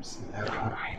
بسم الله الرحمن الرحيم.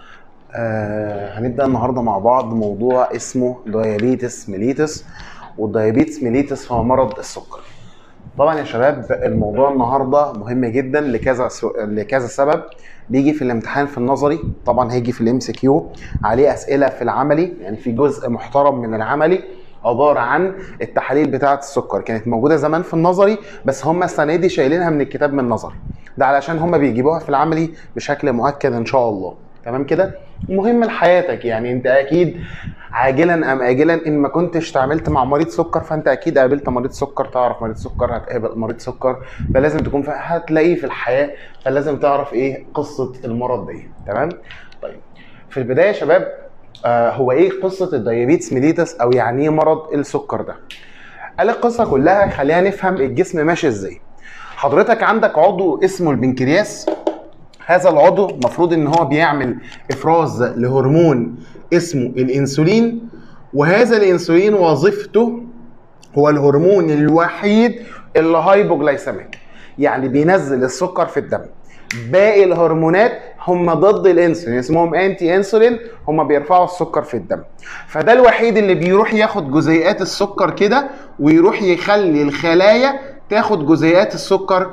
هنبدأ النهارده مع بعض موضوع اسمه دايابيتس ميليتس، والدايابيتس ميليتس هو مرض السكر. طبعا يا شباب الموضوع النهارده مهم جدا لكذا سبب. بيجي في الامتحان في النظري، طبعا هيجي في الام سي كيو عليه اسئله في العملي، يعني في جزء محترم من العملي عباره عن التحاليل بتاعه السكر. كانت موجوده زمان في النظري بس هم السنه دي شايلينها من الكتاب من النظري، ده علشان هم بيجيبوها في العملي بشكل مؤكد ان شاء الله. تمام كده؟ مهم لحياتك، يعني انت اكيد عاجلا ام اجلا ان ما كنتش تعاملت مع مريض سكر فانت اكيد قابلت مريض سكر، تعرف مريض سكر، هتقابل مريض سكر، فلازم تكون هتلاقيه في الحياه، فلازم تعرف ايه قصه المرض دي. تمام؟ طيب في البدايه يا شباب هو ايه قصه الدايابيتس ميليتس او يعني ايه مرض السكر ده؟ قال القصه كلها خلينا نفهم الجسم ماشي ازاي. حضرتك عندك عضو اسمه البنكرياس، هذا العضو مفروض ان هو بيعمل افراز لهرمون اسمه الانسولين، وهذا الانسولين وظيفته هو الهرمون الوحيد اللي هايبوجلايسيميك، يعني بينزل السكر في الدم. باقي الهرمونات هم ضد الانسولين، اسمهم انتي انسولين، هم بيرفعوا السكر في الدم. فده الوحيد اللي بيروح ياخد جزيئات السكر كده ويروح يخلي الخلايا تاخد جزيئات السكر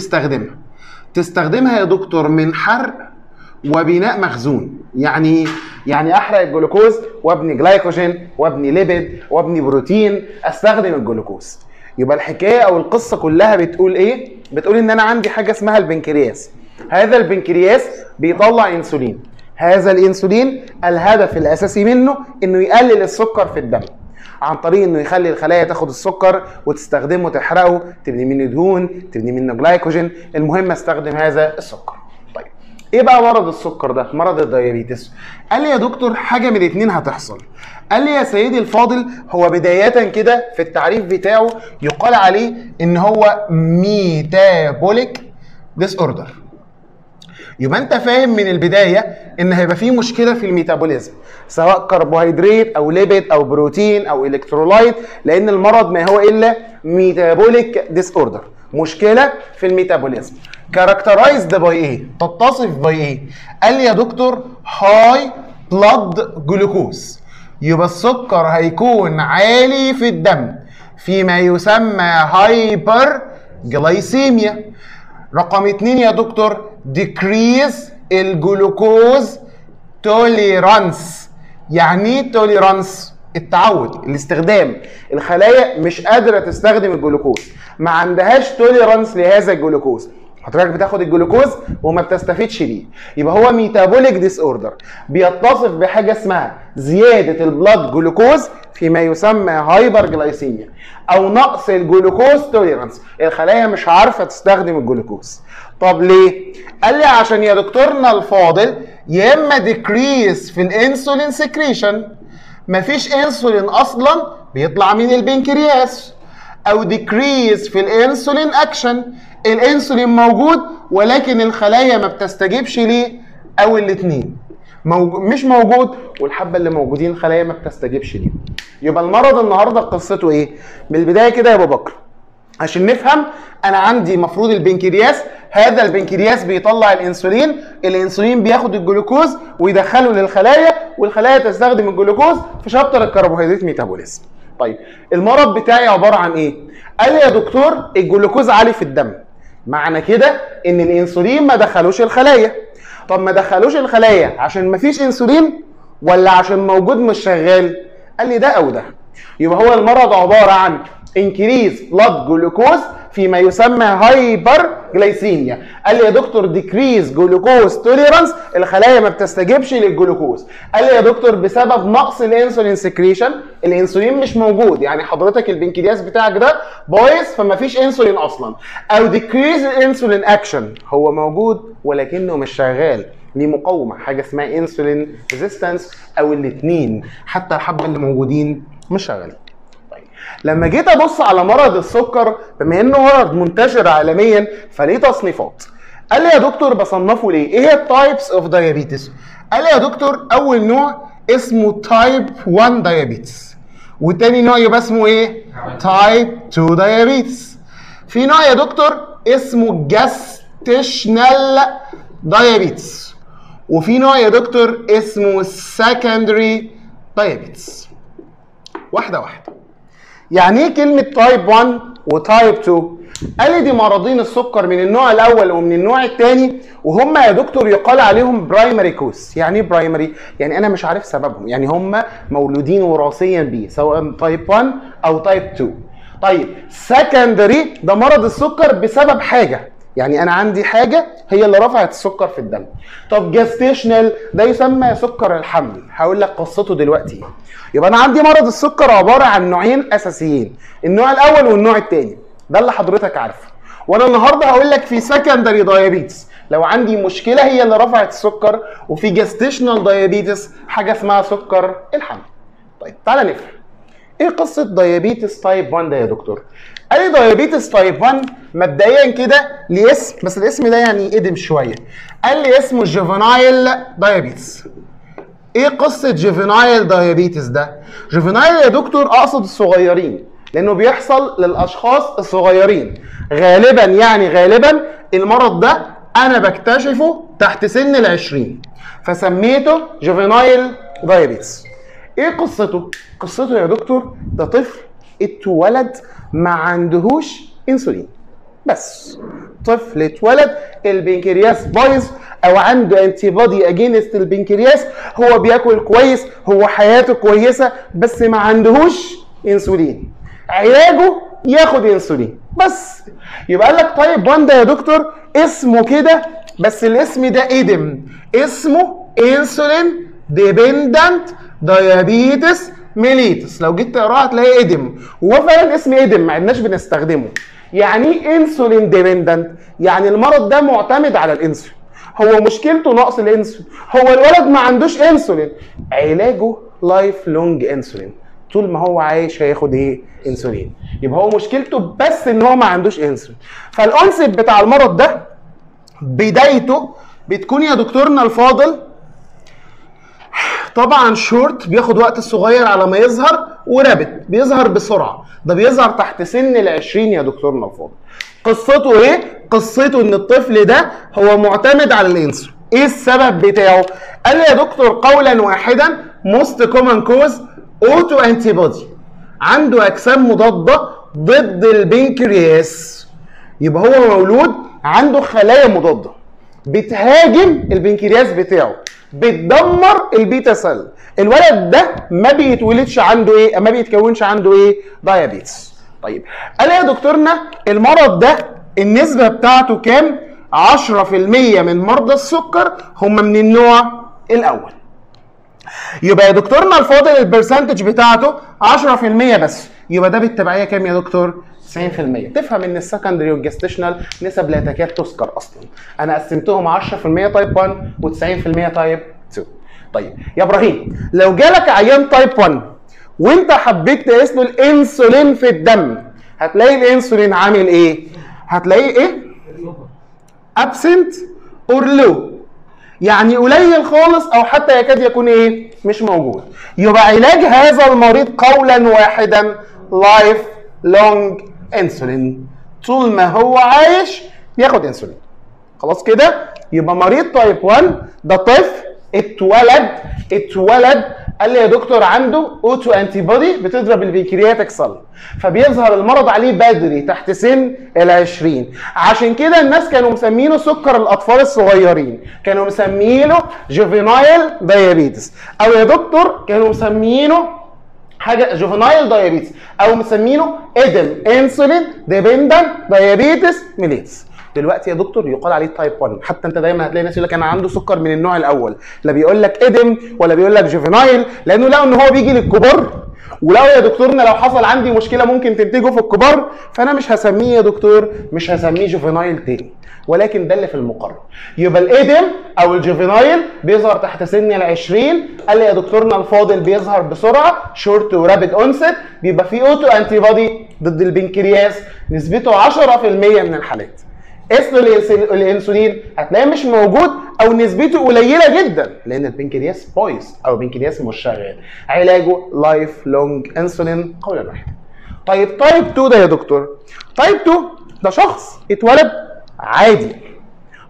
تستخدمها يا دكتور من حرق وبناء مخزون. يعني احرق الجلوكوز وابني جلايكوجين وابني ليبيد وابني بروتين، استخدم الجلوكوز. يبقى الحكايه او القصه كلها بتقول ايه؟ بتقول ان انا عندي حاجه اسمها البنكرياس. هذا البنكرياس بيطلع انسولين، هذا الانسولين الهدف الاساسي منه انه يقلل السكر في الدم عن طريق انه يخلي الخلايا تاخد السكر وتستخدمه تحرقه، تبني منه دهون، تبني منه جلايكوجين، المهم استخدم هذا السكر. طيب ايه بقى مرض السكر ده؟ مرض الدايابيتس. قال لي يا دكتور حاجه من الاثنين هتحصل. قال لي يا سيدي الفاضل هو بدايه كده في التعريف بتاعه يقال عليه ان هو ميتابوليك ديس اوردر. يبقى انت فاهم من البدايه ان هيبقى فيه مشكله في الميتابوليزم، سواء كربوهيدرات او ليبيد او بروتين او الكترولايت، لان المرض ما هو الا ميتابوليك ديس اوردر، مشكله في الميتابوليزم. كاركترايزد باي ايه؟ تتصف باي ايه؟ قال لي يا دكتور هاي بلاد جلوكوز، يبقى السكر هيكون عالي في الدم فيما يسمى هايبر جلايسيميا. رقم 2 يا دكتور decrease الجلوكوز توليرانس. يعني ايه توليرانس؟ التعود، الاستخدام. الخلايا مش قادره تستخدم الجلوكوز، ما عندهاش توليرانس لهذا الجلوكوز. حضرتك بتاخد الجلوكوز وما بتستفيدش بيه، يبقى هو ميتابوليك ديس اوردر، بيتصف بحاجه اسمها زياده البلاد جلوكوز فيما يسمى هايبر جلايسيميا او نقص الجلوكوز توليرانس. الخلايا مش عارفه تستخدم الجلوكوز. طب ليه؟ قال لي عشان يا دكتورنا الفاضل يا اما ديكريس في الانسولين سكريشن، مفيش انسولين اصلا بيطلع من البنكرياس، او ديكريس في الانسولين اكشن، الانسولين موجود ولكن الخلايا ما بتستجيبش ليه، او الاثنين مش موجود والحبه اللي موجودين الخلايا ما بتستجيبش ليه. يبقى المرض النهارده قصته ايه؟ من البدايه كده يا ابو بكر عشان نفهم، انا عندي مفروض البنكرياس، هذا البنكرياس بيطلع الانسولين، الانسولين بياخد الجلوكوز ويدخله للخلايا والخلايا تستخدم الجلوكوز في شابتر الكربوهيدرات ميتابوليزم. طيب المرض بتاعي عباره عن ايه؟ قال لي يا دكتور الجلوكوز عالي في الدم، معنى كده ان الانسولين ما دخلوش الخلايا. طب ما دخلوش الخلايا عشان ما فيش انسولين ولا عشان موجود مش شغال؟ قال لي ده او ده. يبقى هو المرض عباره عن انكريز بلاد جلوكوز فيما يسمى هايبر جلايسيميا. قال لي يا دكتور ديكريز جلوكوز توليرانس، الخلايا ما بتستجيبش للجلوكوز. قال لي يا دكتور بسبب نقص الانسولين سكريشن، الانسولين مش موجود، يعني حضرتك البنكرياس بتاعك ده بايظ فما فيش انسولين اصلا. او ديكريز الانسولين اكشن، هو موجود ولكنه مش شغال، ليه مقاومه، حاجه اسمها انسولين ريزيستنس، او الاثنين حتى الحبه اللي موجودين مش شغالين. لما جيت ابص على مرض السكر بما انه مرض منتشر عالميا فليه تصنيفات. قال لي يا دكتور بصنفه ليه؟ ايه هي التايبس اوف دايابيتس؟ قال لي يا دكتور اول نوع اسمه تايب 1 دايابيتس، والتاني نوع يبقى اسمه ايه؟ تايب 2 دايابيتس. في نوع يا دكتور اسمه جاستيشنال دايابيتس، وفي نوع يا دكتور اسمه secondary diabetes. واحده واحده. يعني ايه كلمه تايب 1 وتايب 2؟ قال لي دي مرضين السكر من النوع الاول ومن النوع الثاني، وهم يا دكتور يقال عليهم برايمري كوز. يعني ايه برايمري؟ يعني انا مش عارف سببهم، يعني هم مولودين وراثيا بيه سواء تايب 1 او تايب 2. طيب سكندري ده مرض السكر بسبب حاجه، يعني انا عندي حاجه هي اللي رفعت السكر في الدم. طب جاستيشنال ده يسمى سكر الحمل، هقول لك قصته دلوقتي. يبقى انا عندي مرض السكر عباره عن نوعين اساسيين، النوع الاول والنوع الثاني، ده اللي حضرتك عارفه. وانا النهارده هقول لك في سكندري دايابيتس لو عندي مشكله هي اللي رفعت السكر، وفي جاستيشنال دايابيتس حاجه اسمها سكر الحمل. طيب تعالى نفهم ايه قصه دايابيتس تايب 1 ده يا دكتور؟ قال لي دايابيتس تايب 1 مبدئيا كده ليه اسم، بس الاسم ده يعني قدم شويه. قال لي اسمه جوفينايل دايابيتس. ايه قصه جوفينايل دايابيتس ده؟ جوفينايل يا دكتور اقصد الصغيرين، لانه بيحصل للاشخاص الصغيرين غالبا. يعني غالبا المرض ده انا بكتشفه تحت سن ال20، فسميته جوفينايل دايابيتس. ايه قصته؟ قصته يا دكتور ده طفل اتولد ما عندهوش انسولين، بس طفل اتولد البنكرياس بايظ او عنده انتي بودي اجينست البنكرياس، هو بياكل كويس، هو حياته كويسه، بس ما عندهوش انسولين. علاجه ياخد انسولين بس. يبقى قال لك طيب 1 ده يا دكتور اسمه كده، بس الاسم ده ادم، اسمه انسولين ديبندنت دايابيتس ميليتس. لو جيت تقراها هتلاقي ادم، وهو فعلا اسم ادم ما عدناش بنستخدمه. يعني ايه انسولين ديبندنت؟ يعني المرض ده معتمد على الانسولين، هو مشكلته نقص الانسولين، هو الولد ما عندوش انسولين، علاجه لايف لونج انسولين، طول ما هو عايش هياخد ايه؟ انسولين. يبقى هو مشكلته بس ان هو ما عندوش انسولين. فالانسب بتاع المرض ده بدايته بتكون يا دكتورنا الفاضل طبعا شورت، بياخد وقت صغير على ما يظهر، ورابت بيظهر بسرعه، ده بيظهر تحت سن ال20 يا دكتورنا الفاضل. قصته ايه؟ قصته ان الطفل ده هو معتمد على الانسولين. ايه السبب بتاعه؟ قال لي يا دكتور قولا واحدا موست كومن كوز اوتو انتي بودي، عنده اجسام مضاده ضد البنكرياس. يبقى هو مولود عنده خلايا مضاده بتهاجم البنكرياس بتاعه، بتدمر البيتا سيل. الولد ده ما بيتولدش عنده ايه؟ ما بيتكونش عنده ايه؟ دايابيتس. طيب قال يا دكتورنا المرض ده النسبه بتاعته كام؟ 10% من مرضى السكر هم من النوع الاول. يبقى يا دكتورنا الفاضل البرسنتج بتاعته 10% بس، يبقى ده بالتبعيه كام يا دكتور؟ 90%. تفهم ان السكندري والجستيشنال نسب لا تكاد تذكر اصلا، انا قسمتهم 10% تايب 1 و90% تايب 2. طيب يا ابراهيم لو جالك عيان تايب 1 وانت حبيت تقيس له الانسولين في الدم، هتلاقي الانسولين عامل ايه؟ هتلاقيه ايه؟ ابسنت اور لو، يعني قليل خالص او حتى يكاد يكون ايه؟ مش موجود. يبقى علاج هذا المريض قولا واحدا لايف لونج انسولين، طول ما هو عايش بياخد انسولين. خلاص كده؟ يبقى مريض تايب 1 ده طفل اتولد قال لي يا دكتور عنده اوتو انتي بودي بتضرب البنكرياتيك سيل، فبيظهر المرض عليه بدري تحت سن ال20. عشان كده الناس كانوا مسمينه سكر الاطفال الصغيرين، كانوا مسمينه جوفينايل دايابيتس، او يا دكتور كانوا مسمينه حاجه جوفينايل دايابيتس، او مسمينه ادم انسولين ديبندنت دايابيتس ميليتس. دلوقتي يا دكتور يقال عليه تايب 1. حتى انت دايما هتلاقي ناس يقول لك انا عنده سكر من النوع الاول، لا بيقول لك ادم ولا بيقول لك جوفينايل، لانه لقوا ان هو بيجي للكبار، ولقوا يا دكتورنا لو حصل عندي مشكله ممكن تنتجه في الكبار، فانا مش هسميه يا دكتور، مش هسميه جوفينايل تاني، ولكن ده اللي في المقرر. يبقى الادم او الجوفينايل بيظهر تحت سن ال20. قال لي يا دكتورنا الفاضل بيظهر بسرعه، شورت ورابيد اونست، بيبقى فيه اوتو انتي بودي ضد البنكرياس، نسبته 10% من الحالات. قيس له الانسولين هتلاقيه مش موجود او نسبته قليله جدا، لان البنكرياس بايظ او البنكرياس مش شغال. علاجه لايف لونج انسولين قولا واحدا. طيب تايب 2 ده يا دكتور؟ تايب 2 ده شخص اتولد عادي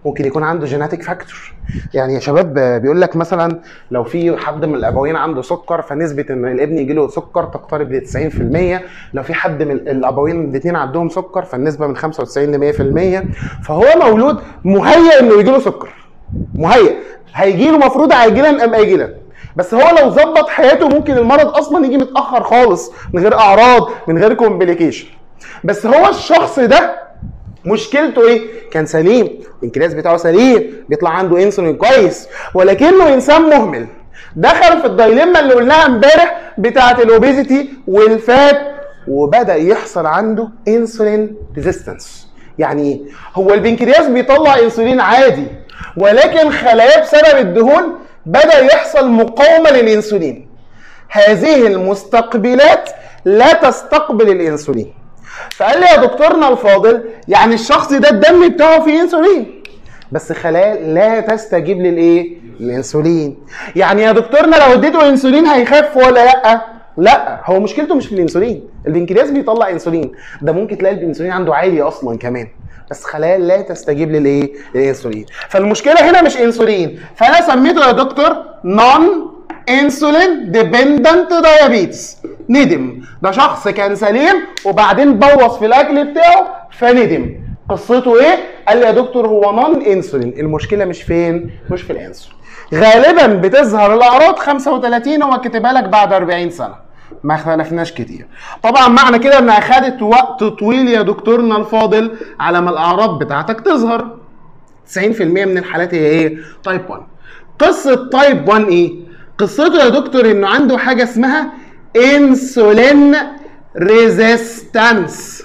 ممكن يكون عنده جيناتيك فاكتور. يعني يا شباب بيقول لك مثلا لو في حد من الابوين عنده سكر فنسبه ان الابن يجي له سكر تقترب ل 90%، لو في حد من الابوين الاثنين عندهم سكر فالنسبه من 95 ل 100%. فهو مولود مهيئ انه يجي له سكر، مهيئ، هيجي له، المفروض هيجي له اما يجي له. بس هو لو ظبط حياته ممكن المرض اصلا يجي متاخر خالص من غير اعراض، من غير كومبليكيشن. بس هو الشخص ده مشكلته ايه؟ كان سليم، البنكرياس بتاعه سليم، بيطلع عنده انسولين كويس، ولكنه انسان مهمل. دخل في الدايليما اللي قلناها امبارح بتاعه الاوبيزيتي والفات، وبدا يحصل عنده انسولين ريزيستنس. يعني ايه؟ هو البنكرياس بيطلع انسولين عادي، ولكن خلايا بسبب الدهون بدا يحصل مقاومه للانسولين. هذه المستقبلات لا تستقبل الانسولين. فقال لي يا دكتورنا الفاضل يعني الشخص ده الدم بتاعه فيه انسولين بس خلايا لا تستجيب للايه؟ للانسولين. يعني يا دكتورنا لو اديته انسولين هيخف ولا لا؟ لا، هو مشكلته مش في الانسولين، البنكرياس بيطلع انسولين، ده ممكن تلاقي الانسولين عنده عالي اصلا كمان، بس خلايا لا تستجيب للايه؟ للانسولين. فالمشكله هنا مش انسولين، فانا سميته يا دكتور نون انسولين ديبندنت دايابيتس. ندم، ده شخص كان سليم وبعدين بوظ في الاكل بتاعه فندم. قصته ايه؟ قال لي يا دكتور هو نون انسولين. المشكله مش فين؟ مش في الانسولين. غالبا بتظهر الاعراض 35 هو كاتبها لك بعد 40 سنه، ما اختلفناش كتير. طبعا معنى كده انها خدت وقت طويل يا دكتورنا الفاضل على ما الاعراض بتاعتك تظهر. 90% من الحالات هي ايه؟ تايب 1. قصه تايب 1 ايه؟ قصته يا دكتور انه عنده حاجه اسمها انسولين ريزيستانس.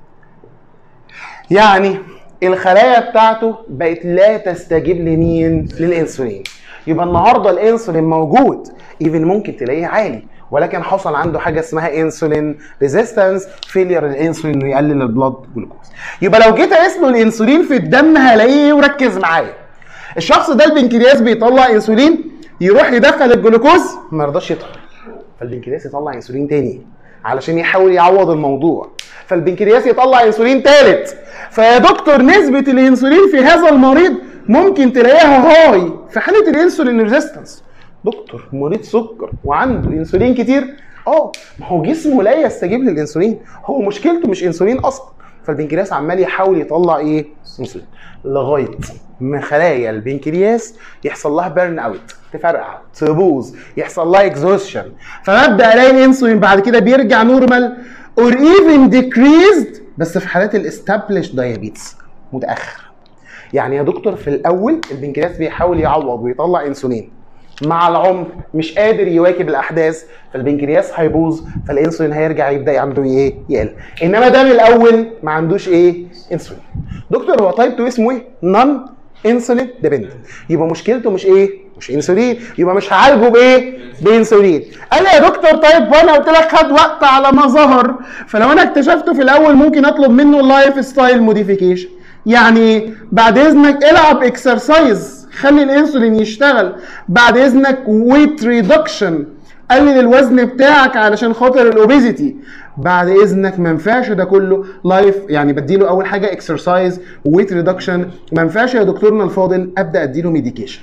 يعني الخلايا بتاعته بقت لا تستجيب لمين؟ للانسولين. يبقى النهارده الانسولين موجود، ايفن ممكن تلاقيه عالي، ولكن حصل عنده حاجه اسمها انسولين ريزيستانس، فيلير الانسولين انه يقلل البلاد جلوكوز. يبقى لو جيت اقيس له الانسولين في الدم هلاقيه، وركز معايا، الشخص ده البنكرياس بيطلع انسولين، يروح يدخل الجلوكوز ما يرضاش يدخل، فالبنكرياس يطلع انسولين تاني علشان يحاول يعوض الموضوع، فالبنكرياس يطلع انسولين ثالث. فيا دكتور نسبة الانسولين في هذا المريض ممكن تلاقيها هاي في حالة الانسولين ريزيستنس. دكتور مريض سكر وعنده انسولين كتير، ما هو جسمه لا يستجيب للانسولين، هو مشكلته مش انسولين اصلا، فالبنكرياس عمال يحاول يطلع ايه؟ انسولين، لغايه ما خلايا البنكرياس يحصل لها بيرن اوت، تفرقع، تبوظ، يحصل لها اكزوشن، فمبدا الاقي الانسولين بعد كده بيرجع نورمال اور ايفن ديكريزد، بس في حالات الاستابليش دايابيتس متاخر. يعني يا دكتور في الاول البنكرياس بيحاول يعوض ويطلع انسولين، مع العمر مش قادر يواكب الاحداث، فالبنكرياس هيبوظ، فالانسولين هيرجع يبدا عنده ايه؟ يقل. انما ده من الاول ما عندوش ايه؟ انسولين. دكتور هو تايب 2 اسمه ايه؟ نون انسولين ديبندنت. يبقى مشكلته مش ايه؟ مش انسولين، يبقى مش هعالجه بايه؟ بانسولين. قال لي يا دكتور تايب 1 قلت لك خد وقت على ما ظهر، فلو انا اكتشفته في الاول ممكن اطلب منه لايف ستايل موديفيكيشن. يعني بعد اذنك العب اكسرسايز، خلي الانسولين يشتغل، بعد اذنك ويت ريدكشن، قلل الوزن بتاعك علشان خاطر الاوبيزيتي، بعد اذنك ما ينفعش ده كله لايف، يعني بديله اول حاجه اكسرسايز وويت ريدكشن، ما ينفعش يا دكتورنا الفاضل ابدا اديله ميديكيشن،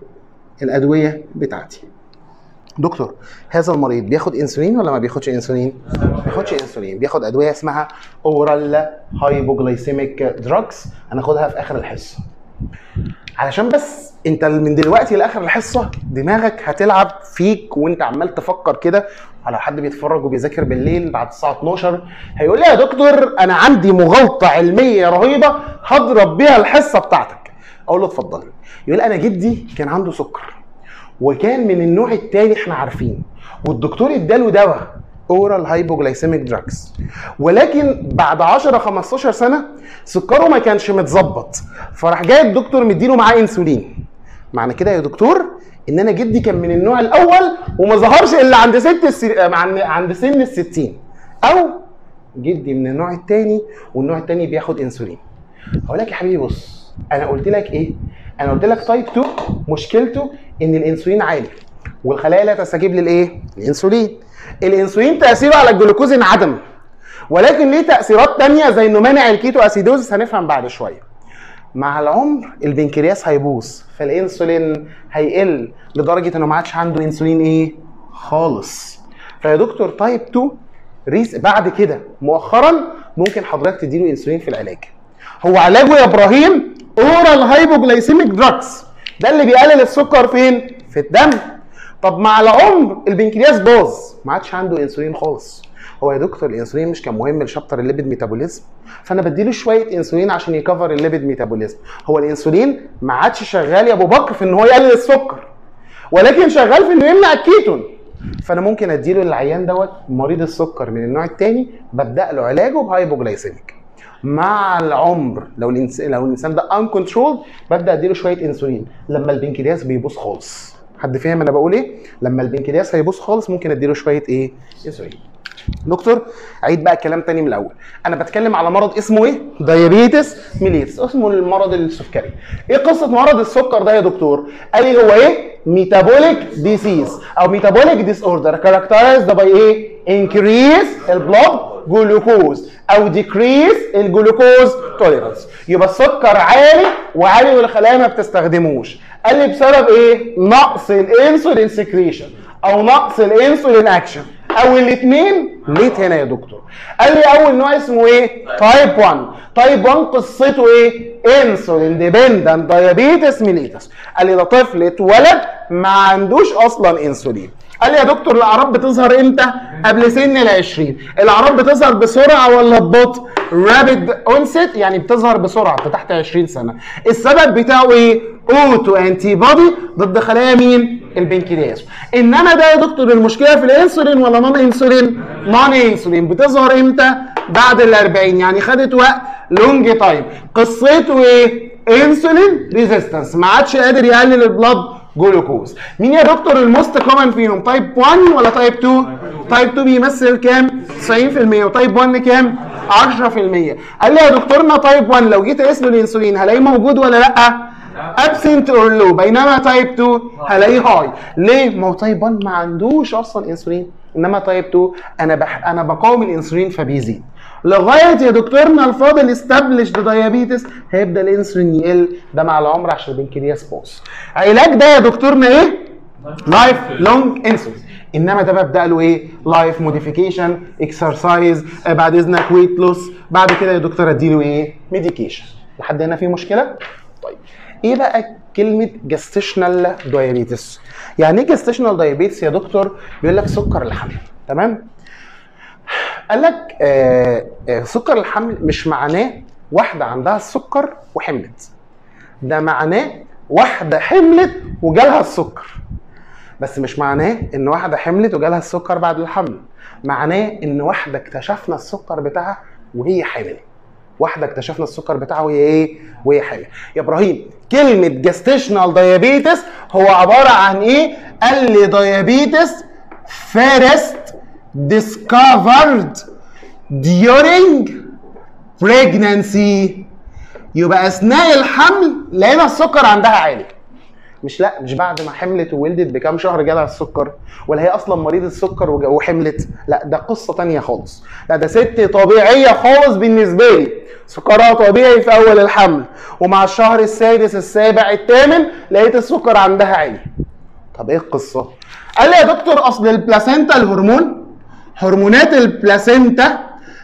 الادويه بتاعتي. دكتور هذا المريض بياخد انسولين ولا ما بياخدش انسولين؟ ما بياخدش انسولين، بياخد ادويه اسمها اورال هايبوجلايسيميك دراجز، هناخدها في اخر الحصه. علشان بس انت من دلوقتي لاخر الحصه دماغك هتلعب فيك وانت عمال تفكر كده، على حد بيتفرج وبيذاكر بالليل بعد الساعه 12 هيقول لي يا دكتور انا عندي مغالطه علميه رهيبه هضرب بيها الحصه بتاعتك. اقول له اتفضل. يقول انا جدي كان عنده سكر وكان من النوع الثاني احنا عارفين، والدكتور اداله دواء اورال هايبوجلايسيميك دراجز، ولكن بعد 10 15 سنه سكره ما كانش متظبط، فراح جاي الدكتور مديله معاه انسولين. معنى كده يا دكتور ان انا جدي كان من النوع الاول وما ظهرش الا عند عند سن ال60، او جدي من النوع الثاني والنوع الثاني بياخد انسولين. هقول لك يا حبيبي بص، انا قلت لك ايه؟ انا قلت لك تايب 2 مشكلته ان الانسولين عالي والخلايا لا تستجيب للايه؟ الانسولين. الانسولين تاثيره على الجلوكوز انعدم، ولكن ليه تاثيرات ثانيه زي انه مانع الكيتو اسيدوزس، هنفهم بعد شويه. مع العمر البنكرياس هيبوظ، فالانسولين هيقل لدرجه انه ما عادش عنده انسولين ايه خالص. فيا دكتور تايب 2 بعد كده مؤخرا ممكن حضرتك تديله انسولين في العلاج. هو علاجه يا ابراهيم اورال هايبوجلايسيميك دراجز، ده اللي بيقلل السكر فين؟ في الدم. طب مع العمر البنكرياس باظ، ما عادش عنده انسولين خالص. هو يا دكتور الانسولين مش كان مهم لشابتر الليبيد ميتابوليزم؟ فانا بديله شويه انسولين عشان يكفر الليبيد ميتابوليزم. هو الانسولين ما عادش شغال يا ابو بكر في ان هو يقلل السكر، ولكن شغال في انه يمنع الكيتون. فانا ممكن اديله للعيان دوت مريض السكر من النوع الثاني، ببدا له علاجه بهايبوجلايسيميك. مع العمر لو الانسان ده ان كنترول ببدا اديله شويه انسولين لما البنكرياس بيبوظ خالص. حد فاهم انا بقول ايه؟ لما البنكرياس هيبوظ خالص ممكن اديله شويه ايه؟ انسولين. دكتور عيد بقى الكلام تاني من الاول. انا بتكلم على مرض اسمه ايه؟ دايابيتس ميليتس، اسمه المرض السكري. ايه قصه مرض السكر ده يا دكتور؟ قال لي هو ايه؟ ميتابوليك ديسيز او ميتابوليك ديس اوردر كاركترايزد باي ايه؟ انكريس البلاد جلوكوز او ديكريس الجلوكوز توليرانس. يبقى السكر عالي وعالي والخلايا ما بتستخدموش. قال لي بسبب ايه؟ نقص الانسولين سكريشن او نقص الانسولين اكشن او الاثنين. ليت هنا يا دكتور. قال لي اول نوع اسمه ايه؟ تايب 1. تايب 1 قصته ايه؟ انسولين ديبندنت دايابيتس ميليتس. قال لي ده طفل اتولد ما عندوش اصلا انسولين. قال لي يا دكتور الاعراض بتظهر امتى؟ قبل سن ال20. الاعراض بتظهر بسرعه ولا ببطء؟ رابيد اونست، يعني بتظهر بسرعه تحت 20 سنه. السبب بتاعه ايه؟ اوتو انتي بودي ضد خلايا مين؟ البنكرياس. انما ده يا دكتور المشكله في الانسولين ولا نون انسولين؟ نون انسولين. بتظهر امتى؟ بعد ال40، يعني خدت وقت لونج تايم. قصته ايه؟ انسولين ريزيستنس، ما عادش قادر يقلل البلاد جلوكوز. مين يا دكتور الموست كومن فيهم؟ تايب 1 ولا تايب 2؟ تايب 2 بيمثل كام؟ 90%، وتايب 1 كام؟ 10%. قال لي يا دكتورنا تايب 1 لو جيت اقيس له الانسولين هلاقيه موجود ولا لا؟ ابسنت اور لو، بينما تايب 2 هلاقيه هاي. ليه؟ ما هو تايب 1 ما عندوش اصلا انسولين، انما تايب 2 انا بقاوم الانسولين فبيزيد لغايه يا دكتورنا الفاضل استابلشد دايابيتس هيبدا الانسولين يقل. ده مع العمر عشان البنكرياس باظ. علاج ده يا دكتورنا ايه؟ لايف لونج انسولين. انما ده ببدا له ايه؟ لايف موديفيكيشن، اكسرسايز، بعد اذنك ويت لوس، بعد كده يا دكتور اديله ايه؟ ميديكيشن. لحد هنا في مشكله؟ طيب ايه بقى كلمه جاستيشنال دايابيتس؟ يعني ايه جاستيشنال دايابيتس يا دكتور؟ بيقول لك سكر الحمل، تمام؟ قال لك سكر الحمل مش معناه واحده عندها السكر وحملت، ده معناه واحده حملت وجالها السكر. بس مش معناه ان واحده حملت وجالها السكر بعد الحمل، معناه ان واحده اكتشفنا السكر بتاعها وهي حامل. واحده اكتشفنا السكر بتاعها وهي ايه؟ وهي حامل. يا ابراهيم كلمه جاستيشنال دايابيتس هو عباره عن ايه؟ قال لي دايابيتس فيرست discovered during pregnancy. يبقى اثناء الحمل لقينا السكر عندها عالي. مش بعد ما حملت وولدت بكام شهر جالها السكر، ولا هي اصلا مريضه السكر وحملت. لا ده قصه تانية خالص. لا ده ست طبيعيه خالص بالنسبه لي، سكرها طبيعي في اول الحمل، ومع الشهر السادس السابع الثامن لقيت السكر عندها عالي. طب ايه القصه؟ قال لي يا دكتور اصل البلاسينتا الهرمون، هرمونات البلاسينتا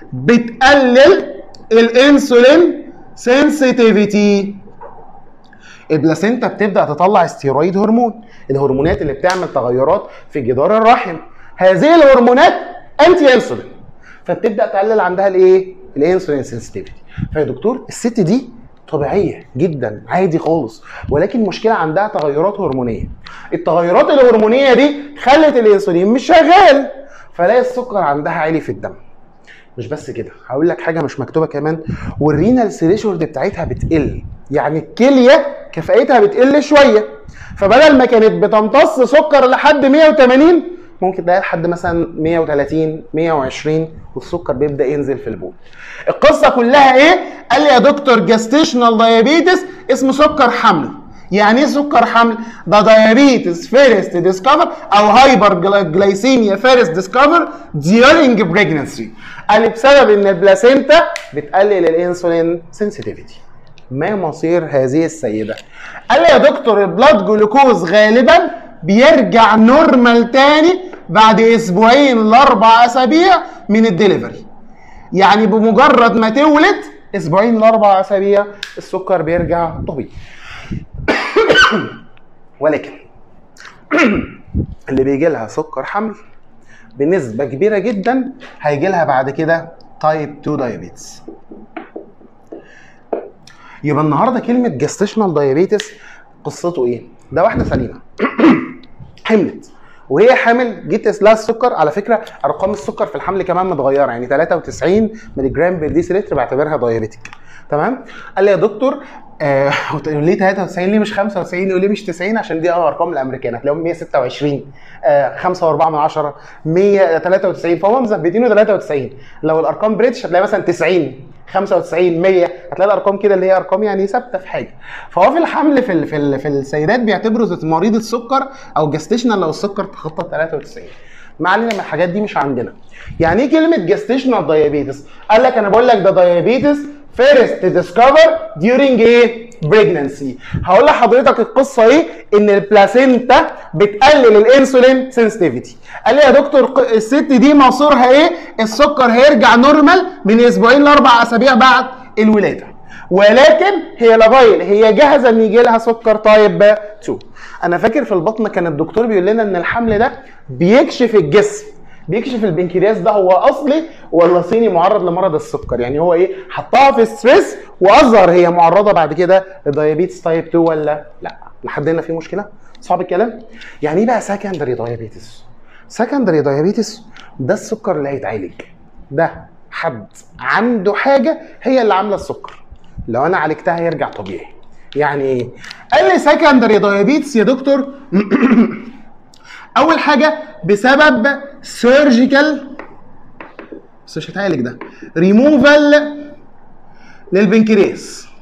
بتقلل الانسولين سنسيتيفيتي. البلاسينتا بتبدا تطلع ستيرويد هرمون، الهرمونات اللي بتعمل تغيرات في جدار الرحم. هذه الهرمونات انتي انسولين، فبتبدا تقلل عندها الايه؟ الانسولين سنسيتيفيتي. فيا دكتور الست دي طبيعيه جدا عادي خالص، ولكن مشكله عندها تغيرات هرمونيه. التغيرات الهرمونيه دي خلت الانسولين مش شغال، فلاقي السكر عندها عالي في الدم. مش بس كده، هقول لك حاجه مش مكتوبه كمان، والرينال ثريشولد بتاعتها بتقل، يعني الكليه كفاءتها بتقل شويه. فبدل ما كانت بتمتص سكر لحد 180 ممكن تلاقي لحد مثلا 130 120 والسكر بيبدا ينزل في البول. القصه كلها ايه؟ قال لي يا دكتور جاستيشنال دايابيتس اسمه سكر حمل. يعني ايه سكر حمل؟ ده دايابيتس فيرست ديسكفر او هايبر جلايسيميا فيرست ديسكفر ديورنج بريجنسي. قال لي بسبب ان البلاسينتا بتقلل الانسولين سنسيتيفيتي. ما مصير هذه السيده؟ قال لي يا دكتور البلاد جلوكوز غالبا بيرجع نورمال تاني بعد اسبوعين ل4 اسابيع من الدليفري. يعني بمجرد ما تولد اسبوعين ل4 اسابيع السكر بيرجع طبيعي. ولكن اللي بيجي لها سكر حمل بنسبه كبيره جدا هيجي لها بعد كده تايب 2 دايابيتس. يبقى النهارده كلمه جستيشنال دايابيتس قصته ايه؟ ده واحده سليمه حملت وهي حامل جيت قيس لها السكر. على فكره ارقام السكر في الحمل كمان متغيره، يعني 93 مللي جرام بير ديسيلتر بعتبرها دايابيتيك. تمام؟ قال لي يا دكتور ليه 93 ليه مش 95؟ يقول لي مش 90 عشان دي ارقام الامريكان، هتلاقيهم 126 5.4 193 فهم مثبتينه 93. لو الارقام بريتش هتلاقي مثلا 90 95 100 هتلاقي الارقام كده اللي هي ارقام يعني ثابته في حاجه. فهو في الحمل في السيدات بيعتبروا مريض السكر او جستيشنال لو السكر تخطى 93. ما علينا من الحاجات دي مش عندنا. يعني ايه كلمه جستيشنال دايابيتس؟ قال لك انا بقول لك ده دايابيتس فيرست ديسكفر ديورينج ايه؟ بريجنانسي. هقول لحضرتك القصه ايه؟ ان البلاسينتا بتقلل الانسولين سنسيتيفيتي. قال لي يا دكتور الست دي مصيرها ايه؟ السكر هيرجع نورمال من اسبوعين ل4 اسابيع بعد الولاده، ولكن هي جاهزه ان يجي لها سكر تايب 2. انا فاكر في البطن كان الدكتور بيقول لنا ان الحمل ده بيكشف الجسم، بيكشف البنكرياس ده هو اصلي ولا صيني معرض لمرض السكر. يعني هو ايه؟ حطها في ستريس واظهر هي معرضه بعد كده لدايابيتس تايب 2 ولا لا. لحد هنا في مشكله؟ صعب الكلام؟ يعني ايه بقى سكندري دايابيتس؟ سكندري دايابيتس ده السكر اللي هيتعالج، ده حد عنده حاجه هي اللي عامله السكر، لو انا عالجتها يرجع طبيعي. يعني ايه؟ قال لي سكندري دايابيتس يا دكتور اول حاجه بسبب سيرجيكال بس مش هتعالج ده ريموفال للبنكرياس.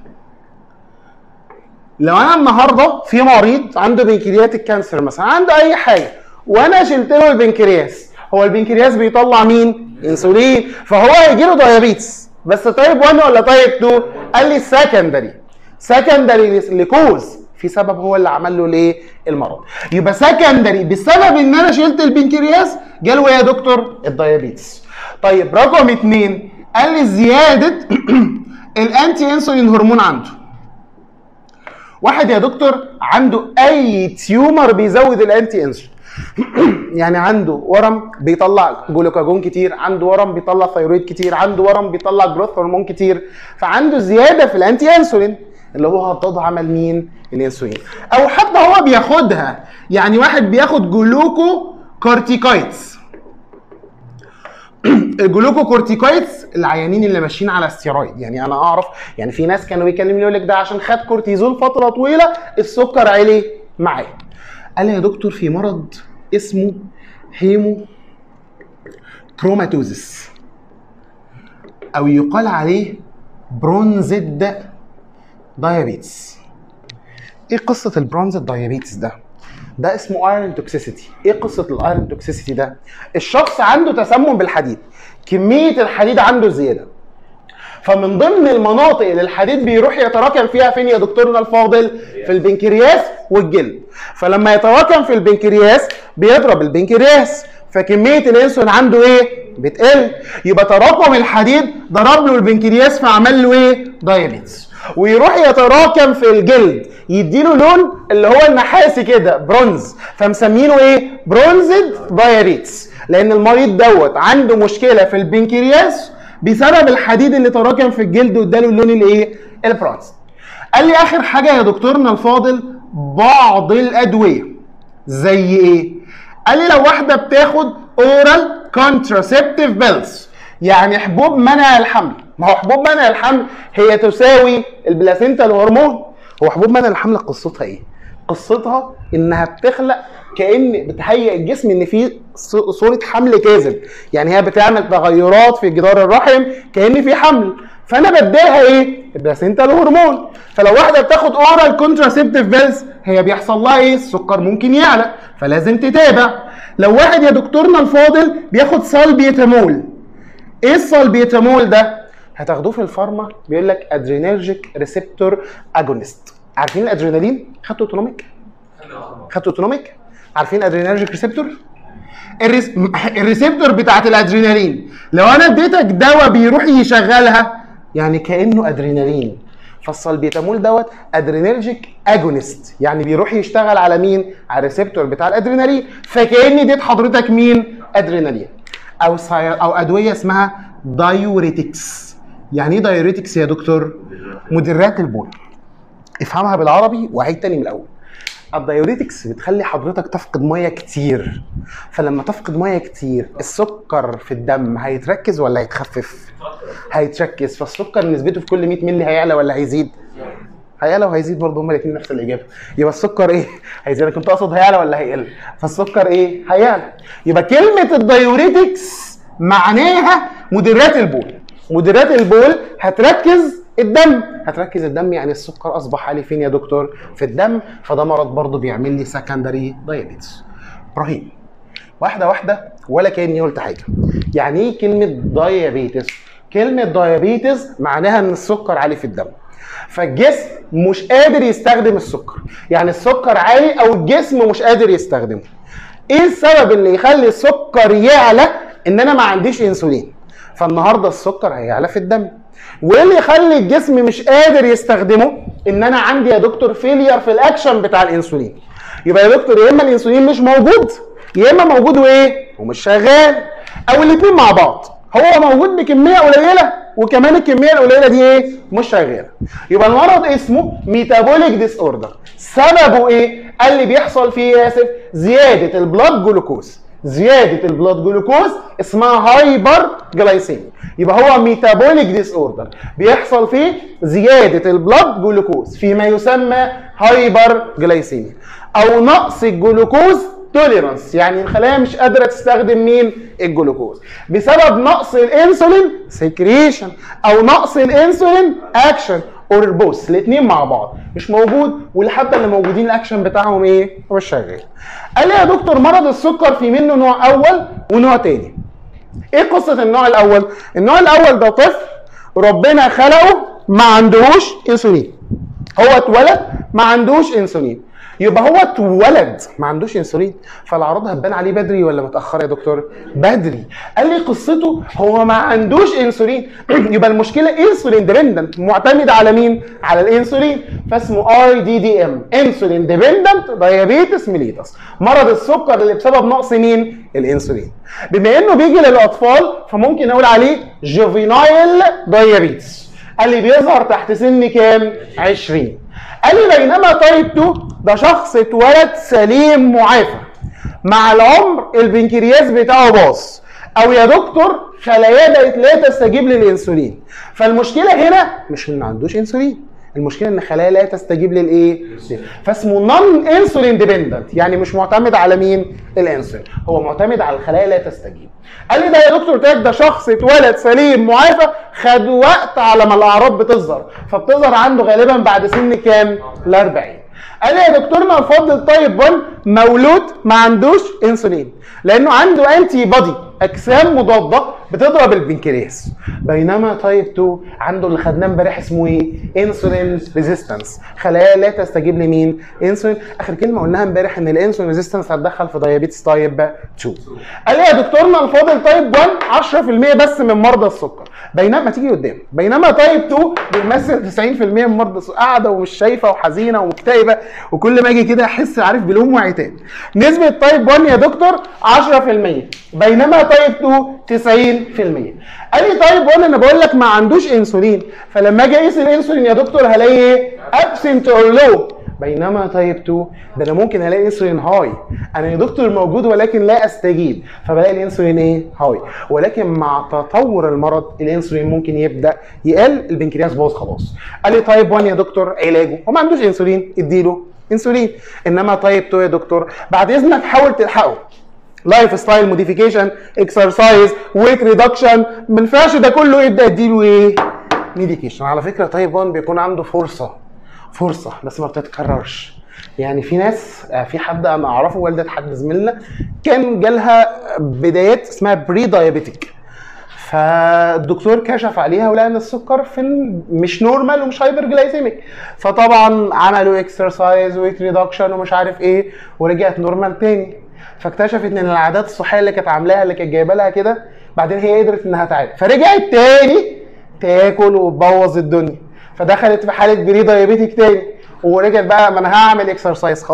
لو انا النهارده في مريض عنده بنكرياتيك كانسر مثلا، عنده اي حاجه وانا شلت له البنكرياس، هو البنكرياس بيطلع مين؟ انسولين، فهو هيجي له دايابيتس بس تايب 1 ولا تايب 2؟ قال لي سكندري لكوز في سبب هو اللي عمل له ليه المرض. يبقى سكندري بسبب ان انا شلت البنكرياس جاله يا دكتور الدايابيتس. طيب رقم 2 قال لي زياده الانتي انسولين هرمون عنده. واحد يا دكتور عنده اي تيومر بيزود الانتي انسولين يعني عنده ورم بيطلع جلوكاجون كتير، عنده ورم بيطلع ثيرويد كتير، عنده ورم بيطلع جروث هرمون كتير، فعنده زياده في الانتي انسولين اللي هو هبطض عمل مين؟ الانسولين. او حتى هو بياخدها، يعني واحد بياخد جلوكو كورتيكويدز. الجلوكو كورتيكويدز العيانين اللي ماشيين على استيرويد، يعني انا اعرف يعني في ناس كانوا بيكلمني يقول لك ده عشان خد كورتيزول فتره طويله السكر عالي معاه. قال لي يا دكتور في مرض اسمه هيمو كروماتوزيس او يقال عليه برونزيد دايابيتس. ايه قصه البرونزيد دايابيتس ده؟ ده اسمه ايرون توكسيسيتي. ايه قصه الايرون توكسيسيتي ده؟ الشخص عنده تسمم بالحديد، كميه الحديد عنده زياده، فمن ضمن المناطق اللي الحديد بيروح يتراكم فيها فين يا دكتورنا الفاضل؟ في البنكرياس والجلد. فلما يتراكم في البنكرياس بيضرب البنكرياس، فكميه الانسولين عنده ايه؟ بتقل. يبقى تراكم الحديد ضرب له البنكرياس فعمل له ايه؟ دايابيتس. ويروح يتراكم في الجلد يديله لون اللي هو النحاسي كده برونز، فمسمينه ايه؟ برونزد دايابيتس، لان المريض دوت عنده مشكله في البنكرياس بسبب الحديد اللي تراكم في الجلد واداله اللون الايه؟ البرونز. قال لي اخر حاجه يا دكتورنا الفاضل بعض الادويه زي ايه؟ قال لي لو واحده بتاخد اورال كونتراسيبتيف بيلز، يعني حبوب منع الحمل. ما هو حبوب منع الحمل هي تساوي البلاسينتا الهرمون. هو حبوب منع الحمل قصتها ايه؟ قصتها انها بتخلق كأن بتهيئ الجسم ان في صورة حمل كاذب، يعني هي بتعمل تغيرات في جدار الرحم كأن في حمل، فانا بديلها ايه؟ البلاسينتا الهرمون. فلو واحده بتاخد اورال كونتراسيبتيف بيلز هي بيحصل لها ايه؟ السكر ممكن يعلى، فلازم تتابع. لو واحد يا دكتورنا الفاضل بياخد سالبيتامول، ايه السالبيتامول ده؟ هتاخدوه في الفارما، بيقول لك ادرينرجيك ريسبتور اجونست. عارفين الادرينالين؟ خدتوا اوتونوميك؟ خدتوا اوتونوميك؟ عارفين ادرينرجيك ريسبتور؟ الريسبتور بتاعت الادرينالين لو انا اديتك دواء بيروح يشغلها يعني كانه ادرينالين، فالسلبيتامول دوت ادرينرجيك اجونست، يعني بيروح يشتغل على مين؟ على الريسبتور بتاع الادرينالين، فكاني اديت حضرتك مين؟ ادرينالين. او ادويه اسمها دايوريتكس. يعني ايه دايوريتكس يا دكتور؟ مدرات البول. افهمها بالعربي وعيد تاني من الاول. الدايوريتكس بتخلي حضرتك تفقد ميه كتير، فلما تفقد ميه كتير السكر في الدم هيتركز ولا هيتخفف؟ هيتركز، فالسكر نسبته في كل 100 مللي هيعلى ولا هيزيد؟ هيعلى وهيزيد برضه، هما الاثنين نفس الاجابه. يبقى السكر ايه؟ هيزيد. انا كنت اقصد هيعلى ولا هيقل، فالسكر ايه؟ هيعلى. يبقى كلمه الدايوريتكس معناها مدرات البول. مدرات البول هتركز الدم، هتركز الدم، يعني السكر اصبح عالي فين يا دكتور؟ في الدم، فده مرض برضه بيعمل لي سكندري دايابيتس. ابراهيم واحده واحده ولا كاني قلت حاجه. يعني ايه كلمه دايابيتس؟ كلمه دايابيتس معناها ان السكر عالي في الدم، فالجسم مش قادر يستخدم السكر، يعني السكر عالي او الجسم مش قادر يستخدمه. ايه السبب اللي يخلي السكر يعلى؟ ان انا ما عنديش انسولين، فالنهارده السكر هيعلى في الدم. وايه اللي يخلي الجسم مش قادر يستخدمه؟ ان انا عندي يا دكتور فيلير في الاكشن بتاع الانسولين. يبقى يا دكتور يا اما الانسولين مش موجود، يا اما موجود وايه؟ ومش شغال، او الاثنين مع بعض. هو موجود بكميه قليله وكمان الكميه القليله دي ايه؟ مش شغاله. يبقى المرض اسمه ميتابوليك ديس اوردر. سببه ايه؟ قال لي بيحصل فيه يا اسف زياده البلاد جلوكوز. زياده البلاد جلوكوز اسمها هايبر جلايسيميا. يبقى هو ميتابوليك ديس اوردر بيحصل فيه زياده البلاد جلوكوز فيما يسمى هايبر جلايسيميا، او نقص الجلوكوز توليرانس، يعني الخلايا مش قادره تستخدم مين؟ الجلوكوز، بسبب نقص الانسولين سكريشن او نقص الانسولين اكشن، اور بوث، الاثنين مع بعض مش موجود، والحبه اللي موجودين الاكشن بتاعهم ايه؟ مش شغال. قال لي يا دكتور مرض السكر في منه نوع اول ونوع تاني. ايه قصه النوع الاول؟ النوع الاول ده طفل ربنا خلقه ما عندهوش انسولين، هو اتولد ما عندوش انسولين، يبقى هو اتولد ما عندوش انسولين، فالاعراض هتبان عليه بدري ولا متاخر يا دكتور؟ بدري. قال لي قصته هو ما عندوش انسولين، يبقى المشكله انسولين ديبندنت، معتمد على مين؟ على الانسولين، فاسمه IDDM، انسولين ديبندنت دايابيتس ميليتس، مرض السكر اللي بسبب نقص مين؟ الانسولين. بما انه بيجي للاطفال فممكن اقول عليه جوفينايل دايابيتس. قال لي بيظهر تحت سن كام؟ 20. قال لي بينما تايب 2 ده شخص اتولد سليم معافى، مع العمر البنكرياس بتاعه باظ، او يا دكتور خلاياه بقت لا تستجيب للانسولين. فالمشكله هنا مش ان ما عندوش انسولين، المشكله ان خلايا لا تستجيب للايه؟ فاسمه نون انسولين ديبندنت، يعني مش معتمد على مين؟ الانسولين، هو معتمد على الخلايا لا تستجيب. قال لي ده يا دكتور ده شخص اتولد سليم معافى، خد وقت على ما الاعراض بتظهر، فبتظهر عنده غالبا بعد سن كام؟ ال 40. قال لي يا دكتورنا الفاضل طيب 1 مولود ما عندوش انسولين، لانه عنده انتي بودي، اجسام مضاده بتضرب البنكرياس، بينما تايب 2 عنده اللي خدناه امبارح اسمه ايه؟ انسولين ريزيستنس، خلايا لا تستجيب لمين؟ انسولين. اخر كلمه قلناها امبارح ان الانسولين ريزيستنس هتدخل في دايابيتس تايب 2. قال لي يا دكتورنا الفاضل تايب 1 10% بس من مرضى السكر، بينما تيجي قدام، بينما تايب 2 بيمثل 90% من مرضى السكر، قاعده ومش شايفه وحزينه ومكتئبه، وكل ما اجي كده احس عارف بلوم وعتاب. نسبه تايب 1 يا دكتور 10%، بينما تايب 2 90%. قال لي تايب 1 انا بقول لك ما عندوش انسولين، فلما اجي اقيس الانسولين يا دكتور هلاقي ايه؟ ابسنت اور لو، بينما تايب 2 ده انا ممكن الاقي انسولين هاي، انا يا دكتور موجود ولكن لا استجيب، فبلاقي الانسولين ايه؟ هاي، ولكن مع تطور المرض الانسولين ممكن يبدا يقل، البنكرياس باظ خلاص. قال لي تايب 1 يا دكتور علاجه هو ما عندوش انسولين، اديله انسولين، انما تايب 2 يا دكتور بعد اذنك حاول تلحقه، لايف ستايل موديفيكيشن، اكسرسايز، ويت ريدكشن، ما ينفعش ده كله يبدا اديله ايه؟ ميديكيشن. على فكره تايب 1 بيكون عنده فرصه بس ما بتتكررش، يعني في ناس، في حد انا اعرفه والده حد زميلنا كان جالها بدايات اسمها بري دايابيتيك، فالدكتور كشف عليها ولقى ان السكر في مش نورمال ومش هايبر جلايسيميك، فطبعا عملوا اكسرسايز ويت ريدكشن ومش عارف ايه ورجعت نورمال تاني. فاكتشفت ان العادات الصحيه اللي كانت عاملاها اللي كانت جايبه لها كده بعدين هي قدرت انها تعالج، فرجعت تاني تاكل وتبوظ الدنيا، فدخلت في حاله بري دايابيتيك تاني ورجعت بقى ما انا هعمل اكسرسايز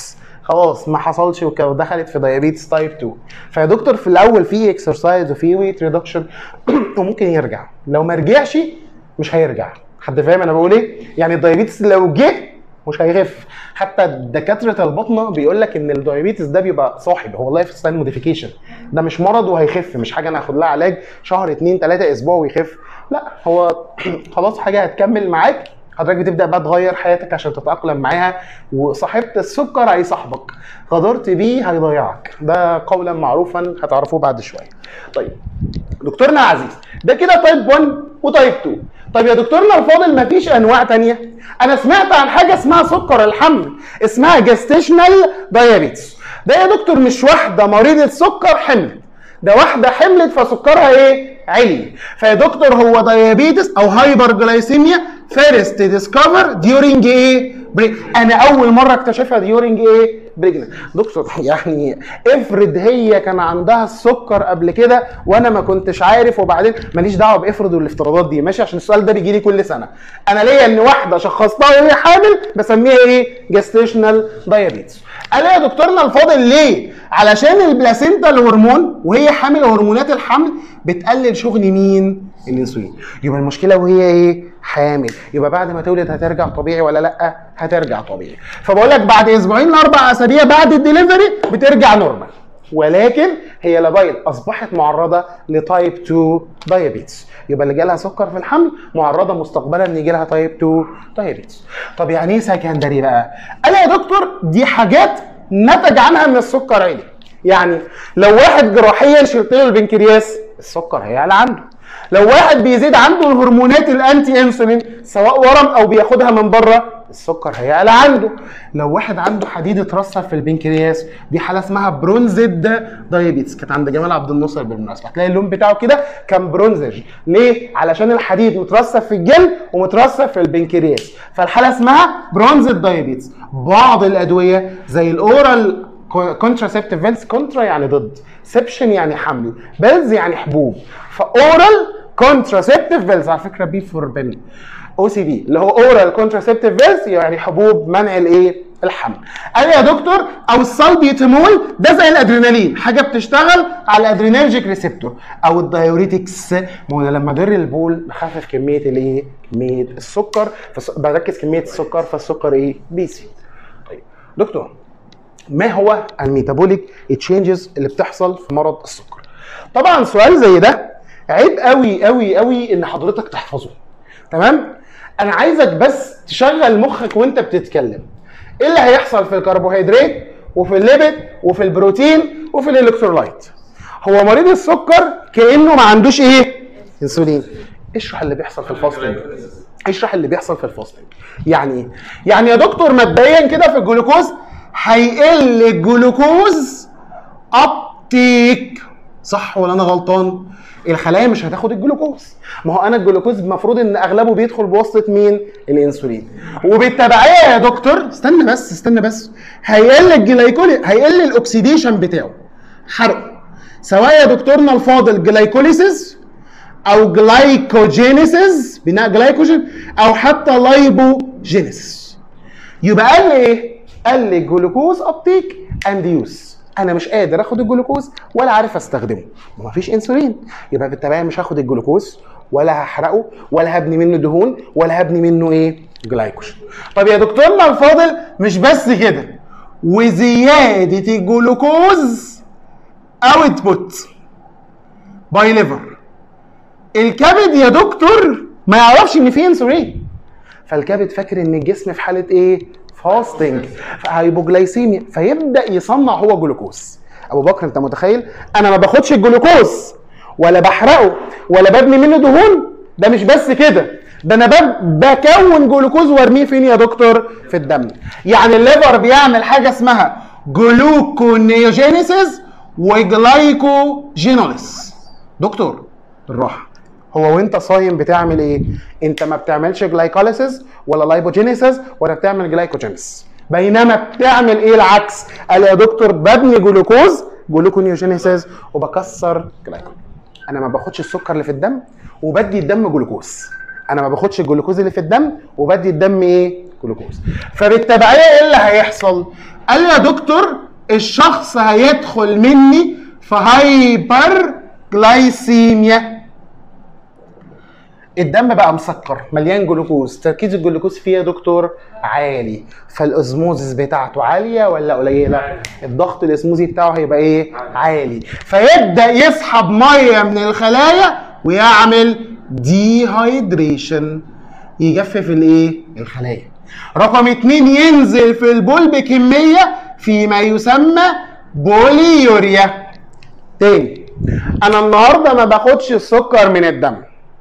خلاص ما حصلش وكده ودخلت في دايابيتس تايب 2. فيا دكتور في الاول في اكسرسايز وفي ويت ريدكشن وممكن يرجع، لو ما رجعش مش هيرجع. حد فاهم انا بقول ايه؟ يعني الدايابيتس لو جه مش هيخف. حتى دكاتره البطنه بيقول لك ان الدايابيتس ده بيبقى صاحب، هو لايف ستايل موديفيكيشن، ده مش مرض وهيخف، مش حاجه انا هاخد لها علاج شهر 2 3 اسبوع ويخف، لا هو خلاص حاجه هتكمل معاك، حضرتك بتبدا بقى تغير حياتك عشان تتاقلم معاها، وصاحبت السكر هيصاحبك، غدرت بيه هيضيعك، ده قولا معروفا هتعرفوه بعد شويه. طيب دكتورنا عزيز ده كده تايب 1 وتايب 2، طيب يا دكتورنا الفاضل مفيش انواع تانية؟ انا سمعت عن حاجه اسمها سكر الحمل اسمها جاستيشنال دايابيتس، ده يا دكتور مش واحده مريضه سكر حملت، ده واحده حملت فسكرها ايه؟ عالي. فيا دكتور هو دايابيتس او هايبر جلايسيميا فيرست ديسكفر ديورنج ايه؟ انا اول مره اكتشفها ديورنج ايه؟ بريجننت. دكتور يعني افرض هي كان عندها السكر قبل كده وانا ما كنتش عارف، وبعدين ماليش دعوه بافرض والافتراضات دي ماشي، عشان السؤال ده بيجي لي كل سنه. انا ليا ان واحده شخصتها وهي حامل بسميها ايه؟ جاستيشنال دايابيتس. قال يا دكتورنا الفاضل ليه؟ علشان البلاسينتا الهرمون وهي حامل هرمونات الحمل بتقلل شغل مين؟ الانسولين. يبقى المشكله وهي ايه؟ حامل، يبقى بعد ما تولد هترجع طبيعي ولا لا؟ هترجع طبيعي. فبقول لك بعد اسبوعين ل4 اسابيع بعد الدليفري بترجع نورمال، ولكن هي لابايل اصبحت معرضه لتايب 2 دايابيتس، يبقى اللي جالها سكر في الحمل معرضه مستقبلا ان يجي لها تايب 2 دايابيتس. طب يعني ايه سكندري بقى؟ قال يا دكتور دي حاجات نتج عنها ان السكر عالي، يعني لو واحد جراحيا شلت له البنكرياس السكر هيعلى عنده، لو واحد بيزيد عنده الهرمونات الانتي انسولين سواء ورم او بياخدها من بره السكر هيعلى عنده، لو واحد عنده حديد اترسب في البنكرياس دي حاله اسمها برونزد دايابيتس، كانت عند جمال عبد الناصر بالمناسبه، هتلاقي اللون بتاعه كده كان برونزج، ليه؟ علشان الحديد مترسب في الجلد ومترسب في البنكرياس، فالحاله اسمها برونزد دايابيتس. بعض الادويه زي الاورال كونتراسيبتيف بيلز، كونترا يعني ضد، سبشن يعني حمل، بيلز يعني حبوب، فاورال كونتراسيبتيف بيلز على فكره بي فور بن او سي بي اللي هو اورال كونتراسيبتيف بيلز يعني حبوب منع الايه؟ الحمل. قال يا دكتور او السالبيوتامول ده زي الادرينالين، حاجه بتشتغل على الادرينرجيك ريسبتور، او الدايوريتكس، ما هو لما ادر البول بخفف كميه الايه؟ كميه السكر، بركز كميه السكر فالسكر ايه؟ بيزيد. طيب دكتور ما هو الميتابوليك تشينجز اللي بتحصل في مرض السكر؟ طبعا سؤال زي ده عيب قوي قوي قوي ان حضرتك تحفظه، تمام؟ انا عايزك بس تشغل مخك وانت بتتكلم. ايه اللي هيحصل في الكربوهيدرات وفي الليبيد وفي البروتين وفي الالكترولايت؟ هو مريض السكر كانه ما عندوش ايه؟ انسولين. اشرح اللي بيحصل في الفاستنج. اشرح اللي بيحصل في الفاستنج. يعني ايه؟ يعني يا دكتور مبدئيا كده في الجلوكوز هيقل الجلوكوز ابتيك، صح ولا انا غلطان؟ الخلايا مش هتاخد الجلوكوز، ما هو انا الجلوكوز المفروض ان اغلبه بيدخل بواسطه مين؟ الانسولين، وبالتبعيه يا دكتور استنى بس هيقل هيقل الاكسيديشن بتاعه، حرقه، سواء يا دكتورنا الفاضل جلايكوليسيس او جلايكوجينيسيس بناء جلايكوجين او حتى لايبوجينيسيس. يبقى قال لي ايه؟ قال لي الجلوكوز ابتيك اند يوز، انا مش قادر اخد الجلوكوز ولا عارف استخدمه، ومفيش انسولين، يبقى بالتبعيه مش هاخد الجلوكوز ولا هحرقه ولا هبني منه دهون ولا هبني منه ايه؟ جلايكوجين. طب يا دكتورنا الفاضل مش بس كده، وزياده الجلوكوز اوتبوت باي ليفر، الكبد يا دكتور ما يعرفش ان في انسولين، فالكبد فاكر ان الجسم في حاله ايه؟ فاستنج، هايبوجلايسيميا، فيبدا يصنع هو جلوكوز. ابو بكر انت متخيل؟ انا ما باخدش الجلوكوز ولا بحرقه ولا ببني منه دهون، ده مش بس كده، ده انا بكون جلوكوز وارميه فين يا دكتور؟ في الدم. يعني الليفر بيعمل حاجه اسمها جلوكونيوجينيسيس وجلايكوجينوليس. دكتور بالراحه. هو وانت صايم بتعمل ايه؟ انت ما بتعملش جلايكوليسيس ولا لايبوجينيسيس ولا بتعمل جلايكوجينيسيس، بينما بتعمل ايه العكس؟ قال يا دكتور ببني جلوكوز جلوكونيوجينيسيس وبكسر جلايكول. انا ما باخدش السكر اللي في الدم وبدي الدم جلوكوز. انا ما باخدش الجلوكوز اللي في الدم وبدي الدم ايه؟ جلوكوز. فبالتبعيه ايه اللي هيحصل؟ قال لي يا دكتور الشخص هيدخل مني في هايبر جلايسيميا. الدم بقى مسكر مليان جلوكوز، تركيز الجلوكوز فيه يا دكتور عالي، فالاسموزيس بتاعته عاليه ولا قليله؟ الضغط الاسموزي بتاعه هيبقى ايه؟ عالي، فيبدا يسحب ميه من الخلايا ويعمل ديهايدريشن، يجفف الايه؟ الخلايا. رقم 2 ينزل في البول بكميه فيما يسمى بوليوريا. تاني انا النهارده ما باخدش السكر من الدم،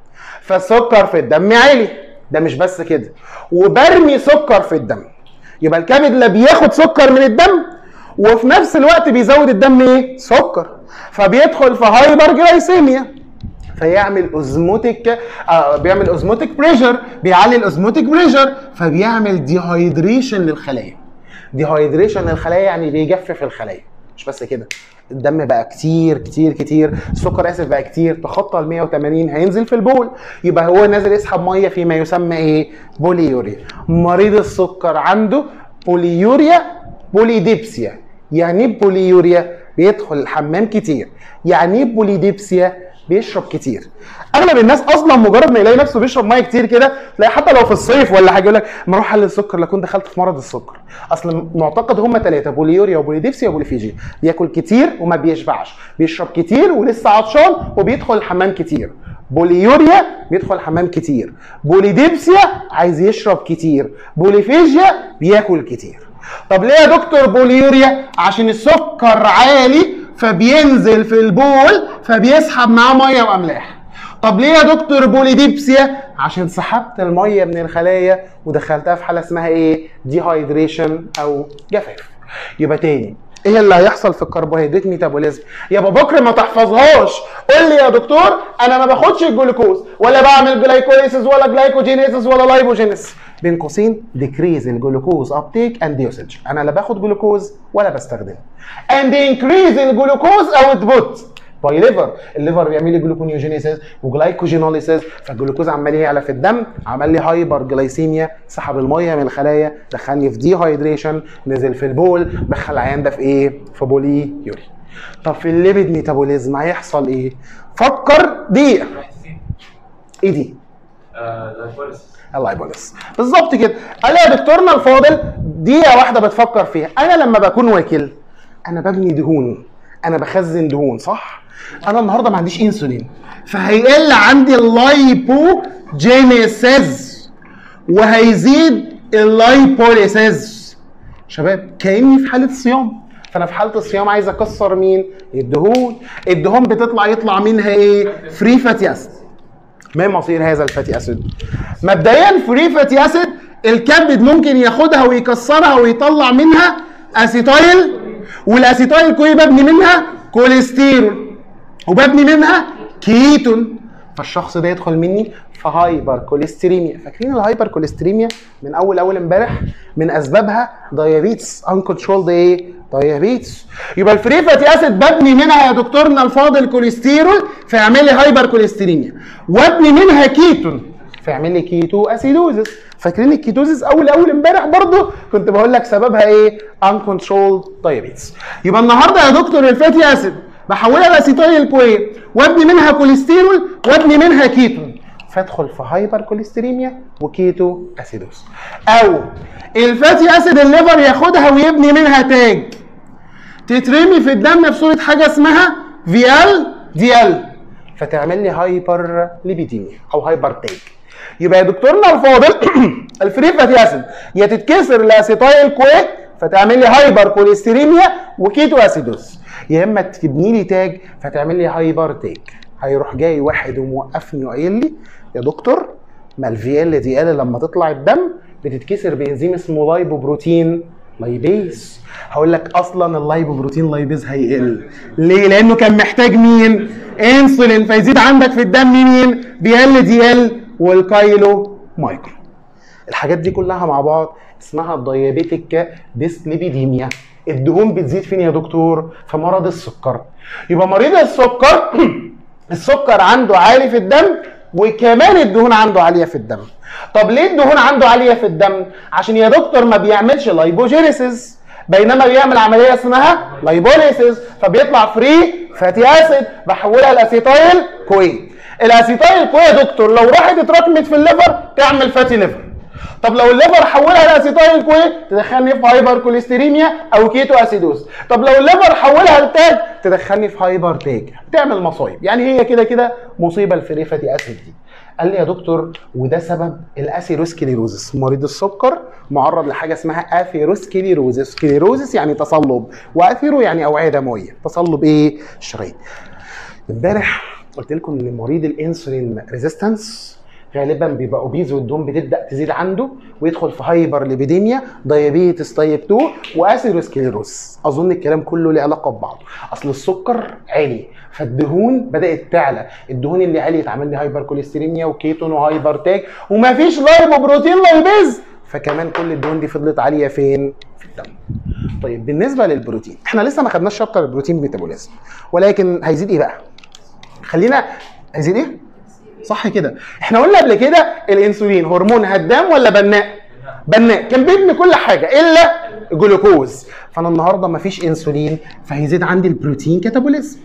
فالسكر في الدم عالي، ده مش بس كده وبرمي سكر في الدم، يبقى الكبد لا بياخد سكر من الدم وفي نفس الوقت بيزود الدم ايه؟ سكر، فبيدخل في هايبر جلايسيميا، فيعمل اوزموتيك بيعمل اوزموتيك بريشر، بيعلي الاوزموتيك بريشر، فبيعمل ديهايدريشن للخلايا. ديهايدريشن للخلايا يعني بيجفف الخلايا. مش بس كده، الدم بقى كتير كتير كتير، السكر اسف بقى كتير، تخطى ال 180 هينزل في البول، يبقى هو نازل يسحب ميه فيما يسمى ايه؟ بوليوريا. مريض السكر عنده بوليوريا بوليديبسيا. يعني ايه بوليوريا؟ بيدخل الحمام كتير. يعني ايه بوليديبسيا؟ بيشرب كتير. اغلب الناس اصلا مجرد ما يلاقي نفسه بيشرب ميه كتير كده، تلاقي حتى لو في الصيف ولا حاجه يقول لك ما اروح احلل السكر لكون دخلت في مرض السكر. اصل معتقد هم 3: بوليوريا وبوليديبسيا وبوليفيجيا. بياكل كتير وما بيشبعش، بيشرب كتير ولسه عطشان وبيدخل الحمام كتير. بوليوريا بيدخل الحمام كتير، بوليديبسيا عايز يشرب كتير، بوليفيجيا بياكل كتير. طب ليه يا دكتور بوليوريا؟ عشان السكر عالي فبينزل في البول فبيسحب معاه ميه واملاح. طب ليه يا دكتور بوليديبسيا؟ عشان سحبت الميه من الخلايا ودخلتها في حاله اسمها ايه؟ ديهايدريشن او جفاف. يبقى تاني ايه اللي هيحصل في الكربوهيدرات ميتابوليزم؟ يا بكر ما تحفظهاش، قول لي يا دكتور انا ما باخدش الجلوكوز ولا بعمل جلايكوليسيس ولا جلايكوجينيسيس ولا لايبوجينيسيس، بين قوسين ديكريز الجلوكوز ابتيك اند يوسج. انا لا باخد جلوكوز ولا بستخدمه. اند انكريز الجلوكوز اوتبوت باي ليفر. الليفر بيعمل لي جلوكونيوجينيسيس وجلايكوجينوليسيس، فالجلوكوز عمال يعلى في الدم، عمل لي هايبر جلايسيميا، سحب الميه من الخلايا، دخلني في ديهايدريشن، نزل في البول، دخل العيان ده في ايه؟ في بوليوريا. طب في الليبيد ميتابوليزم هيحصل ايه؟ فكر دقيقه. ايه دي؟ اللايبوليس. بالظبط كده. قال يا دكتورنا الفاضل دقيقه واحده بتفكر فيها، انا لما بكون واكل انا ببني دهون، انا بخزن دهون صح؟ انا النهارده ما عنديش انسولين فهيقل عندي اللايبوجينيسيس وهيزيد اللايبوليسيس. شباب كاني في حاله صيام، فانا في حاله الصيام عايز اكسر مين؟ الدهون. الدهون يطلع منها ايه؟ فري فاتي اسيد. ما مصير هذا الفاتي اسيد؟ مبدئيا فري فاتي اسيد الكبد ممكن ياخدها ويكسرها ويطلع منها اسيتايل، والاسيتايل كوي ببني منها كوليسترول وببني منها كيتون، فالشخص ده يدخل مني في هايبر كوليستريميا. فاكرين الهايبر كوليستريميا من اول امبارح من اسبابها دايابيتس، انكونترولد ايه؟ دايابيتس. يبقى الفري فاتي اسيد ببني منها يا دكتورنا الفاضل كوليسترول فيعمل لي هايبر كوليستريميا، وابني منها كيتون فيعمل لي كيتو اسيدوزس. فاكرين الكيتوزس اول امبارح برضو كنت بقول لك سببها ايه؟ انكونترولد دايابيتس. يبقى النهارده يا دكتور الفاتي اسيد بحولها لاسيتايل كوي وابني منها كوليسترول وابني منها كيتون، فادخل في هايبر كوليستريميا وكيتو اسيدوز. او الفاتي اسيد الليفر ياخدها ويبني منها تاج، تترمي في الدم بصوره حاجه اسمها VLDL فتعمل لي هايبر ليبيديميا او هايبر تاج. يبقى يا دكتورنا الفاضل الفري فاتي اسيد يا تتكسر لاسيتايل كوي فتعمل لي هايبر كوليستريميا وكيتو اسيدوز، يا اما تبني لي تاج فتعمل لي هايبر تاج. هيروح جاي واحد وموقفني وقايل لي يا دكتور ما الVLDL لما تطلع الدم بتتكسر بانزيم اسمه لايبوبروتين لايبيز. هقول لك اصلا اللايبوبروتين لايبيز هيقل ليه؟ لانه كان محتاج مين؟ انسولين، فيزيد عندك في الدم مين؟ بي ال دي ال والكايلو مايكرو. الحاجات دي كلها مع بعض اسمها دايابيتيك ديسليبيديميا. الدهون بتزيد فين يا دكتور؟ في مرض السكر. يبقى مريض السكر السكر عنده عالي في الدم وكمان الدهون عنده عاليه في الدم. طب ليه الدهون عنده عاليه في الدم؟ عشان يا دكتور ما بيعملش لايبوجينيسيس، بينما بيعمل عمليه اسمها لايبوليسيس، فبيطلع فري فاتي اسيد بحولها لاسيتايل كوي. الاسيتايل كوي يا دكتور لو راحت اتراكمت في الليفر تعمل فاتي ليفر. طب لو الليفر حولها لاسيتايل كوي تدخلني في هايبر كوليستيريميا او كيتو اسيدوز. طب لو الليفر حولها لتاج تدخلني في هايبر تاج، تعمل مصايب. يعني هي كده كده مصيبه الفري فاتي اسيد دي. قال لي يا دكتور وده سبب الاسيروسكليروزس. مريض السكر معرض لحاجه اسمها اثيروسكليروزس. سكليروزس يعني تصلب، واثيرو يعني اوعيه دمويه، تصلب ايه؟ الشرايين. امبارح قلت لكم ان مريض الانسولين ريزيستنس غالبا بيبقى اوبيز والدهون بتبدا تزيد عنده ويدخل في هايبر ليبيديميا، دايابيتس تايب 2 واثيروسكليروز. اظن الكلام كله له علاقه ببعضه. اصل السكر عالي فالدهون بدات تعلى، الدهون اللي عليت عمل لي هايبر كوليستيريميا وكيتون وهايبر تاج ومفيش لايبوبروتين لايبيز، فكمان كل الدهون دي فضلت عاليه فين؟ في الدم. طيب بالنسبه للبروتين احنا لسه ما خدناش شابتر البروتين ميتابوليزم، ولكن هيزيد ايه بقى؟ خلينا هيزيد ايه؟ صح كده. احنا قلنا قبل كده الانسولين هرمون هدام ولا بناء؟ بناء، كان بيبني كل حاجه الا جلوكوز. فانا النهارده مفيش انسولين فهيزيد عندي البروتين كاتابوليزم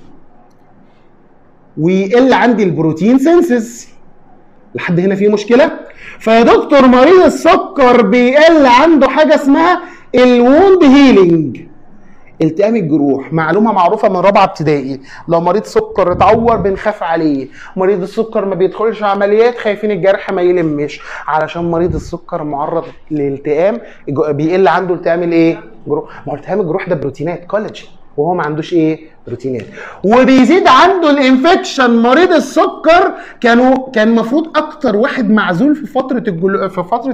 ويقل عندي البروتين سينسز. لحد هنا في مشكله؟ فيا دكتور مريض السكر بيقل عنده حاجه اسمها الووند هيلينج، التئام الجروح. معلومه معروفه من رابعه ابتدائي، لو مريض سكر اتعور بنخاف عليه. مريض السكر ما بيدخلش عمليات خايفين الجرح ما يلمش، علشان مريض السكر معرض للالتئام بيقل عنده التئام الايه؟ جروح. ما هو التئام الجروح ده بروتينات كولاجين وهو ما عندوش ايه؟ بروتينات. وبيزيد عنده الانفكشن. مريض السكر كان المفروض اكتر واحد معزول في فتره في فتره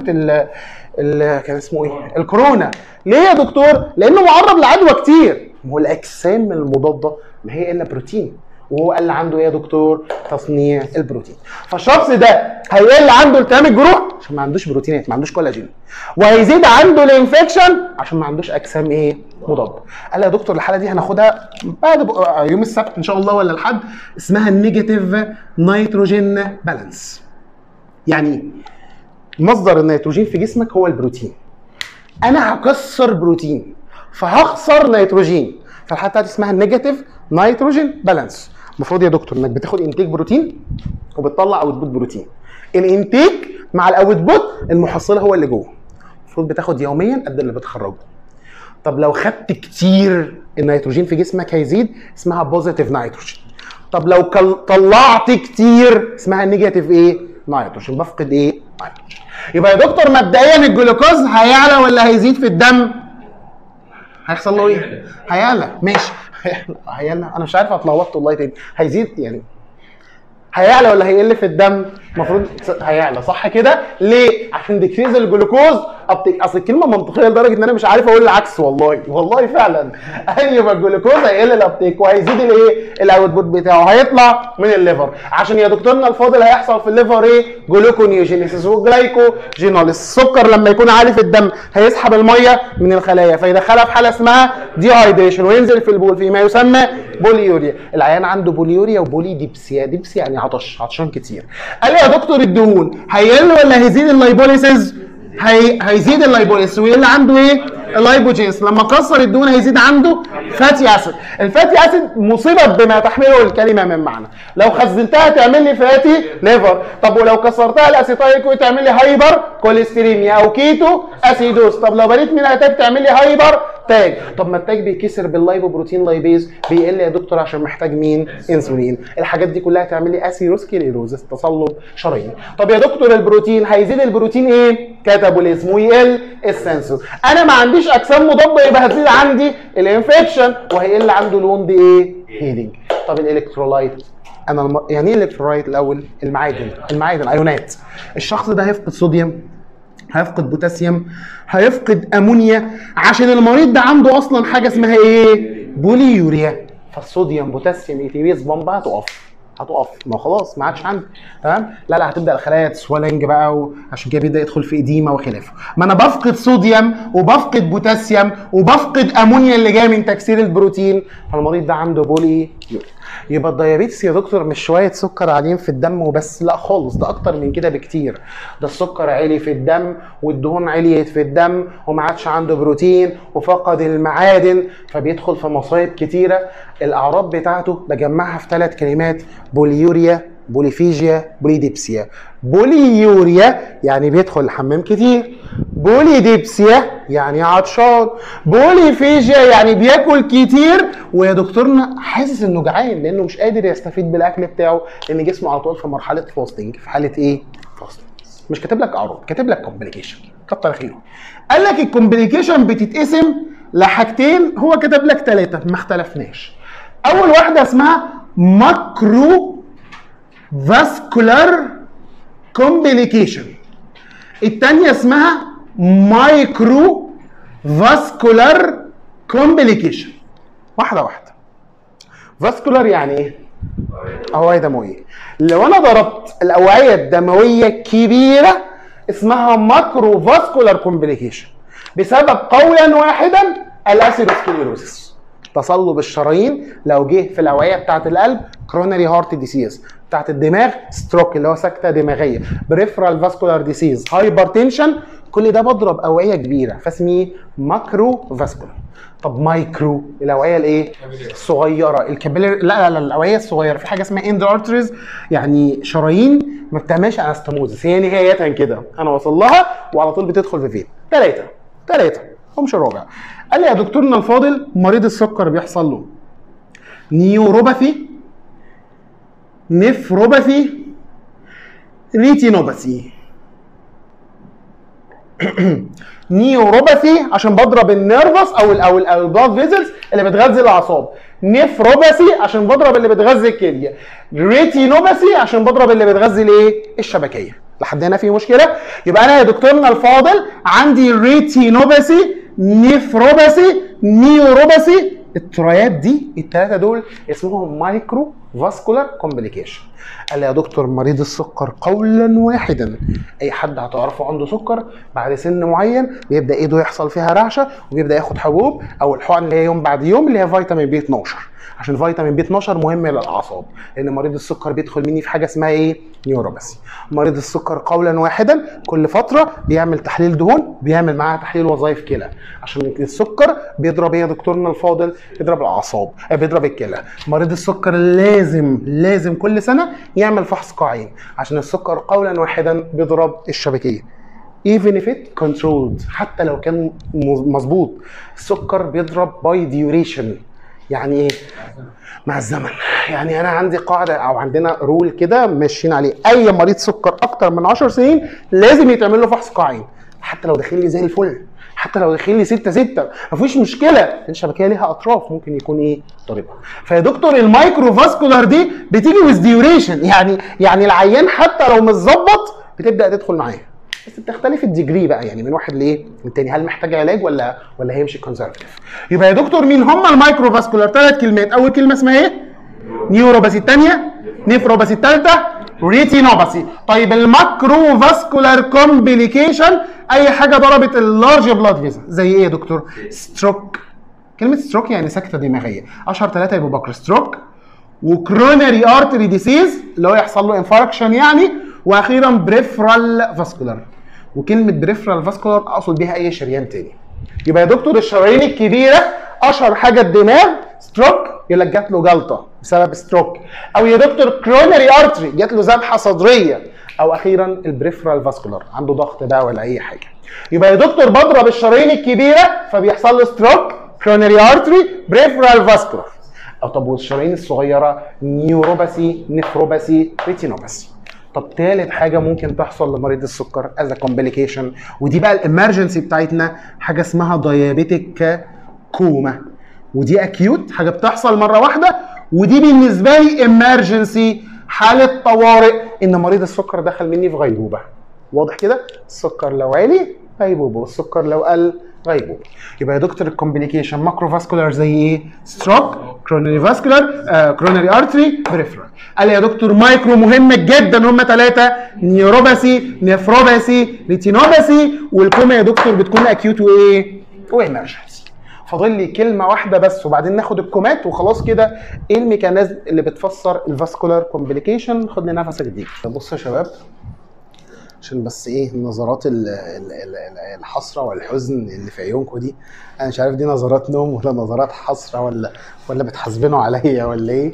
كان اسمه ايه؟ الكورونا. ليه يا دكتور؟ لانه معرض لعدوى كتير. ما هو الاجسام المضاده ما هي الا بروتين، وهو قال عنده ايه يا دكتور؟ تصنيع البروتين. فالشخص ده هيقل عنده التئام الجروح عشان ما عندوش بروتينات، ما عندوش كولاجين، وهيزيد عنده الانفكشن عشان ما عندوش اجسام ايه؟ مضاده. قال يا دكتور الحاله دي هناخدها بعد يوم السبت ان شاء الله ولا الحد، اسمها النيجاتيف نيتروجين بالانس. يعني مصدر النيتروجين في جسمك هو البروتين. انا هكسر بروتين فهخسر نيتروجين، فالحاله بتاعتي اسمها النيجاتيف نيتروجين بالانس. المفروض يا دكتور انك بتاخد انتاج بروتين وبتطلع اوتبوت بروتين. الانتاج مع الاوتبوت المحصله هو اللي جوه. المفروض بتاخد يوميا قد اللي بتخرجه. طب لو خدت كتير النيتروجين في جسمك هيزيد، اسمها بوزيتيف نيتروجين. طب لو طلعت كتير اسمها نيجاتيف ايه؟ نيتروجين، بفقد ايه؟ نيتروجين. يبقى يا دكتور مبدئيا الجلوكوز هيعلى ولا هيزيد في الدم؟ هيحصل له ايه؟ هيعلى. ماشي هيعلى. انا مش عارف اتلخبطت والله تاني. هيزيد يعني هيعلى ولا هيقل في الدم؟ المفروض هيعلى صح كده؟ ليه؟ عشان ديكريز الجلوكوز ابتيك. اصل الكلمه منطقيه لدرجه ان انا مش عارف اقول العكس والله فعلا. يبقى الجلوكوز هيقل الابتيك وهيزيد الايه؟ الاوتبوت بتاعه هيطلع من الليفر. عشان يا دكتورنا الفاضل هيحصل في الليفر ايه؟ جلوكونيوجينيسيس وجلايكوجينوليس. السكر لما يكون عالي في الدم هيسحب الميه من الخلايا فيدخلها في حاله اسمها ديهايدريشن وينزل في البول فيما يسمى بوليوريا. العيان عنده بوليوريا وبولي ديبسيا. ديبسيا يعني عطشان كتير. قال لي يا دكتور الدهون هيقل ولا هيزيد اللايبوليسيس؟ هيزيد اللايبوليسيس ويقل عنده ايه؟ اللايبوجينس. لما كسر الدهون هيزيد عنده فاتي اسيد. الفاتي اسيد مصيبه بما تحمله الكلمه من معنى. لو خزنتها تعمل لي فاتي ليفر. طب ولو كسرتها الاسيتايل كوي تعمل لي هايبر كوليستيريميا او كيتو اسيدوز. طب لو بنيت منها تاج تعمل لي هايبر تاج. طب ما التاج بيكسر باللايبوبروتين لايبيز بيقل يا دكتور عشان محتاج مين؟ انسولين. الحاجات دي كلها تعمل لي اثيروسكليروزس تصلب شرايين. طب يا دكتور البروتين هيزيد البروتين ايه؟ كاتابوليزم ويقل السنسور. انا ما عنديش اجسام مضاده يبقى هتزيد عندي الانفكشن وهيقل عنده الوند ايه؟ هيلينج. طب الالكترولايت انا يعني ايه الالكترولايت الاول؟ المعادن ايونات. الشخص ده هيفقد صوديوم، هيفقد بوتاسيوم، هيفقد امونيا، عشان المريض ده عنده اصلا حاجه اسمها ايه؟ بوليوريا. فالصوديوم بوتاسيوم اي تي بيز بامب هتقف. هتقف، ما خلاص ما عادش عندي. تمام؟ لا هتبدا الخلايا تسوالنج بقى، وعشان كده بيبدا يدخل في اديمه وخلافه. ما انا بفقد صوديوم وبفقد بوتاسيوم وبفقد امونيا اللي جايه من تكسير البروتين، فالمريض ده عنده بولي. يبقى الديابيتس يا دكتور مش شويه سكر عاليين في الدم وبس، لا خالص، ده اكتر من كده بكتير. ده السكر عالي في الدم والدهون عليت في الدم وما عادش عنده بروتين وفقد المعادن، فبيدخل في مصايب كتيره. الاعراض بتاعته بجمعها في 3 كلمات: بوليوريا، بوليفيجيا، بوليديبسيا. بوليوريا يعني بيدخل الحمام كتير، بوليديبسيا يعني عطشان، بوليفيجيا يعني بياكل كتير ويا دكتورنا حاسس انه جعان لانه مش قادر يستفيد بالاكل بتاعه، لان جسمه على طول في مرحله فاستنج. في حاله ايه؟ فاستنج. مش كاتب لك اعراض، كاتب لك كومبليكيشن. كتر خيره. قال لك الكومبليكيشن بتتقسم لحاجتين، هو كتب لك 3 ما اختلفناش. اول واحده اسمها ماكرو فاسكولار كومبليكيشن، الثانيه اسمها مايكرو فاسكولار كومبليكيشن. واحده واحده. فاسكولار يعني ايه؟ اوعيه دمويه. لو انا ضربت الاوعيه الدمويه كبيره اسمها ماكرو فاسكولار كومبليكيشن، بسبب قولا واحدا الاسيروسكليروسيس، تصلب الشرايين. لو جه في الاوعيه بتاعه القلب كروناري هارت ديسيز، بتاعه الدماغ ستروك اللي هو سكته دماغيه، بريفرال فاسكولار ديسيز، هايبرتنشن، كل ده بضرب اوعيه كبيره فاسميه ماكرو فاسكولار. طب مايكرو الاوعيه الايه؟ الصغيره، الكابيلر. لا الاوعيه الصغيره في حاجه اسمها اند ارتريز، يعني شرايين ما بتعملش انستموزس، هي نهايه كده انا وصل لها وعلى طول بتدخل في فين. 3 همش رابع. قال لي يا دكتورنا الفاضل مريض السكر بيحصل له نيوروباثي، نفروباثي، ريتينوباثي. نيوروباثي عشان بضرب النيرفس او البلاد فيزلز اللي بتغذي الاعصاب، نفروباثي عشان بضرب اللي بتغذي الكليه، ريتينوباثي عشان بضرب اللي بتغذي الايه؟ الشبكيه. لحد هنا في مشكله؟ يبقى انا يا دكتورنا الفاضل عندي ريتينوباثي، نفروباثي، نيوروباثي. الترايات دي ال3 دول اسمهم مايكرو فاسكولار كومبليكيشن. قال لي يا دكتور مريض السكر قولا واحدا، اي حد هتعرفه عنده سكر بعد سن معين بيبدا ايده يحصل فيها رعشه وبيبدا ياخد حبوب او الحقن اللي هي يوم بعد يوم اللي هي فيتامين بي 12، عشان فيتامين بي 12 مهم للاعصاب، لان مريض السكر بيدخل مني في حاجه اسمها ايه؟ نيوروباثي. مريض السكر قولا واحدا كل فتره بيعمل تحليل دهون، بيعمل معاها تحليل وظائف كلى، عشان السكر بيضرب ايه يا دكتورنا الفاضل؟ بيضرب الاعصاب، بيضرب الكلى. مريض السكر لازم كل سنه يعمل فحص قاعين، عشان السكر قولا واحدا بيضرب الشبكيه. even if it controlled، حتى لو كان مظبوط. السكر بيضرب by duration، يعني ايه؟ مع الزمن. يعني انا عندي قاعده او عندنا رول كده ماشيين عليه، اي مريض سكر اكتر من 10 سنين لازم يتعمل له فحص قاعين، حتى لو داخل لي زي الفل، حتى لو داخل لي 6 مفيش مشكله، الشبكيه ليها اطراف ممكن يكون ايه؟ ضاربها. فيا دكتور المايكرو فاسكولار دي بتيجي ويز ديوريشن، يعني العيان حتى لو متظبط بتبدا تدخل معاه، بس بتختلف الديجري بقى، يعني من واحد لايه؟ للتاني، هل محتاج علاج ولا هيمشي كونزرفتيف. يبقى يا دكتور مين هم المايكرو فاسكولار؟ 3 كلمات، اول كلمه اسمها ايه؟ نيوروباثي، الثانيه نيفروباثي، الثالثه ريتينوباثي. طيب الماكرو فاسكولار كومبليكيشن اي حاجه ضربت اللارج بلاد فيزل، زي ايه يا دكتور؟ ستروك. كلمه ستروك يعني سكته دماغيه، اشهر 3 يبقوا بكر ستروك، وكروناري ارتري ديسيز اللي هو يحصل له انفاركشن يعني، واخيرا بريفرال فاسكولار. وكلمه بريفرال فاسكولار اقصد بيها اي شريان تاني. يبقى يا دكتور الشرايين الكبيره اشهر حاجه الدماغ، ستروك يقول لك جات له جلطه بسبب ستروك، او يا دكتور كروناري ارتري جات له ذبحه صدريه، او اخيرا البريفرال فاسكولار عنده ضغط بقى ولا اي حاجه. يبقى يا دكتور بضرب الشرايين الكبيره فبيحصل له ستروك، كروناري ارتري، بريفرال فاسكولار. او طب والشرايين الصغيره نيوروباثي، نفروباثي، ريتينوباثي. طب ثالث حاجه ممكن تحصل لمريض السكر از كومبليكيشن، ودي بقى الامرجنسي بتاعتنا، حاجه اسمها دايابيتيك كوما، ودي اكيوت حاجه بتحصل مره واحده، ودي بالنسبه لي امرجنسي، حاله طوارئ، ان مريض السكر دخل مني في غيبوبه. واضح كده؟ السكر لو عالي غيبوبه، والسكر لو قل غيبوبه. يبقى يا دكتور الكومبليكيشن ماكرو فاسكولار زي ايه؟ ستروك، كرونري فاسكولار، كرونري ارتري، بريفرال. قال لي يا دكتور مايكرو مهمه جدا، هم 3: نيوروباثي، نيفروباثي، ريتينوباثي، والكوما يا دكتور بتكون اكيوت وايه؟ وامرجنسي. فاضل لي كلمه واحده بس وبعدين ناخد الكومات وخلاص كده. ايه الميكانيزم اللي بتفسر الفاسكولار كومبليكيشن؟ خد لي نفسك دقيقه. بصوا يا شباب، عشان بس ايه النظرات الحسره والحزن اللي في عيونكم دي، انا مش عارف دي نظرات نوم ولا نظرات حسره ولا بتحاسبنوا عليا ولا ايه.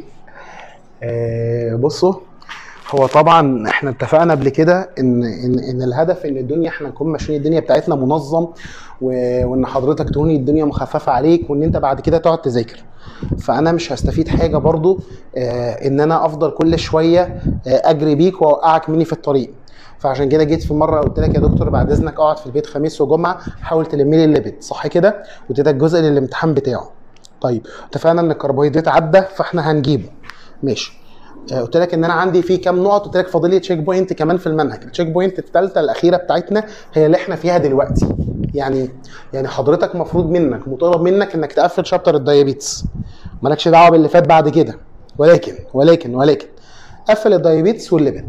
بصوا، هو طبعا احنا اتفقنا قبل كده ان الهدف ان الدنيا احنا نكون ماشيين الدنيا بتاعتنا منظم، وان حضرتك تكوني الدنيا مخففه عليك، وان انت بعد كده تقعد تذاكر. فانا مش هستفيد حاجه برضو ان انا افضل كل شويه اجري بيك واوقعك مني في الطريق. فعشان كده جيت في مره قلت لك يا دكتور بعد اذنك اقعد في البيت خميس وجمعه، حاول تلم لي الليبيد، صح كده؟ وده الجزء للامتحان بتاعه. طيب اتفقنا ان الكربوهيدرات عدى فاحنا هنجيبه، ماشي. قلت لك ان انا عندي فيه كام نقط، قلت لك فاضل لي تشيك بوينت كمان في المنهج. التشيك بوينت الثالثه الاخيره بتاعتنا هي اللي احنا فيها دلوقتي. يعني حضرتك مفروض منك، مطالب منك انك تقفل شابتر الدايابيتس، مالكش دعوه باللي فات بعد كده، ولكن قفل الدايابيتس والليبيد.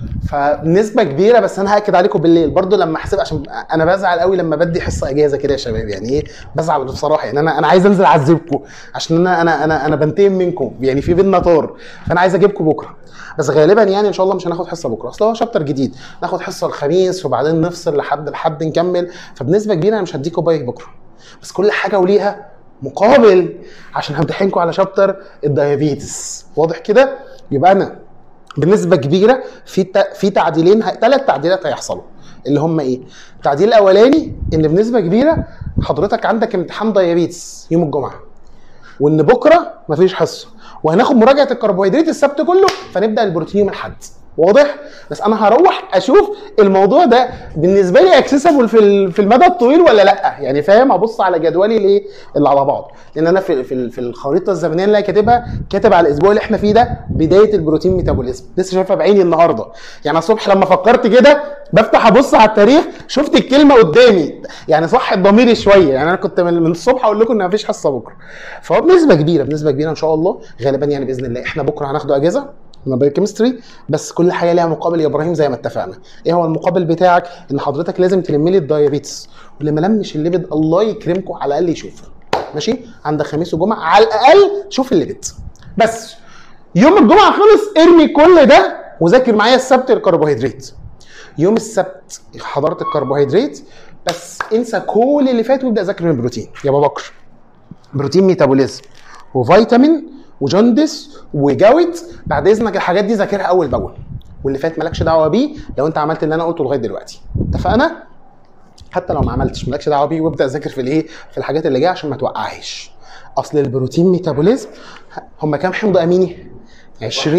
فبنسبه كبيره، بس انا هاكد عليكم بالليل برضو لما احسب، عشان انا بزعل قوي لما بدي حصه اجازه كده يا شباب. يعني ايه بزعل بصراحه، يعني انا عايز انزل اعذبكم عشان انا بنتقم منكم، يعني في بينا طار، فانا عايز اجيبكم بكره. بس غالبا يعني ان شاء الله مش هناخد حصه بكره، اصل هو شابتر جديد، ناخد حصه الخميس وبعدين نفصل لحد نكمل. فبنسبه كبيره انا مش هديكم بايك بكره، بس كل حاجه وليها مقابل عشان همتحنكم على شابتر الدايابيتس. واضح كده؟ يبقى انا بنسبه كبيره في تعديلين، 3 تعديلات هيحصلوا، اللي هم ايه؟ التعديل الاولاني ان بنسبه كبيره حضرتك عندك امتحان دايابيتس يوم الجمعه، وان بكره مفيش حصه، وهناخد مراجعه الكربوهيدرات السبت كله، فنبدا البروتين يوم الاحد. واضح؟ بس انا هروح اشوف الموضوع ده بالنسبه لي اكسسبل في المدى الطويل ولا لا، يعني فاهم؟ ابص على جدولي الايه اللي على بعض، لان انا في الخريطه الزمنيه اللي كاتبها، كاتب على الاسبوع اللي احنا فيه ده بدايه البروتين ميتابوليزم، لسه شايفها بعيني النهارده. يعني الصبح لما فكرت كده بفتح ابص على التاريخ، شفت الكلمه قدامي، يعني صح ضميري شويه. يعني انا كنت من الصبح اقول لكم ان مفيش حصه بكره، فهو بنسبه كبيره ان شاء الله غالبا يعني باذن الله احنا بكره هناخده اجازه من بايوكيمستري، بس كل حاجه ليها مقابل يا ابراهيم زي ما اتفقنا. ايه هو المقابل بتاعك؟ ان حضرتك لازم تلم لي الدايابيتس، واللي ما لمش الليبيد الله يكرمكم على الاقل يشوفه، ماشي؟ عندك خميس وجمعه على الاقل شوف الليبيد. بس يوم الجمعه خلص ارمي كل ده وذاكر معايا السبت الكربوهيدرات. يوم السبت حضرت الكربوهيدرات بس انسى كل اللي فات وابدا ذاكر من البروتين يا ابو بكر. بروتين ميتابوليزم وفيتامين وجوندس وجوت، بعد اذنك الحاجات دي ذاكرها اول باول، واللي فات مالكش دعوه بيه لو انت عملت اللي انا قلته لغايه دلوقتي. اتفقنا؟ حتى لو ما عملتش مالكش دعوه بيه، وابدا ذاكر في الايه، في الحاجات اللي جايه عشان ما توقعهاش. اصل البروتين ميتابوليزم هم كام حمض اميني؟ 20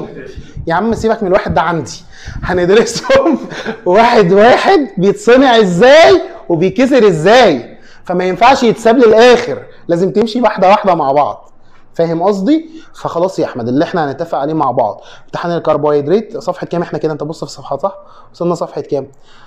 يا عم، سيبك من الواحد ده، عندي هندرسهم واحد واحد بيتصنع ازاي وبيكسر ازاي، فما ينفعش يتساب للاخر، لازم تمشي واحده واحده مع بعض. فاهم قصدي؟ فخلاص يا احمد اللي احنا هنتفق عليه مع بعض، امتحان الكربوهيدرات صفحه كام احنا كده؟ انت بص في الصفحه صح؟ وصلنا صفحه كام؟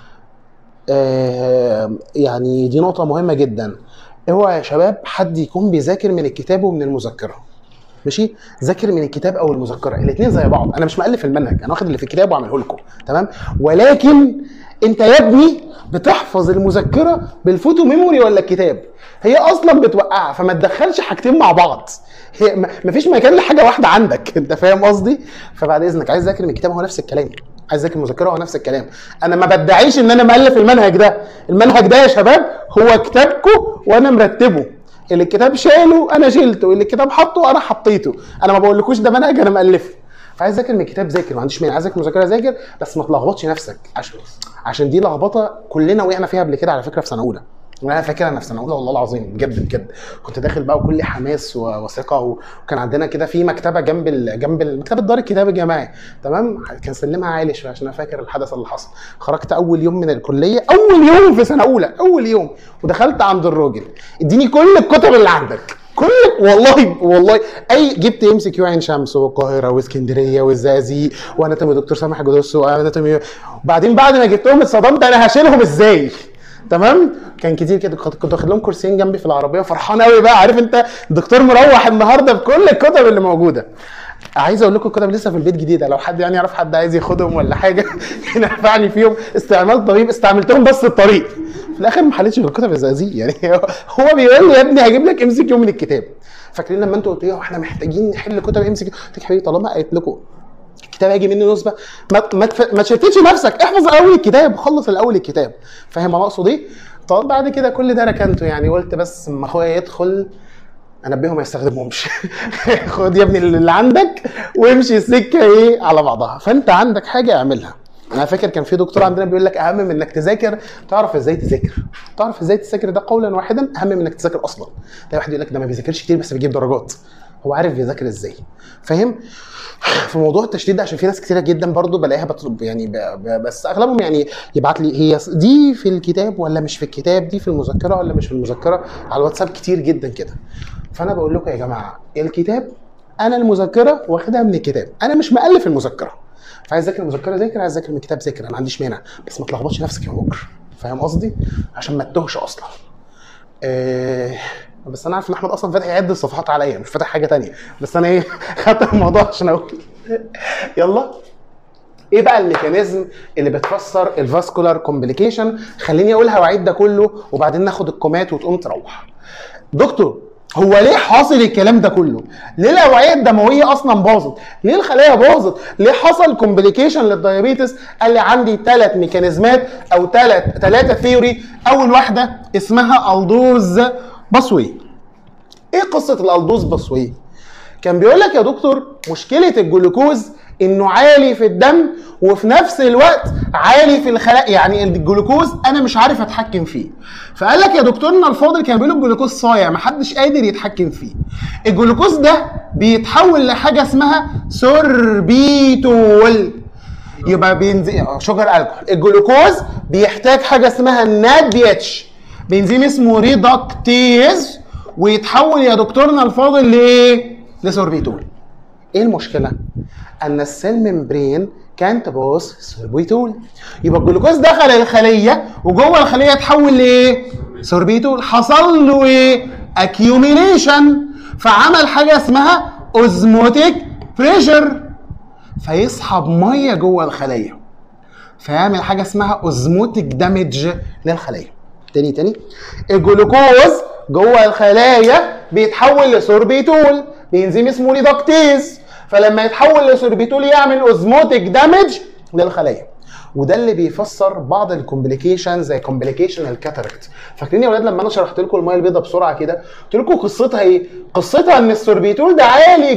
يعني دي نقطه مهمه جدا. اوعى يا شباب حد يكون بيذاكر من الكتاب ومن المذكره، ماشي؟ ذاكر من الكتاب او المذكره، الاثنين زي بعض. انا مش مؤلف المنهج، انا واخد اللي في الكتاب وعامله لكم، تمام؟ ولكن انت يا ابني بتحفظ المذكره بالفوتو ميموري ولا الكتاب، هي اصلا بتوقعها، فما تدخلش حاجتين مع بعض، هي مفيش مكان لحاجه واحده عندك. انت فاهم قصدي؟ فبعد اذنك عايز ذاكر من الكتاب هو نفس الكلام، عايز ذاكر المذكره هو نفس الكلام. انا ما بدعيش ان انا مؤلف المنهج ده، المنهج ده يا شباب هو كتابكم وانا مرتبه، اللي الكتاب شايله انا شيلته، اللي الكتاب حطه انا حطيته، انا ما بقولكوش ده منهج انا مؤلفه. فعايز ذاكر من الكتاب ذاكر، ما عنديش مانع، عايز ذاكر مذاكره ذاكر، بس ما تلخبطش نفسك، عشان دي لخبطه كلنا وقعنا فيها قبل كده على فكره في سنه اولى. وانا فاكر انا في سنه اولى والله العظيم بجد كنت داخل بقى وكل حماس وثقه، وكان عندنا كده في مكتبه جنب مكتبه دار الكتاب الجامعي، تمام؟ كان سلمها عالي شويه عشان انا فاكر الحدث اللي حصل. خرجت اول يوم من الكليه، اول يوم في سنه اولى، اول يوم، ودخلت عند الراجل اديني كل الكتب اللي عندك، والله اي جبت ام سي كيو عين شمس والقاهره واسكندريه والزقازيق واناتومي دكتور سامح جدوس واناتومي، وبعدين بعد ما جبتهم اتصدمت انا هشيلهم ازاي. تمام. كان كتير كده، كنت واخد لهم كرسيين جنبي في العربيه، فرحان قوي بقى، عارف انت الدكتور مروح النهارده بكل الكتب اللي موجوده. عايز اقول لكم الكتب لسه في البيت جديده، لو حد يعني يعرف حد عايز ياخدهم ولا حاجه ينفعني فيهم استعمال طبيب، استعملتهم بس الطريق في الاخر ما حلتش غير الكتب الزقازيق يعني. هو بيقول لي يا ابني هجيب لك MCQ من الكتاب. فاكرين لما انتوا قلتوا لي احنا محتاجين نحل كتب MCQ؟ قلت لك يا حبيبي طالما قالت لكم الكتاب هيجي منه نسبه، ما تشتتش نفسك، احفظ اول الكتاب، خلص الاول الكتاب. فاهم انا اقصد ايه؟ طب بعد كده كل ده ركنته يعني، قلت بس اما اخويا يدخل انبههم ما يستخدمهمش. خد يا ابني اللي عندك وامشي السكه ايه على بعضها. فانت عندك حاجه اعملها. انا فاكر كان في دكتور عندنا بيقول لك اهم من انك تذاكر تعرف ازاي تذاكر. تعرف ازاي تذاكر ده قولا واحدا اهم من انك تذاكر اصلا. ده واحد يقول لك ده ما بيذاكرش كتير بس بيجيب درجات، هو عارف بيذاكر ازاي. فاهم؟ في موضوع التشتيت ده عشان في ناس كتيره جدا برضو بلاقيها بطلب يعني بس اغلبهم يعني يبعت لي هي دي في الكتاب ولا مش في الكتاب، دي في المذكره ولا مش في المذكره، على الواتساب كتير جدا كده. فانا بقول لكم يا جماعه الكتاب، انا المذكره واخدها من الكتاب، انا مش مؤلف المذكره. فعايز اذاكر المذكره ذاكر، عايز اذاكر من الكتاب ذاكر، انا ما عنديش مانع، بس ما تلخبطش نفسك يا بكر. فاهم قصدي؟ عشان ما تتوهش اصلا. بس انا عارف ان احمد اصلا فاتح يعد الصفحات عليا، مش فاتح حاجه تانية، بس انا ايه خدت الموضوع عشان اقول. يلا ايه بقى الميكانيزم اللي بتفسر الفاسكولار كومبليكيشن؟ خليني اقولها واعيد ده كله وبعدين ناخد الكومات وتقوم تروح. دكتور هو ليه حاصل الكلام ده كله؟ ليه الاوعيه الدمويه اصلا باظت؟ ليه الخلايا باظت؟ ليه حصل كومبليكيشن للدايابيتس؟ قال لي عندي 3 ميكانيزمات او 3 ثيوري. اول واحده اسمها الدوز باسوي. ايه قصه الالدوز باسوي؟ كان بيقول لك يا دكتور مشكله الجلوكوز انه عالي في الدم وفي نفس الوقت عالي في الخلايا، يعني الجلوكوز انا مش عارف اتحكم فيه. فقال لك يا دكتورنا الفاضل كان بيقول الجلوكوز صايع محدش قادر يتحكم فيه. الجلوكوز ده بيتحول لحاجه اسمها سوربيتول، يبقى بينزل شجر الكحول. الجلوكوز بيحتاج حاجه اسمها الناد بي اتش، بنزيم اسمه ريدكتيز، ويتحول يا دكتورنا الفاضل لايه؟ لسوربيتول. ايه المشكله؟ ان السيل ممبرين كانت باظ سوربيتول، يبقى الجلوكوز دخل الخليه وجوه الخليه اتحول لايه؟ سوربيتول. حصل له ايه؟ اكيوميليشن، فعمل حاجه اسمها اوزموتيك بريشر، فيسحب ميه جوه الخليه، فيعمل حاجه اسمها اوزموتيك دامج للخليه. تاني الجلوكوز جوه الخلايا بيتحول لسوربيتول بانزيم اسمه ريدكتيز، فلما يتحول لسوربيتول يعمل اوزموتيك دامج للخلايا. وده اللي بيفسر بعض الكومبليكيشن زي كومبليكيشن الكاتاراكت. فاكرين يا ولاد لما انا شرحت لكم الميه البيضاء بسرعه كده، قلت لكم قصتها ايه؟ قصتها ان السوربيتول ده عالي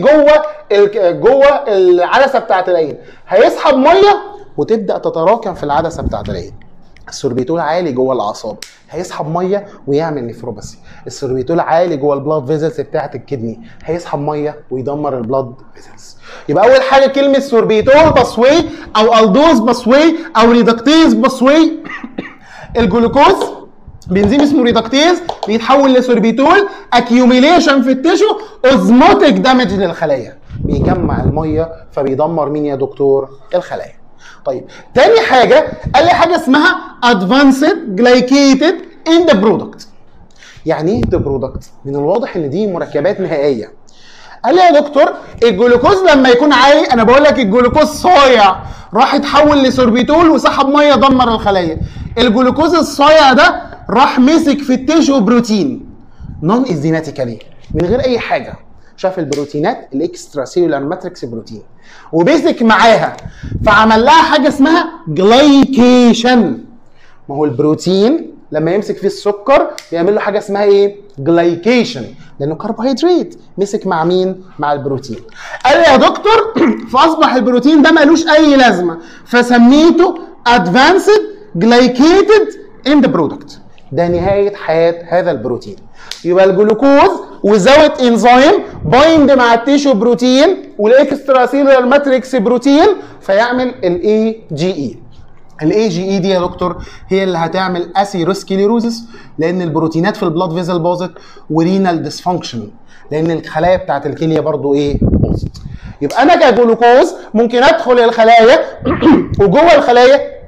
جوه العدسه بتاعه العين، هيسحب ميه وتبدا تتراكم في العدسه بتاعه العين. السوربيتول عالي جوه الاعصاب هيسحب ميه ويعمل نيفروباثي. السوربيتول عالي جوه البلاد فيزلز بتاعه الكدني هيسحب ميه ويدمر البلاد فيزلز. يبقى اول حاجه كلمه سوربيتول باسوي او الدوز باسوي او ريدكتيز باسوي. الجلوكوز بنزيم اسمه ريدكتيز بيتحول لسوربيتول، اكيوميليشن في التيشو، اوزموتيك دامج للخلايا، بيجمع الميه فبيدمر مين يا دكتور؟ الخلايا. طيب تاني حاجه قال لي حاجه اسمها ادفانسد جلايكيتد ان ذا برودكت. يعني ايه ذا برودكت؟ من الواضح ان دي مركبات نهائيه. قال لي يا دكتور الجلوكوز لما يكون عالي، انا بقول لك الجلوكوز صايع راح يتحول لسوربيتول وسحب ميه دمر الخلايا. الجلوكوز الصايع ده راح مسك في التيشو بروتين نون انزيماتيكالي من غير اي حاجه، شاف البروتينات الاكسترا سيلولار ماتريكس بروتين وبيسك معاها فعمل لها حاجه اسمها جلايكيشن. ما هو البروتين لما يمسك فيه السكر بيعمل له حاجه اسمها ايه؟ جلايكيشن، لانه كربوهيدرات مسك مع مين؟ مع البروتين. قال لي يا دكتور فاصبح البروتين ده مالوش اي لازمه فسميته ادفانسد جلايكيتد اند برودكت. ده نهايه حياه هذا البروتين. يبقى الجلوكوز وزاوت انزيم بايند مع التيشو بروتين والاكسترا سيلولار ماتريكس بروتين فيعمل الاي جي اي. الاي جي اي دي يا دكتور هي اللي هتعمل اثيروسكليروزس لان البروتينات في البلاد فيزل باظت، ورينال ديسفانكشن لان الخلايا بتاعت الكليه برضو ايه؟ باظت. يبقى انا كجلوكوز ممكن ادخل الخلايا وجوه الخلايا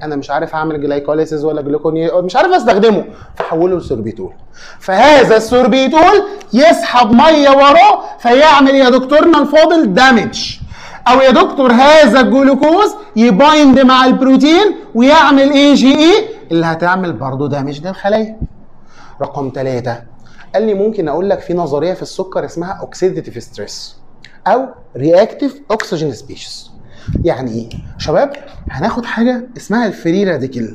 انا مش عارف اعمل جلايكوليسيس ولا جلوكوني، مش عارف استخدمه، فحوله لسوربيتول. فهذا السوربيتول يسحب ميه وراه فيعمل يا دكتورنا الفاضل دامج. او يا دكتور هذا الجلوكوز يبايند مع البروتين ويعمل اي جي اي اللي هتعمل برضه دامج للخلايا. رقم 3 قال لي ممكن اقول لك في نظريه في السكر اسمها اوكسيديتيف ستريس او رياكتيف اوكسجين سبيشيز. يعني ايه؟ شباب هناخد حاجه اسمها الفري راديكال.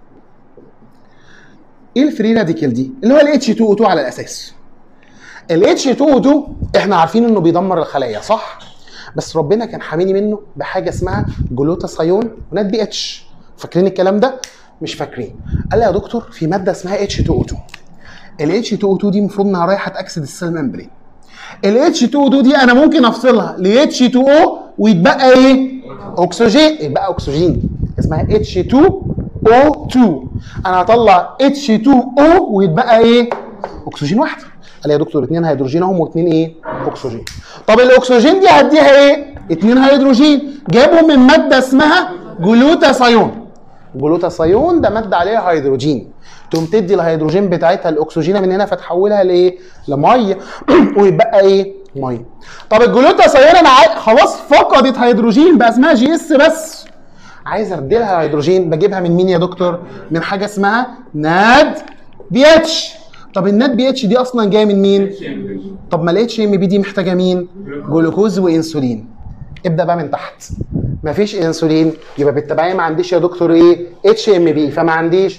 ايه الفري راديكال دي؟ اللي هو ال H2O2 على الاساس. ال H2O2 احنا عارفين انه بيدمر الخلايا صح؟ بس ربنا كان حاميني منه بحاجه اسمها جلوتاثيون ونات بي اتش. فاكرين الكلام ده؟ مش فاكرين. قال لي يا دكتور في ماده اسمها H2O2. ال H2O2 دي المفروض انها رايحه تاكسد السيل ممبرين. ال H2O2 دي انا ممكن افصلها ل H2O ويتبقى ايه؟ اكسجين، يتبقى اكسجين اسمها H2O2. انا هطلع H2O ويتبقى ايه؟ اكسجين واحده. قال لي يا دكتور 2 هيدروجين اهم و2 ايه؟ اكسجين. طب الاكسجين دي هديها ايه؟ 2 هيدروجين، جابهم من ماده اسمها جلوتاثيون. جلوتاثيون ده ماده عليها هيدروجين، تقوم تدي الهيدروجين بتاعتها الاكسجين من هنا فتحولها لايه؟ لميه ويبقى ايه؟ ميه. طب الجلوتاثيون انا خلاص فقدت هيدروجين بقى اسمها جي اس، بس عايز ادي لها هيدروجين بجيبها من مين يا دكتور؟ من حاجه اسمها ناد بي اتش. طب النات بي اتش دي اصلا جايه من مين؟ طب ما الاتش ام بي دي محتاجه مين؟ جلوكوز وانسولين. ابدا بقى من تحت. مفيش انسولين يبقى بالتبعيه ما عنديش يا دكتور ايه؟ اتش ام بي، فما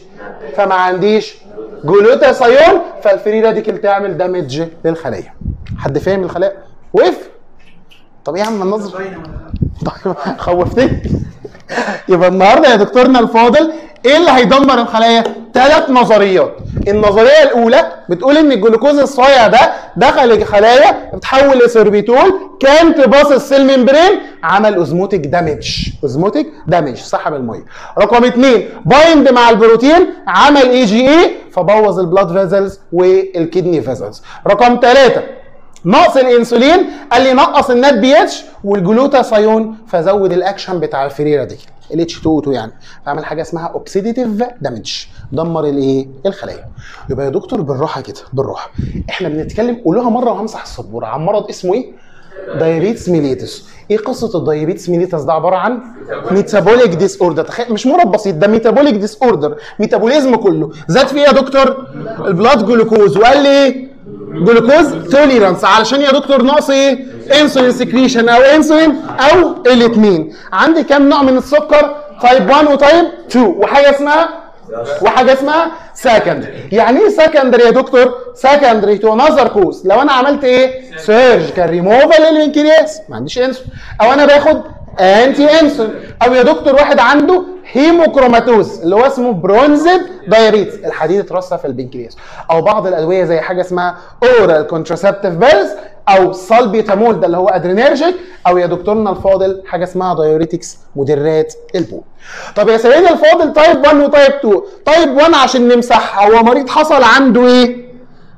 عنديش جلوتاثيون، فالفري راديكال تعمل دامج للخلايا. حد فاهم الخلايا؟ وقف؟ طب ايه يا عم النظر؟ طيب خوفتني. يبقى النهارده يا دكتورنا الفاضل ايه اللي هيدمر الخلايا؟ 3 نظريات. النظريه الاولى بتقول ان الجلوكوز الصايع ده دخل الخلايا بتحول لسوربيتول، كان تباص السيل ممبرين، عمل اوزموتيك دامج، سحب الميه. رقم 2 بايند مع البروتين، عمل اي جي اي فبوظ البلاد فيزلز والكدني فيزلز. رقم 3 نقص الانسولين، قال لي نقص النات بي اتش والجلوتاثيون فزود الاكشن بتاع الفري راديكال ال H2O2 يعني، فعمل حاجه اسمها اوكسيديتيف دامج، دمر الايه؟ الخلايا. يبقى يا دكتور بالراحه كده بالراحه، احنا بنتكلم قولوها مره وهمسح السبوره عن مرض اسمه ايه؟ دايابيتس ميليتس. ايه قصه الدايابيتس ميليتس ده؟ عباره عن ميتابوليك ديس اوردر. تخيل مش مرض بسيط، ده ميتابوليك ديس اوردر، ميتابوليزم كله زاد فيه يا دكتور البلاد جلوكوز، وقال لي ايه؟ جلوكوز توليرانس، علشان يا دكتور نقص ايه؟ انسولين سكريشن او انسولين او الاثنين. عندي كام نوع من السكر؟ تايب 1 وتايب 2 وحاجه اسمها سكندري. يعني ايه سكندري يا دكتور؟ سكندري تو انذر كوز. لو انا عملت ايه؟ سيرجيكال ريموفال للبنكرياس ما عنديش انسولين، او انا باخد انتي انسولين، او يا دكتور واحد عنده هيموكروماتوز اللي هو اسمه برونزد دايابيتس، الحديد اترسب في البنكرياس، او بعض الادويه زي حاجه اسمها اورال كونتراسبتيف بيلز، او سالبيتامول ده اللي هو ادرينرجيك، او يا دكتورنا الفاضل حاجه اسمها دايوريتكس مدرات البول. طب يا سيدنا الفاضل تايب 1 وتايب 2. تايب 1 عشان نمسحها، هو مريض حصل عنده ايه؟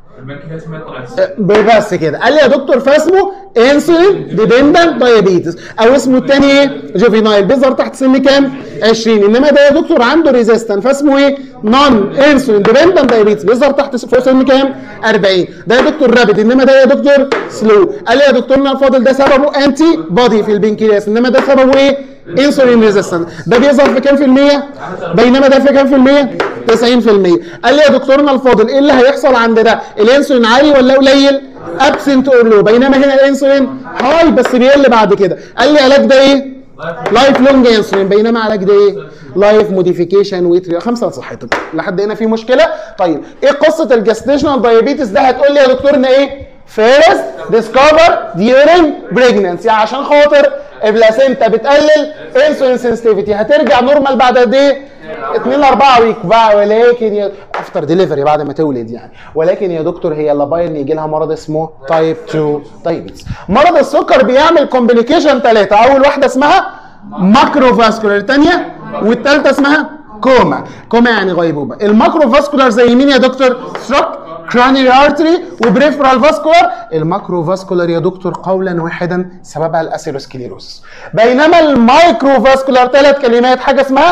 بس كده. قال لي يا دكتور فاسمه انسولين ديبندنت دايابيتس، او اسمه الثاني ايه؟ جوفينايل، بيظهر تحت سن كام؟ 20. انما ده يا دكتور عنده ريزيستنت فاسمه ايه؟ نون انسولين ديبندنت دايابيتس، بيظهر تحت فوق سن كام؟ 40. ده يا دكتور رابيد، انما ده يا دكتور سلو. قال لي يا دكتورنا الفاضل ده سببه انتي بودي في البنكرياس، انما ده سببه ايه؟ انسولين ريزيستنت. ده بيظهر في كام في المية؟ بينما ده في كام في المية؟ 90%. قال لي يا دكتورنا الفاضل ايه اللي هيحصل عند ده؟ الانسولين عالي ولا قليل؟ ابسنت اور لو، بينما هنا الانسولين هاي بس بيقل بعد كده. قال لي علاج ده ايه؟ لايف لونج انسولين، بينما علاج ده ايه؟ لايف موديفيكيشن ويت 5 لصحتك. لحد هنا في مشكله؟ طيب ايه قصه الجستيشنال دايابيتس ده؟ هتقول لي يا دكتورنا ايه؟ فيرست ديسكفر ديورنج بريجننسي، عشان خاطر البلاسينتا بتقلل انسولين سنسيتيفيتي، هترجع نورمال بعد قد ايه؟ 2 ل 4 ويك بقى، ولكن افتر ديليفري بعد ما تولد يعني. ولكن يا دكتور هي اللاباين يجي لها مرض اسمه تايب 2 دايابيتس. مرض السكر بيعمل كومبليكيشن 3، اول واحده اسمها ماكرو فاسكولار، الثانيه والثالثه اسمها كوما. كوما يعني غيبوبه. الماكرو فاسكولار زي مين يا دكتور؟ ستروك، كرانيري ارتري، وبريفرال فاسكولار. الماكرو فاسكولار يا دكتور قولا واحدا سببها الاسيروسكليروس. بينما المايكرو فاسكولار 3 كلمات، حاجه اسمها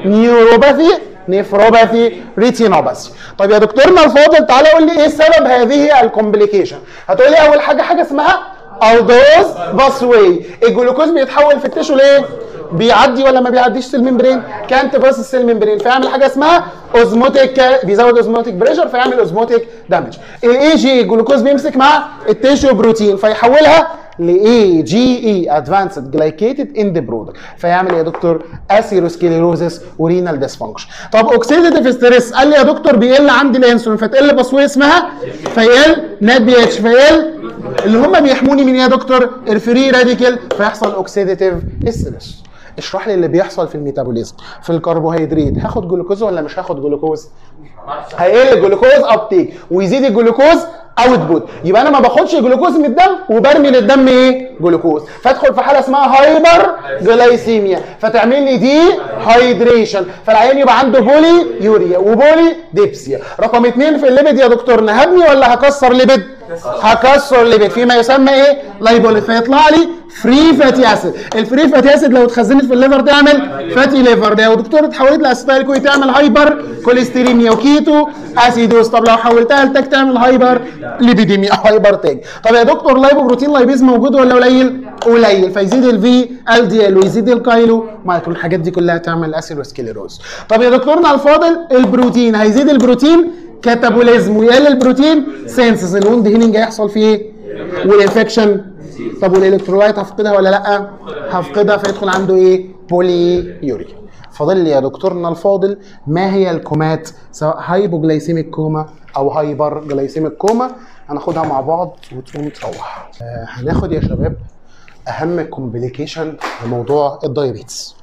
نيوروباثي، نيفروباثي، ريتينوباثي. طيب يا دكتورنا الفاضل تعالى قول لي ايه سبب هذه الكومبليكيشن؟ هتقول لي اول حاجه اسمها الدوز باسواي. الجلوكوز بيتحول في التيشو ليه؟ بيعدي ولا ما بيعديش سيل ممبرين؟ كانت باص السيل ممبرين فيعمل حاجه اسمها اوزموتيك، بيزود اوزموتيك بريشر فيعمل اوزموتيك دامج. الاي جي الجلوكوز بيمسك مع التيشو بروتين فيحولها لاي جي اي ادفانسد جلايكيتد اند برودكت فيعمل يا دكتور اثيروسكليروزس ورينال ديسفانكشن. طب اوكسيديتيف ستريس قال لي يا دكتور بيقل عندي الانسولين فتقل باسواي اسمها فيقل نات بي اتش فيقل اللي هم بيحموني من يا دكتور الفري راديكال فيحصل اوكسيديتيف ستريس. اشرح لي اللي بيحصل في الميتابوليزم في الكربوهيدرات. هاخد جلوكوز ولا مش هاخد جلوكوز؟ هيقل الجلوكوز ابتيك ويزيد الجلوكوز اوتبوت. يبقى انا ما باخدش جلوكوز من الدم وبرمي للدم ايه؟ جلوكوز. فادخل في حاله اسمها هايبر جلايسيميا فتعمل لي دي هايدريشن فالعيان يبقى عنده بولي يوريا وبولي ديبسيا. رقم 2 في الليبيد يا دكتورنا هبني ولا هكسر ليبيد؟ هكسر ليبيد فيما يسمى ايه؟ لايبوليت فيطلع لي فري فاتي اسيد. الفري فاتي اسيد لو اتخزنت في الليفر تعمل فاتي ليفر ده يا دكتور اتحولت لاسيتايل كوي تعمل هايبر كوليستيريميا وكيتو اسيدوز. طب لو حولتها لتاك تعمل هايبر ليبيديميا او هايبر تاج. طب يا دكتور لايبوبروتين لايبيز موجود ولا قليل؟ قليل فيزيد الفي ال دي ال ويزيد الكايلو مايكرون. الحاجات دي كلها تعمل اثيروسكليروز. طب يا دكتورنا الفاضل البروتين هيزيد البروتين كاتابوليزم ويقل البروتين سينسز. الوند هيلينج هيحصل فيه ايه؟ والانفكشن. طب والالكترولايت هفقدها ولا لا؟ هفقدها فيدخل عنده ايه؟ بولي يوريا. فاضل لي يا دكتورنا الفاضل ما هي الكومات سواء هايبوجلايسيميك كوما او هايبر جلايسيميك كوما هناخدها مع بعض وتقوم تروح. هناخد يا شباب اهم كومبليكيشن لموضوع الدايابيتس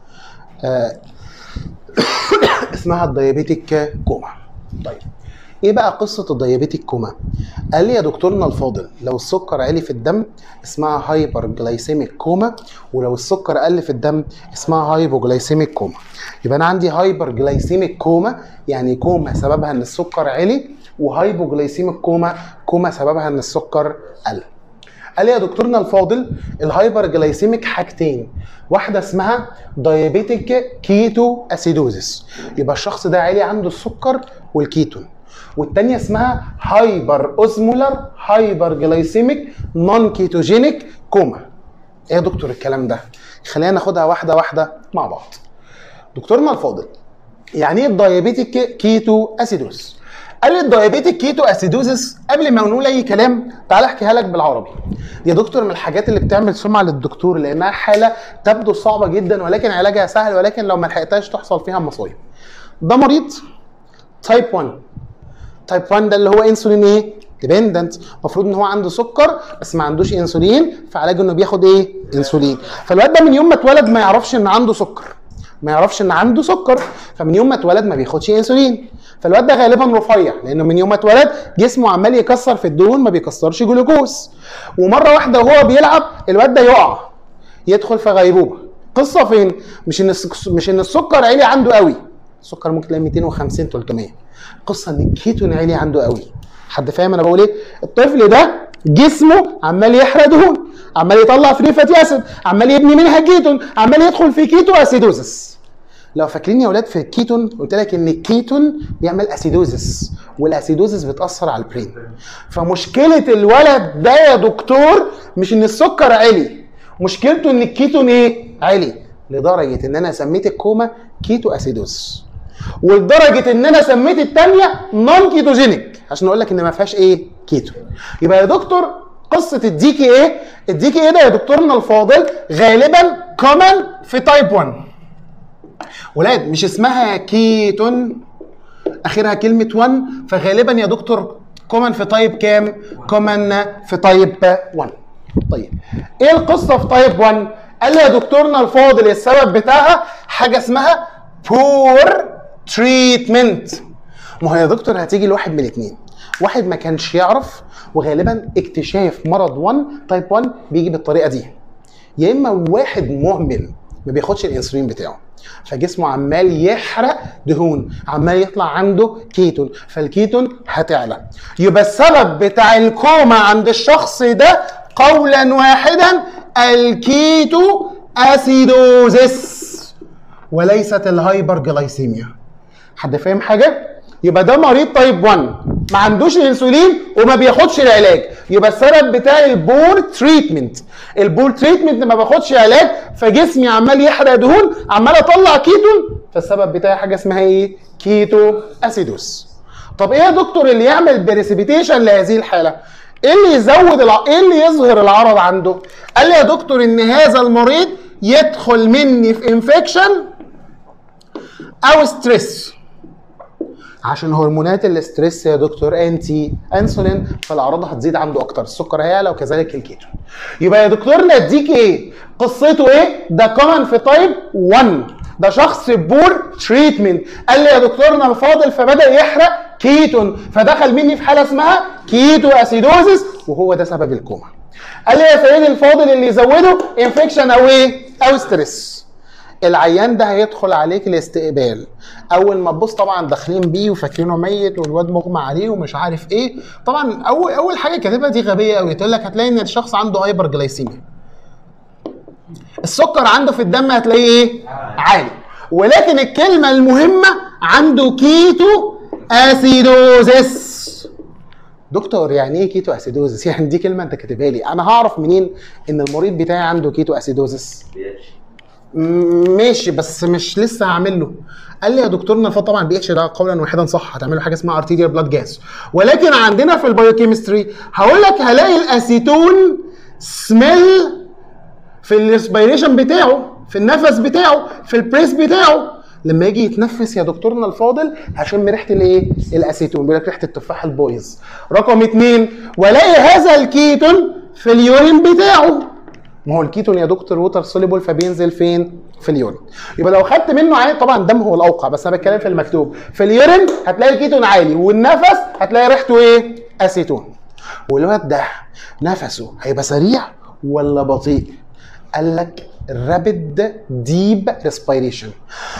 اسمها الدايابيتيك كوما. طيب ايه بقى قصه الدايابيتيك كوما؟ قال لي يا دكتورنا الفاضل لو السكر عالي في الدم اسمها هايبر جلايسيميك كوما ولو السكر قل في الدم اسمها هايبوجلايسيميك كوما. يبقى انا عندي هايبر جلايسيميك كوما يعني كوما سببها ان السكر عالي وهايبوجلايسيميك كوما كوما سببها ان السكر قل. قال لي يا دكتورنا الفاضل الهايبر جلايسيميك حاجتين واحده اسمها دايابيتيك كيتو اسيدوزس يبقى الشخص ده عالي عنده السكر والكيتون والتانية اسمها هايبر اوزمولار هايبر جلايسيميك نون كيتوجينيك كوما. ايه يا دكتور الكلام ده؟ خلينا ناخدها واحده واحده مع بعض. دكتورنا الفاضل يعني ايه الدايابيتيك كيتو اسيدوز؟ قال لي الدايابيتيك كيتو اسيدوزس قبل ما نقول اي كلام تعال احكيها لك بالعربي. يا دكتور من الحاجات اللي بتعمل سمعه للدكتور لانها حاله تبدو صعبه جدا ولكن علاجها سهل ولكن لو ما لحقتهاش تحصل فيها مصايب. ده مريض تايب 1. تايب 1 ده اللي هو انسولين ايه؟ ديبندنت. المفروض ان هو عنده سكر بس ما عندوش انسولين فعلاجه انه بياخد ايه؟ انسولين. فالواد ده من يوم ما اتولد ما يعرفش ان عنده سكر. ما يعرفش ان عنده سكر فمن يوم ما اتولد ما بياخدش انسولين. فالواد ده غالبا رفيع لانه من يوم ما اتولد جسمه عمال يكسر في الدهون ما بيكسرش جلوكوز. ومره واحده وهو بيلعب الواد ده يقع يدخل في غيبوبه. قصه فين؟ مش ان السكر عالي عنده قوي. السكر ممكن تلاقي 250 300. قصه ان الكيتون عالي عنده قوي. حد فاهم انا بقول ايه؟ الطفل ده جسمه عمال يحرق دهون عمال يطلع فري فاتي اسيد عمال يبني منها كيتون عمال يدخل في كيتو اسيدوزس. لو فاكرين يا اولاد في الكيتون قلت لك ان الكيتون بيعمل اسيدوزس والاسيدوزس بتاثر على البرين. فمشكله الولد ده يا دكتور مش ان السكر عالي مشكلته ان الكيتون ايه؟ عالي لدرجه ان انا سميت الكوما كيتو اسيدوز ولدرجه ان انا سميت الثانيه نون كيتوجينيك عشان اقول لك ان ما فيهاش ايه؟ كيتو. يبقى يا دكتور قصه الديكي ايه؟ الديكي ايه ده يا دكتورنا الفاضل؟ غالبا كومن في تايب 1. ولاد مش اسمها كيتون اخرها كلمه 1 فغالبا يا دكتور كومن في تايب كام؟ كومن في تايب 1. طيب ايه القصه في تايب 1؟ قال لي يا دكتورنا الفاضل السبب بتاعها حاجه اسمها بور تريتمنت. ما هو يا دكتور هتيجي لواحد من الاثنين، واحد ما كانش يعرف وغالبا اكتشاف مرض 1 تايب 1 بيجي بالطريقه دي، يا اما واحد مهمل ما بياخدش الانسولين بتاعه فجسمه عمال يحرق دهون عمال يطلع عنده كيتون فالكيتون هتعلى. يبقى السبب بتاع الكوما عند الشخص ده قولا واحدا الكيتو اسيدوزس. وليست الهايبرجلايسيميا. حد فاهم حاجه؟ يبقى ده مريض تايب 1 ما عندوش الانسولين وما بياخدش العلاج، يبقى السبب بتاعي البور تريتمنت. البور تريتمنت ما باخدش علاج فجسمي عمال يحرق دهون، عمال اطلع كيتون، فالسبب بتاعي حاجه اسمها ايه؟ كيتو اسيدوس. طب ايه يا دكتور اللي يعمل بريسيبيتيشن لهذه الحاله؟ ايه اللي يزود ايه اللي يظهر العرض عنده؟ قال لي يا دكتور ان هذا المريض يدخل مني في انفكشن او ستريس، عشان هرمونات الاستريس يا دكتور انتي انسولين، فالاعراض هتزيد عنده اكتر، السكر هيعلى وكذلك الكيتون. يبقى يا دكتور نديك ايه؟ قصته ايه؟ ده كومن في تايب 1، ده شخص بور تريتمنت. قال لي يا دكتور انا فاضل فبدا يحرق كيتون، فدخل مني في حاله اسمها كيتو اسيدوزيس، وهو ده سبب الكوما. قال لي يا سيدي الفاضل اللي يزوده انفكشن او ايه؟ او ستريس. العيان ده هيدخل عليك الاستقبال، اول ما تبص طبعا داخلين بيه وفاكرينه ميت والواد مغمى عليه ومش عارف ايه. طبعا اول حاجه كاتبها دي غبيه قوي، تقول لك هتلاقي ان الشخص عنده هايبر جلايسيميا، السكر عنده في الدم هتلاقيه ايه؟ عالي، ولكن الكلمه المهمه عنده كيتو اسيدوزيس. دكتور يعني ايه كيتو اسيدوزيس؟ يعني دي كلمه انت كاتبها لي، انا هعرف منين ان المريض بتاعي عنده كيتو اسيدوزيس؟ ماشي بس مش لسه هعمل له. قال لي يا دكتورنا طبعا بي اتش ده قولا واحدا صح، هتعمل له حاجه اسمها ارتيريال بلاد جاز، ولكن عندنا في البايوكيمستري هقول لك هلاقي الاسيتون سميل في الريسبيريشن بتاعه، في النفس بتاعه، في البريس بتاعه. لما يجي يتنفس يا دكتورنا الفاضل هشم ريحه الايه؟ الاسيتون، بيقول لك ريحه التفاح البايظ. رقم 2 والاقي هذا الكيتون في اليورين بتاعه. ما هو الكيتون يا دكتور ووتر سوليبل، فبينزل فين؟ في اليورين. يبقى لو خدت منه عين، طبعا الدم هو الاوقع بس انا بتكلم في المكتوب، في اليورين هتلاقي الكيتون عالي، والنفس هتلاقي ريحته ايه؟ اسيتون. والواد ده نفسه هيبقى سريع ولا بطيء؟ قال لك رابيد ديب ريسبيريشن.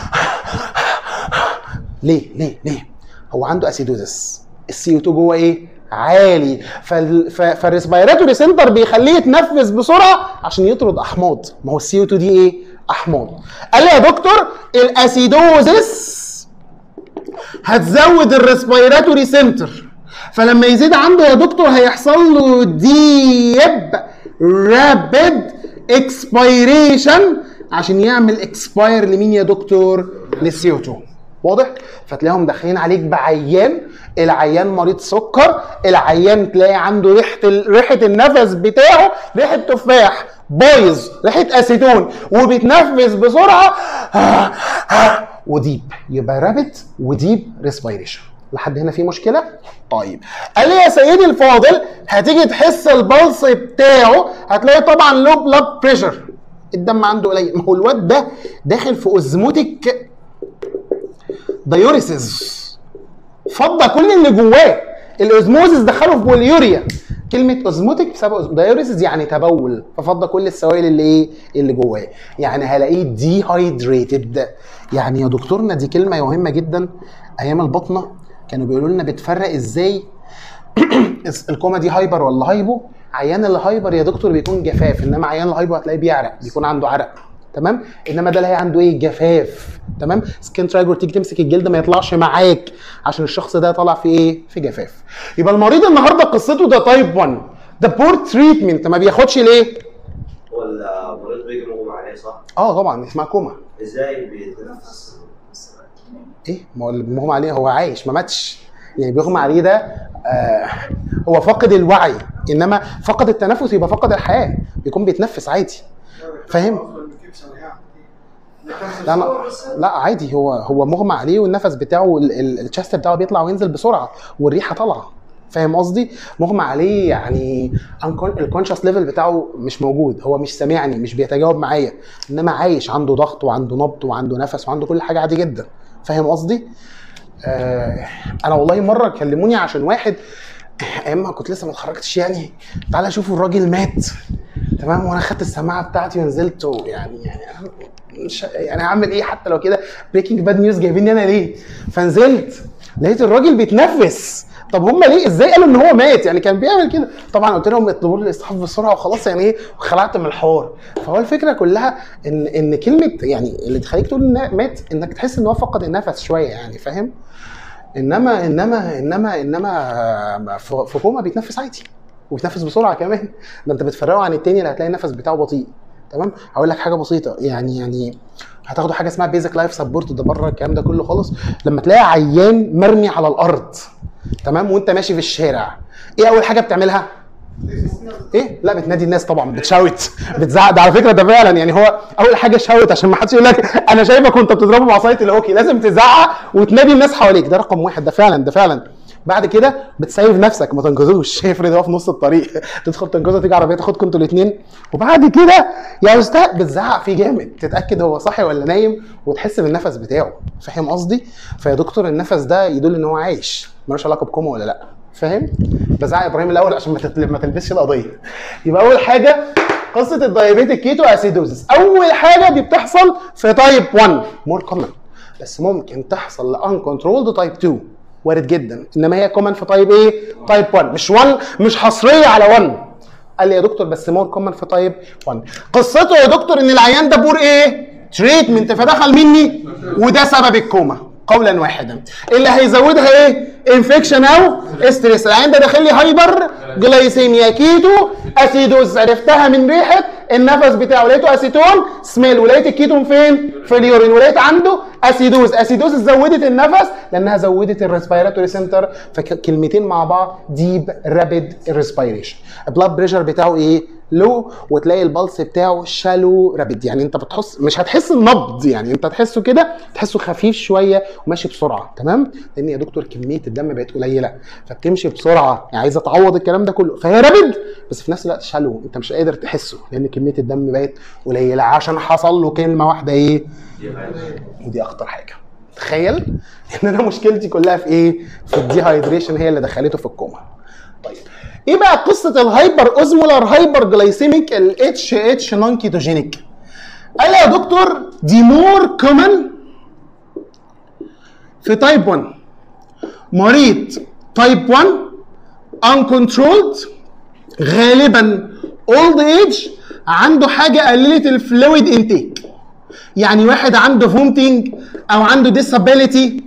ليه؟ هو عنده اسيدوزس، السي او 2 جوه ايه؟ عالي، فالريسبيراتوري سنتر بيخليه يتنفس بسرعه عشان يطرد احماض، ما هو السي او 2 دي ايه؟ احماض. قال لي يا دكتور الاسيدوزس هتزود الريسبيراتوري سنتر، فلما يزيد عنده يا دكتور هيحصل له ديب رابيد اكسبيريشن عشان يعمل اكسباير لمين يا دكتور؟ للسي او 2. واضح؟ فتلاقيهم داخلين عليك بعيان، العيان مريض سكر، العيان تلاقي عنده ريحه النفس بتاعه ريحه تفاح بايظ، ريحه اسيتون، وبيتنفس بسرعه وديب، يبقى رابط وديب ريسبيريشن. لحد هنا في مشكله؟ طيب قال لي يا سيدي الفاضل هتيجي تحس البلس بتاعه هتلاقي طبعا لو بلاد بريشر، الدم عنده قليل، ما هو الواد ده داخل في اوزموتيك دايوريسيس، فضى كل اللي جواه، الاوزموزيس دخله في بوليوريا. كلمه اوزموتيك بسبب دايوريسيس يعني تبول، ففضى كل السوائل اللي ايه؟ اللي جواه، يعني هلاقيه دي هايدريتد. يعني يا دكتورنا دي كلمه مهمه جدا، ايام البطنه كانوا بيقولوا لنا بتفرق ازاي الكوما دي هايبر ولا هايبو. عيان الهايبر يا دكتور بيكون جفاف، انما عيان الهايبو هتلاقيه بيعرق، بيكون عنده عرق، تمام؟ انما ده اللي هي عنده ايه؟ جفاف، تمام؟ سكين ترايجر، تيجي تمسك الجلد ما يطلعش معاك عشان الشخص ده طالع في ايه؟ في جفاف. يبقى المريض النهارده قصته ده تايب 1، ده بور تريتمنت، ما بياخدش ليه؟ هو المريض بيجي مغمى عليه صح؟ طبعا اسمها كوما. ازاي بيتنفس؟ ايه؟ ما هو اللي مغمى عليه هو عايش ما ماتش، يعني بيغمى عليه ده هو فقد الوعي، انما فقد التنفس يبقى فقد الحياه، بيكون بيتنفس عادي، فاهم؟ لا عادي، هو مغمى عليه والنفس بتاعه الشست بتاعه بيطلع وينزل بسرعه والريحه طالعه، فاهم قصدي؟ مغمى عليه يعني الكونشس ليفل بتاعه مش موجود، هو مش سامعني، مش بيتجاوب معايا، انما عايش، عنده ضغط وعنده نبض وعنده نفس وعنده كل حاجه عادي جدا، فاهم قصدي؟ انا والله مره كلموني عشان واحد ايام ما كنت لسه ما اتخرجتش، يعني تعالى شوفوا الراجل مات، تمام؟ وانا خدت السماعه بتاعتي ونزلت، يعني مش يعني هعمل ايه حتى لو كده بريكنج باد نيوز جايبيني انا ليه؟ فنزلت لقيت الراجل بيتنفس طب هم ليه ازاي قالوا ان هو مات؟ يعني كان بيعمل كده. طبعا قلت لهم اطلبوا لي الاسعاف بسرعه وخلاص يعني ايه، وخلعت من الحوار. فهو الفكره كلها ان كلمه يعني اللي تخليك تقول ان مات انك تحس ان هو فقد النفس شويه يعني، فاهم؟ انما في كوما بيتنفس عادي وبيتنفس بسرعه كمان. ده انت بتفرقه عن التاني اللي هتلاقي النفس بتاعه بطيء. تمام. هقول لك حاجه بسيطه يعني هتاخدوا حاجه اسمها بيزك لايف سبورت، ده بره الكلام ده كله خالص. لما تلاقي عيان مرمي على الارض تمام وانت ماشي في الشارع، ايه اول حاجه بتعملها؟ ايه؟ لا بتنادي الناس طبعا، بتشاوت، بتزعق. ده على فكره ده فعلا يعني هو اول حاجه شاوت عشان ما حدش يقول لك انا شايفك وانت بتضربه بعصايه الهوكي. لازم تزعق وتنادي الناس حواليك، ده رقم واحد. ده فعلا بعد كده بتسيف نفسك، ما تنقذوش. افرض هو في نص الطريق تدخل تنقذه، تيجي عربيه تاخدكم انتوا الاثنين، وبعد كده يا استاذ بتزعق فيه جامد، تتاكد هو صاحي ولا نايم وتحس بالنفس بتاعه. فاهم قصدي؟ فيا دكتور النفس ده يدل ان هو عايش، ملوش علاقه بكوما ولا لا. فاهم؟ بزعق ابراهيم الاول عشان ما تلبسش القضيه. يبقى اول حاجه قصه الدايابيتيك كيتو اسيدوزس. اول حاجه دي بتحصل في تايب 1 مور كومن، بس ممكن تحصل لان كنترولد تايب 2، وارد جدا. انما هي كومن في تايب ايه؟ تايب 1. مش 1، مش حصريه على 1. قال لي يا دكتور بس مور كومن في تايب 1. قصته يا دكتور ان العيان ده بور ايه؟ تريتمنت، فدخل مني وده سبب الكوما قولا واحدا. اللي هيزودها ايه؟ انفكشن او ستريس. العيان ده داخل لي هايبر جلايسيميا كيتو اسيدوز، عرفتها من ريحه النفس بتاعه، لقيته اسيتون سميل، ولقيت الكيتون فين؟ في اليورين، ولقيت عنده اسيدوز. اسيدوز زودت النفس لانها زودت الريسبيراتوري سنتر. فكلمتين مع بعض ديب رابيد ريسبيريشن. البلاد بريشر بتاعه ايه؟ لو، وتلاقي البلس بتاعه شالو رابيد. يعني انت بتحس، مش هتحس النبض، يعني انت تحسه كده، تحسه خفيف شويه وماشي بسرعه. تمام؟ لان يا دكتور كميه الدم بقت قليله فبتمشي بسرعه، يعني عايزه تعوض الكلام ده كله، فهي رابيد بس في نفس الوقت شالو، انت مش قادر تحسه لان كميه الدم بقت قليله عشان حصل له كلمه واحده ايه؟ ودي اخطر حاجه. تخيل ان انا مشكلتي كلها في ايه؟ في الديهايدريشن، هي اللي دخلته في الكوما. طيب ايه بقى قصه الهايبر اوزمولار هايبر جلايسيميك الاتش اتش نون كيتوجينيك؟ قال يا دكتور دي مور كومن في تايب 1. مريض تايب 1 uncontrolled غالبا اولد ايج، عنده حاجه قللت الفلويد انتيك، يعني واحد عنده فومتنج او عنده ديسابيليتي،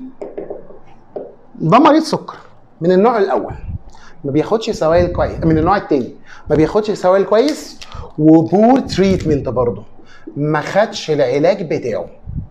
ده مريض سكر من النوع الاول، ما بياخدش سوائل كويس. من النوع الثاني ما بياخدش سوائل كويس، وبور تريتمنت برضه، ما خدش العلاج بتاعه.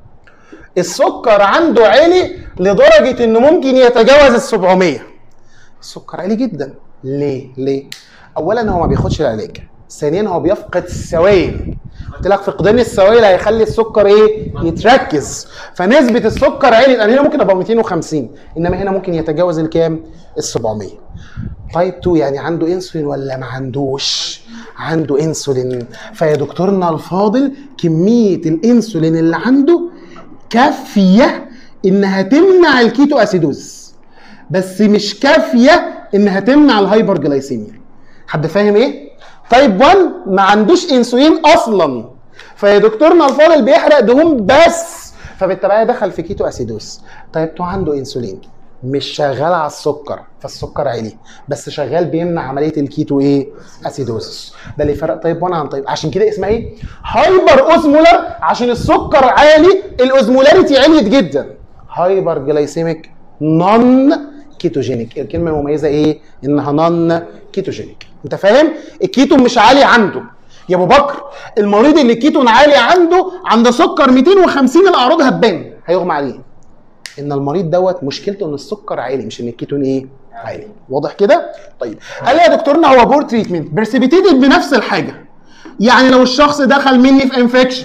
السكر عنده عالي لدرجه انه ممكن يتجاوز ال 700. السكر عالي جدا. ليه؟ اولا هو ما بياخدش العلاج، ثانيا هو بيفقد السوائل. قلت لك فقدان السوائل هيخلي السكر ايه؟ يتركز، فنسبه السكر عالي. يعني هنا ممكن ابقى 250، انما هنا ممكن يتجاوز الكام؟ ال 700. تايب 2 يعني عنده انسولين ولا ما عندوش؟ عنده انسولين. فيا دكتورنا الفاضل كميه الانسولين اللي عنده كافيه انها تمنع الكيتو اسيدوز، بس مش كافيه انها تمنع الهايبر جلايسيميا. حد فاهم ايه؟ تايب 1 ما عندوش انسولين اصلا، فيا دكتورنا الفاضل بيحرق دهون بس، فبالتالي دخل في كيتو اسيدوز. تايب 2 عنده انسولين مش شغال على السكر، فالسكر عالي بس شغال بيمنع عمليه الكيتو ايه؟ اسيدوزس. ده اللي فرق تايب 1 عن تايب. عشان كده اسمها ايه؟ هايبر اوزمولار، عشان السكر عالي، الاوزمولاريتي عليت جدا. هايبر جلايسيميك نون كيتوجينيك. الكلمه المميزه ايه؟ انها نون كيتوجينيك. انت فاهم؟ الكيتو مش عالي عنده. يا ابو بكر المريض اللي الكيتون عالي عنده سكر 250 الاعراض هتبان، هيغمى عليه. ان المريض دوت مشكلته ان السكر عالي، مش ان الكيتون ايه؟ عالي. واضح كده؟ طيب قال لي يا دكتورنا هو بور تريتمنت برسبيتيتد بنفس الحاجه. يعني لو الشخص دخل مني في انفكشن،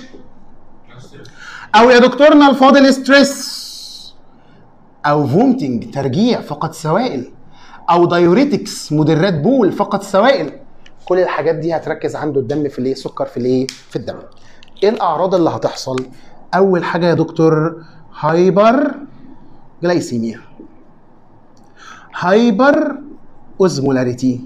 او يا دكتورنا الفاضل ستريس، او فومتنج ترجيع فقد سوائل، او دايوريتكس مدرات بول فقد سوائل، كل الحاجات دي هتركز عنده الدم في الايه؟ سكر في الايه؟ في الدم. ايه الاعراض اللي هتحصل؟ اول حاجه يا دكتور هايبر جلايسيميا، هايبر اوزمولاريتي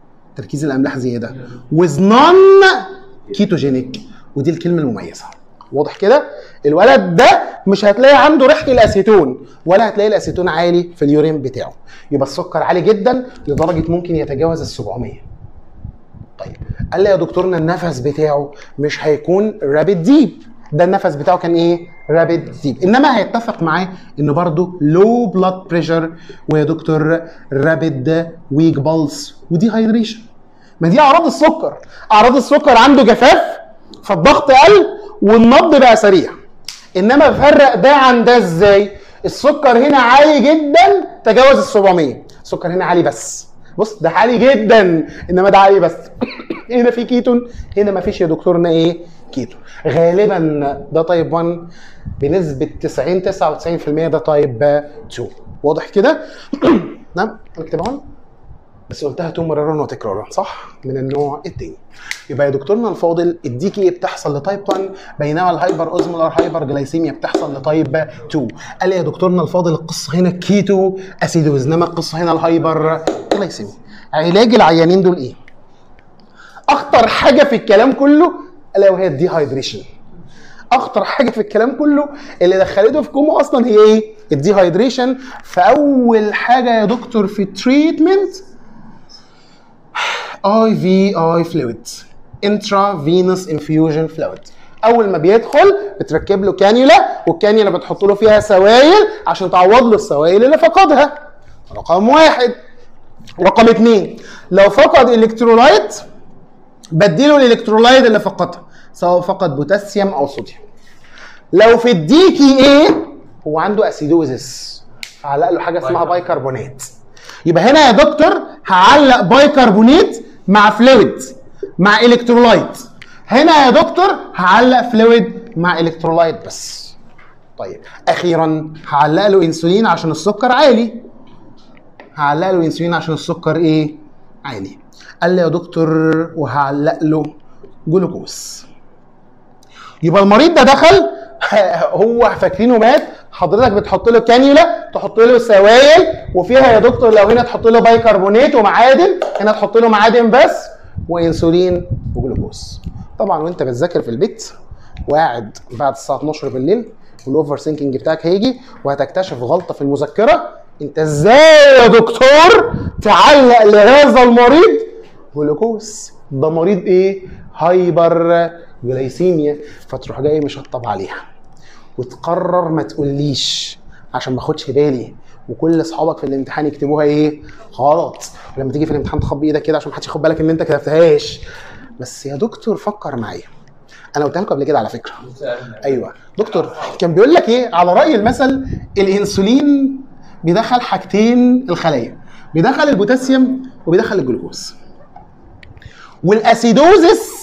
تركيز الاملاح زياده، ويز نون كيتوجينيك، ودي الكلمه المميزه. واضح كده؟ الولد ده مش هتلاقي عنده ريحه الاسيتون ولا هتلاقي الاسيتون عالي في اليورين بتاعه. يبقى السكر عالي جدا لدرجه ممكن يتجاوز ال 700. طيب قال لي يا دكتورنا النفس بتاعه مش هيكون رابيد ديب، ده النفس بتاعه كان ايه؟ رابيد ديب، انما هيتفق معاه انه برضه لو بلاد بريشر ويا دكتور رابيد ويك بالس ودي هايدريشن. ما دي اعراض السكر. اعراض السكر عنده جفاف فالضغط قل والنبض بقى سريع. انما بفرق ده عن ده ازاي؟ السكر هنا عالي جدا تجاوز ال 700، السكر هنا عالي بس. بص ده عالي جدا انما ده عالي بس. هنا في كيتون، هنا ما فيش يا دكتورنا ايه؟ كيتون. غالبا ده تايب 1 بنسبه 99% ده تايب 2. واضح كده؟ نعم نكتبها هون بس قلتها مرارا وتكرارا صح؟ من النوع الثاني. يبقى يا دكتورنا الفاضل الدي كي بتحصل لتايب 1 بينما الهايبر اوزمولار هايبر جلايسيميا بتحصل لتايب 2. قال لي يا دكتورنا الفاضل القصه هنا كيتو اسيدوز انما القصه هنا الهايبر جلايسيميا. علاج العيانين دول ايه؟ اخطر حاجه في الكلام كله الا وهي الدي هايدريشن. اخطر حاجه في الكلام كله اللي دخلته في كوما اصلا هي ايه؟ الدي هايدريشن. فاول حاجه يا دكتور في التريتمنت IVI fluid intravenous infusion fluid. اول ما بيدخل بتركب له كانيولا والكانيولا بتحط له فيها سوائل عشان تعوض له السوائل اللي فقدها. رقم 1. رقم 2 لو فقد الكترولايت بديله الالكترولايت اللي فقدها سواء فقد بوتاسيوم او صوديوم. لو في الدي كي ايه هو عنده اسيدوزس فعلق له حاجه اسمها بايكربونات. يبقى هنا يا دكتور هعلق بايكربونات مع فلويد مع الكترولايت. هنا يا دكتور هعلق فلويد مع الكترولايت بس. طيب اخيرا هعلق له انسولين عشان السكر عالي. هعلق له انسولين عشان السكر ايه؟ عالي. قال لي يا دكتور وهعلق له جلوكوز. يبقى المريض ده دخل هو فاكرينه مات، حضرتك بتحط له كانيولا تحط له سوائل وفيها يا دكتور لو هنا تحط له بايكربونات ومعادن، هنا تحط له معادن بس وانسولين وجلوكوز. طبعا وانت بتذاكر في البيت وقاعد بعد الساعه 12 بالليل والاوفر سينكينج بتاعك هيجي وهتكتشف غلطه في المذكره. انت ازاي يا دكتور تعلق لهذا المريض جلوكوز؟ ده مريض ايه؟ هايبر جلايسيميا. فتروح جاي مشطب عليها وتقرر ما تقوليش عشان ما اخدش بالي وكل اصحابك في الامتحان يكتبوها ايه؟ غلط. ولما تيجي في الامتحان تخبي ايدك كده عشان ما حدش ياخد بالك ان انت كتبتهاش. بس يا دكتور فكر معايا، انا قلتها لكم قبل كده على فكره. ايوه دكتور كان بيقول لك ايه على راي المثل؟ الانسولين بيدخل حاجتين الخلايا، بيدخل البوتاسيوم وبيدخل الجلوكوز. والاسيدوزس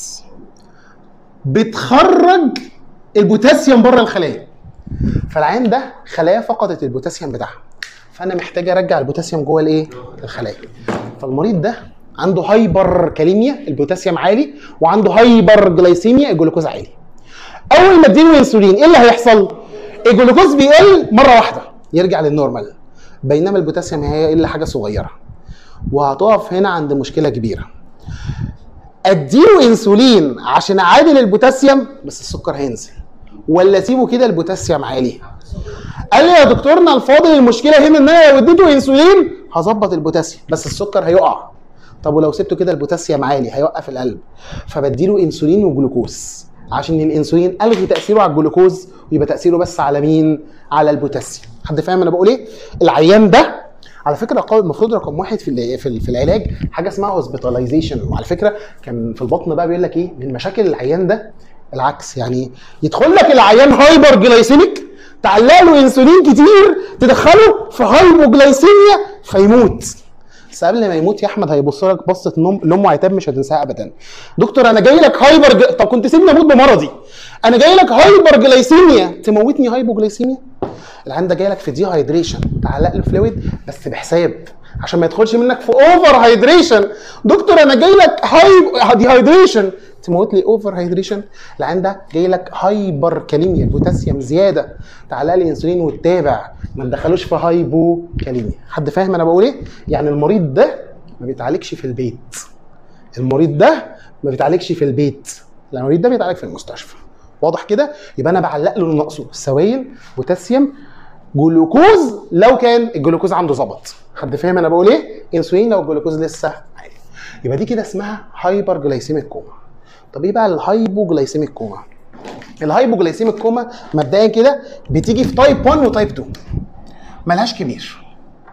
بتخرج البوتاسيوم بره الخلايا. فالعين ده خلايا فقدت البوتاسيوم بتاعها فانا محتاج ارجع البوتاسيوم جوه الايه؟ الخلايا. فالمريض ده عنده هايبر كاليميا البوتاسيوم عالي وعنده هايبر جلايسيميا الجلوكوز عالي. اول ما اديله انسولين ايه اللي هيحصل؟ الجلوكوز بيقل مره واحده يرجع للنورمال بينما البوتاسيوم هيقل حاجه صغيره وهتقف هنا عند مشكله كبيره. اديله انسولين عشان اعادل البوتاسيوم بس السكر هينزل ولا اسيبه كده البوتاسيوم عالي؟ قال لي يا دكتورنا الفاضل المشكله هنا ان انا لو اديته انسولين هظبط البوتاسيوم بس السكر هيقع. طب ولو سبته كده البوتاسيوم عالي هيوقف القلب. فبديله انسولين وجلوكوز عشان الانسولين الغي تاثيره على الجلوكوز ويبقى تاثيره بس على مين؟ على البوتاسيوم. حد فاهم انا بقول ايه؟ العيان ده على فكره المفروض رقم 1 في العلاج حاجه اسمها هوسبيتاليزيشن. وعلى فكره كان في البطن بقى بيقول لك ايه من مشاكل العيان ده العكس، يعني يدخل لك العيان هايبر جلايسيميك تعلق له انسولين كتير تدخله في هايبوجلايسيميا فيموت. بس قبل ما يموت يا احمد هيبص لك بصه لامه عتاب مش هتنساها ابدا. دكتور انا جاي لك طب كنت سيبني اموت بمرضي. انا جاي لك هايبر جلايسيميا تموتني هايبوجلايسيميا. العيان ده جاي لك في دي هايدريشن تعلق له فلويد بس بحساب عشان ما يدخلش منك في اوفر هايدريشن. دكتور انا جاي لك دي هايدريشن تموت لي اوفر هايدريشن. العيان ده جاي لك هايبر كاليميا البوتاسيوم زياده تعلق لي انسولين وتتابع ما ندخلوش في هايبو كاليميا. حد فاهم انا بقول ايه؟ يعني المريض ده ما بيتعالجش في البيت. المريض ده ما بيتعالجش في البيت، المريض ده بيتعالج في المستشفى. واضح كده؟ يبقى انا بعلق له اللي ناقصه، سوائل، بوتاسيوم، جلوكوز لو كان الجلوكوز عنده ظبط. حد فاهم انا بقول ايه؟ انسولين لو الجلوكوز لسه عالي. يبقى دي كده اسمها هايبر جلايسيميك كوما. طب ايه بقى الهايبوجلايسيميك كوما؟ الهايبوجلايسيميك كوما مبدئيا كده بتيجي في تايب 1 وتايب 2. ملهاش كبير.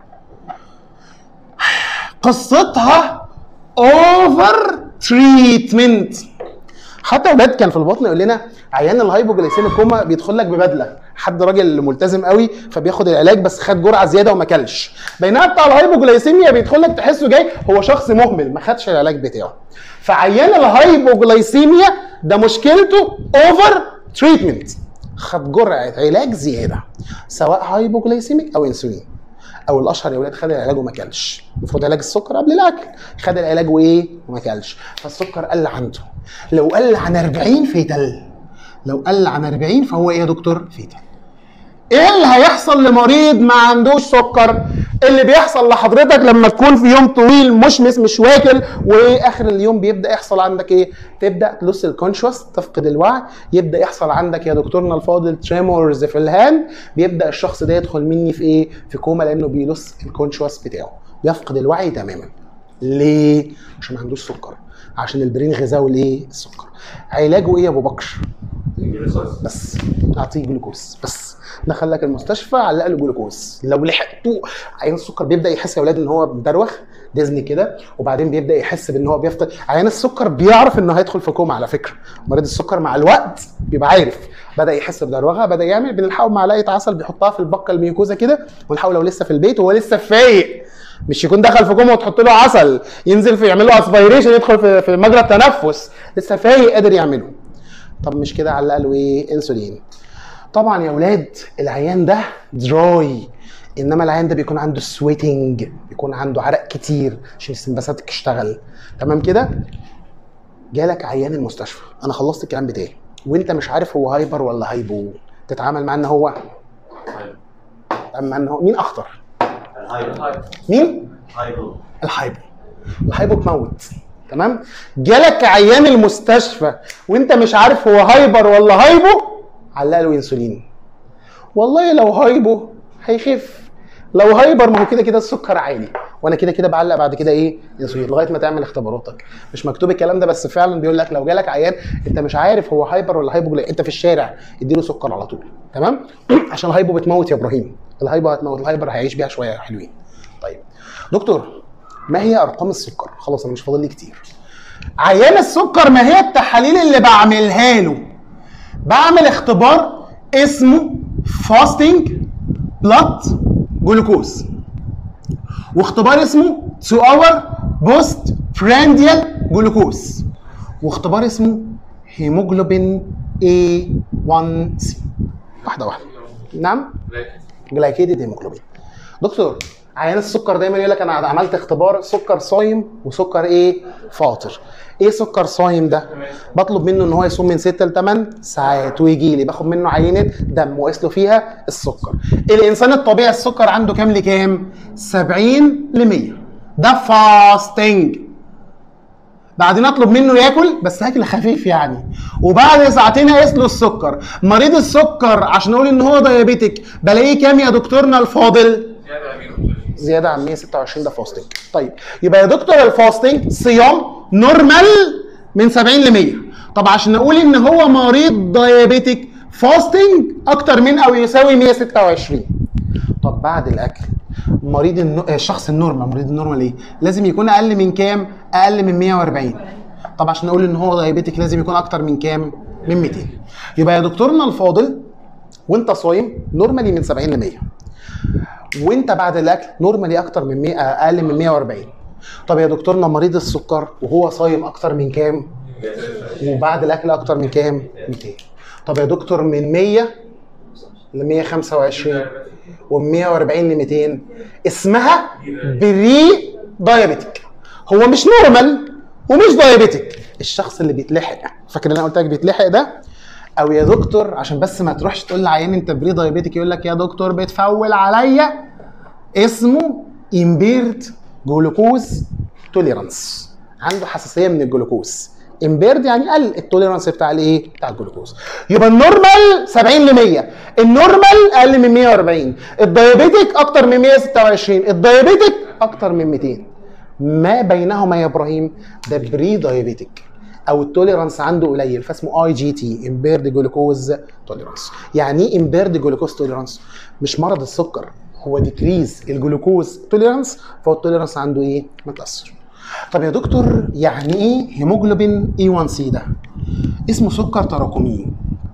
قصتها اوفر تريتمنت. حتى اولاد كان في البطن يقول لنا عيان الهايبوجلايسيميك كوما بيدخل لك ببدله، حد راجل ملتزم قوي فبياخد العلاج بس خد جرعه زياده وما كلش، بينما بتاع الهايبوجلايسيميا بيدخل لك تحسه جاي هو شخص مهمل ما خدش العلاج بتاعه. فعيان الهايبوجلايسيميا ده مشكلته اوفر تريتمنت، خد جرعه علاج زياده سواء هايبوجلايسيميك او انسولين. او الاشهر يا ولاد خد العلاج وما كلش، المفروض علاج السكر قبل الاكل، خد العلاج وايه وما كلش، فالسكر قل عنده. لو قل عن 40 فيتال، لو قل عن 40 فهو ايه يا دكتور؟ فيتال. ايه اللي هيحصل لمريض ما عندوش سكر؟ اللي بيحصل لحضرتك لما تكون في يوم طويل مش واكل، واخر اليوم بيبدا يحصل عندك ايه؟ تبدا تلوس الكونشوس، تفقد الوعي، يبدا يحصل عندك يا دكتورنا الفاضل تريمورز في الهاند، بيبدا الشخص ده يدخل مني في ايه؟ في كوما، لانه بيلوس الكونشوس بتاعه، بيفقد الوعي تماما. ليه؟ عشان ما عندوش سكر، عشان البرين غذاؤه الايه؟ السكر. علاجه ايه يا ابو بكر؟ بس اعطيه جلوكوز بس. دخلك المستشفى علق له جلوكوز. لو لحقته عيان السكر بيبدا يحس يا اولاد ان هو بدروخ ديزني كده، وبعدين بيبدا يحس بان هو بيفقد. عيان السكر بيعرف انه هيدخل في كوما على فكره، مريض السكر مع الوقت بيبقى عارف، بدا يحس بدروخه، بدا يعمل، بنلحقه بمعلقه عسل بيحطها في البقه الميوكوزا كده، ونحاول لو لسه في البيت وهو لسه فايق، مش يكون دخل في كوما وتحط له عسل ينزل في يعمل له اسبيريشن يدخل في مجرى التنفس، لسه فايق قادر يعمله. طب مش كده علق له ايه؟ انسولين. طبعا يا اولاد العيان ده دراي، انما العيان ده بيكون عنده سويتنج، بيكون عنده عرق كتير عشان السمباثاتك تشتغل. تمام كده؟ جالك عيان المستشفى، انا خلصت الكلام بتاعي وانت مش عارف هو هايبر ولا هايبو، تتعامل معاه ان هو مين اخطر؟ الهايبو. مين؟ الهايبو. الهايبو تموت. تمام؟ جالك عيان المستشفى وانت مش عارف هو هايبر ولا هايبو، علق له انسولين. والله لو هايبو هيخف، لو هايبر ما هو كده كده السكر عالي، وانا كده كده بعلق بعد كده ايه؟ انسولين لغايه ما تعمل اختباراتك. مش مكتوب الكلام ده بس فعلا بيقول لك لو جالك عيان انت مش عارف هو هايبر ولا هايبو، انت في الشارع اديله سكر على طول. تمام؟ عشان الهايبو بتموت يا ابراهيم، الهايبو هتموت، الهايبر هيعيش بيها شويه حلوين. طيب دكتور ما هي ارقام السكر؟ خلاص انا مش فاضل لي كتير. عيان السكر ما هي التحاليل اللي بعملها له؟ بعمل اختبار اسمه فاستنج بلاد جلوكوز، واختبار اسمه 2 اور بوست برانديال جلوكوز، واختبار اسمه هيموجلوبين A1C. واحده واحده. نعم؟ جلايكيدد هيموجلوبين. دكتور عيان السكر دايما يقول لك انا عملت اختبار سكر صايم وسكر ايه؟ فاطر. ايه سكر صايم ده؟ بطلب منه ان هو يصوم من 6 ل 8 ساعات ويجي لي باخد منه عينه دم وقيس له فيها السكر. الانسان الطبيعي السكر عنده كام لكام؟ 70 ل 100. ده فاستنج. بعدين اطلب منه ياكل بس اكل خفيف يعني، وبعد ساعتين اقيس له السكر. مريض السكر عشان اقول ان هو دايابيتك بلاقيه كام يا دكتورنا الفاضل؟ زياده عن 126. ده فاستنج. طيب يبقى يا دكتور الفاستنج صيام نورمال من 70 ل 100. طب عشان نقول ان هو مريض دايابيتك فاستنج اكتر من او يساوي 126. طب بعد الاكل مريض الشخص النورمال، مريض النورمال ايه؟ لازم يكون اقل من كام؟ اقل من 140. طب عشان نقول ان هو دايابيتك لازم يكون اكتر من كام؟ من 200. يبقى يا دكتورنا الفاضل وانت صايم نورمالي من 70 ل 100، وانت بعد الاكل نورمالي اكتر من 100 اقل من 140. طب يا دكتورنا مريض السكر وهو صايم اكتر من كام؟ وبعد الاكل اكتر من كام؟ 200. طب يا دكتور من 100 ل 125 ومن 140 ل 200 اسمها بري دايابيتك. هو مش نورمال ومش دايابيتك، الشخص اللي بيتلحق. فاكر اللي انا قلت لك بيتلحق ده؟ او يا دكتور عشان بس ما تروحش تقول لعيان انت بري دايابيتك يقول لك يا دكتور بتفول عليا، اسمه امبيرد جلوكوز توليرانس، عنده حساسيه من الجلوكوز. امبيرد يعني قل التوليرانس بتاع الايه؟ بتاع الجلوكوز. يبقى النورمال 70 ل 100، النورمال اقل من 140، الدايابيتيك اكتر من 126، الدايابيتيك اكتر من 200. ما بينهما يا ابراهيم ده بري دايابيتيك او التوليرانس عنده قليل، فاسمه اي جي تي، امبيرد جلوكوز توليرانس. يعني ايه امبيرد جلوكوز توليرانس؟ مش مرض السكر، هو ديكريز الجلوكوز توليرانس، فهو التوليرانس عنده ايه؟ متاثر. طب يا دكتور يعني ايه هيموجلوبين A1C ده؟ اسمه سكر تراكمي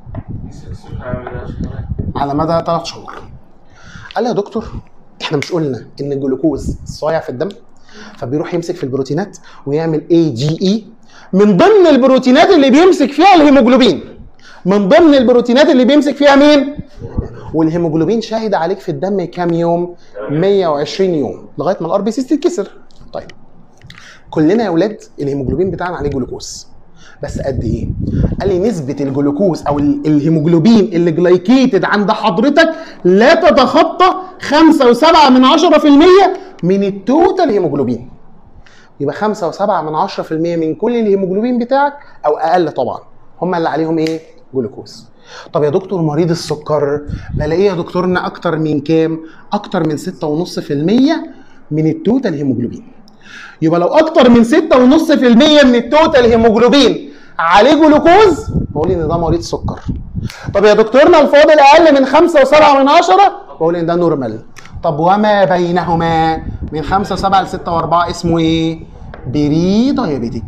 على مدى 3 شهور. قال لي يا دكتور احنا مش قلنا ان الجلوكوز صايع في الدم فبيروح يمسك في البروتينات ويعمل AGE؟ من ضمن البروتينات اللي بيمسك فيها الهيموجلوبين، من ضمن البروتينات اللي بيمسك فيها مين؟ والهيموجلوبين شاهد عليك في الدم كام يوم؟ 120 يوم لغايه ما الار بي سي تتكسر. طيب كلنا يا اولاد الهيموجلوبين بتاعنا عليه جلوكوز، بس قد ايه؟ قال لي نسبه الجلوكوز او الهيموجلوبين اللي جلايكيتد عند حضرتك لا تتخطى 5.7% من التوتال هيموجلوبين. يبقى 5.7% من كل الهيموجلوبين بتاعك او اقل طبعا هم اللي عليهم ايه؟ جلوكوز. طب يا دكتور مريض السكر بلاقيه يا دكتورنا اكتر من كام؟ اكتر من 6.5% من التوتال هيموجلوبين. يبقى لو اكتر من 6.5% من التوتال هيموجلوبين عليه جلوكوز بقول ان ده مريض سكر. طب يا دكتورنا الفاضل اقل من 5.7 بقول ان ده نورمال. طب وما بينهما من 5.7 ل 6.4 اسمه ايه؟ بري دايابيتيك.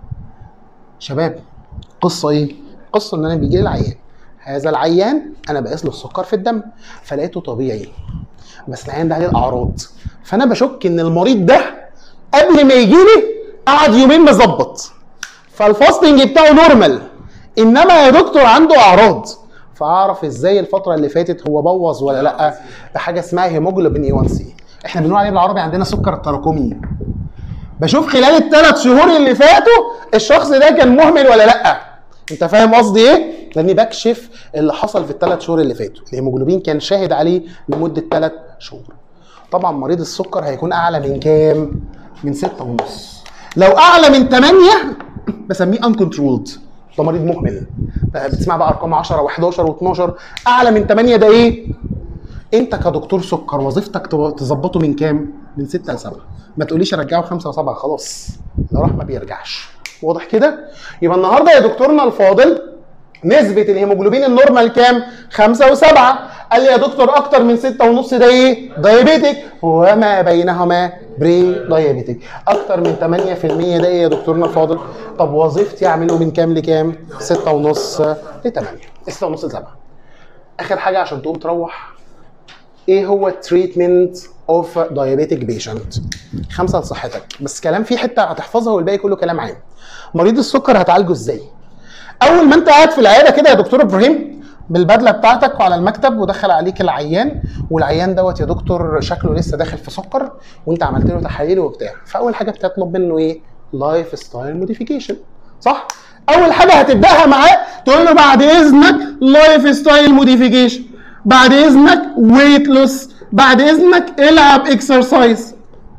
شباب قصه ايه؟ قصه ان انا بيجي لي العيان، هذا العيان انا بقيس له السكر في الدم فلقيته طبيعي، بس العيان ده عليه الاعراض، فانا بشك ان المريض ده قبل ما يجي لي قعد يومين مظبط فالفاستنج بتاعه نورمال، انما يا دكتور عنده اعراض، فاعرف ازاي الفتره اللي فاتت هو بوظ ولا لا؟ بحاجه اسمها هيموجلوبين A1C، احنا بنقول عليه بالعربي عندنا سكر التراكمي. بشوف خلال ال3 شهور اللي فاتوا الشخص ده كان مهمل ولا لا. انت فاهم قصدي ايه؟ لاني بكشف اللي حصل في ال3 شهور اللي فاتوا، الهيموجلوبين كان شاهد عليه لمده 3 شهور. طبعا مريض السكر هيكون اعلى من كام؟ من 6.5. لو اعلى من 8 بسميه uncontrolled، ده مريض مهمل. بتسمع بقى ارقام 10 و11 و12. اعلى من 8 ده ايه؟ انت كدكتور سكر وظيفتك تظبطه من كام؟ من 6 ل 7. ما تقوليش ارجعه 5 و7 خلاص، لو راح ما بيرجعش. واضح كده؟ يبقى النهارده يا دكتورنا الفاضل نسبه الهيموجلوبين النورمال كام؟ 5 و7. قال لي يا دكتور اكتر من 6.5 ده ايه؟ دايابيتيك، وما بينهما بري دايابيتيك. اكتر من 8% ده ايه يا دكتورنا الفاضل؟ طب وظيفتي اعمله من كام لكام؟ 6.5 ل 8، 6.5 ل 7. اخر حاجه عشان تقوم تروح، ايه هو التريتمنت اوف دايابيتيك بيشنت؟ 5 لصحتك، بس كلام فيه حته هتحفظها والباقي كله كلام عام. مريض السكر هتعالجه ازاي؟ اول ما انت قاعد في العياده كده يا دكتور ابراهيم بالبدله بتاعتك وعلى المكتب ودخل عليك العيان، والعيان دوت يا دكتور شكله لسه داخل في سكر وانت عملت له تحاليل وبتاع، فاول حاجه بتطلب منه ايه؟ لايف ستايل موديفيكيشن، صح؟ اول حاجه هتبداها معاه تقول له بعد اذنك لايف ستايل موديفيكيشن، بعد اذنك ويت لوس، بعد اذنك العب اكسرسايز.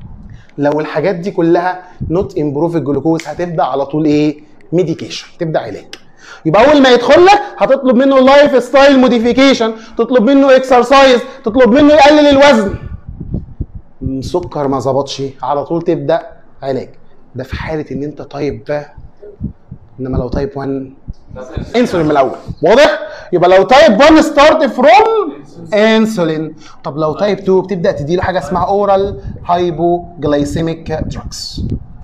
لو الحاجات دي كلها نوت امبروف الجلوكوز هتبدا على طول ايه؟ ميديكيشن، تبدا علاج. يبقى اول ما يدخل لك هتطلب منه لايف ستايل موديفيكيشن، تطلب منه اكسرسايز، تطلب منه يقلل الوزن. سكر ما ظبطش على طول تبدا علاج. ده في حاله ان انت تايب ده، انما لو تايب 1 انسولين من الاول. واضح؟ يبقى لو تايب 1 ستارت فروم انسولين. طب لو تايب 2 بتبدا تدي له حاجه اسمها اورال هايبوجلايسيميك دراجز،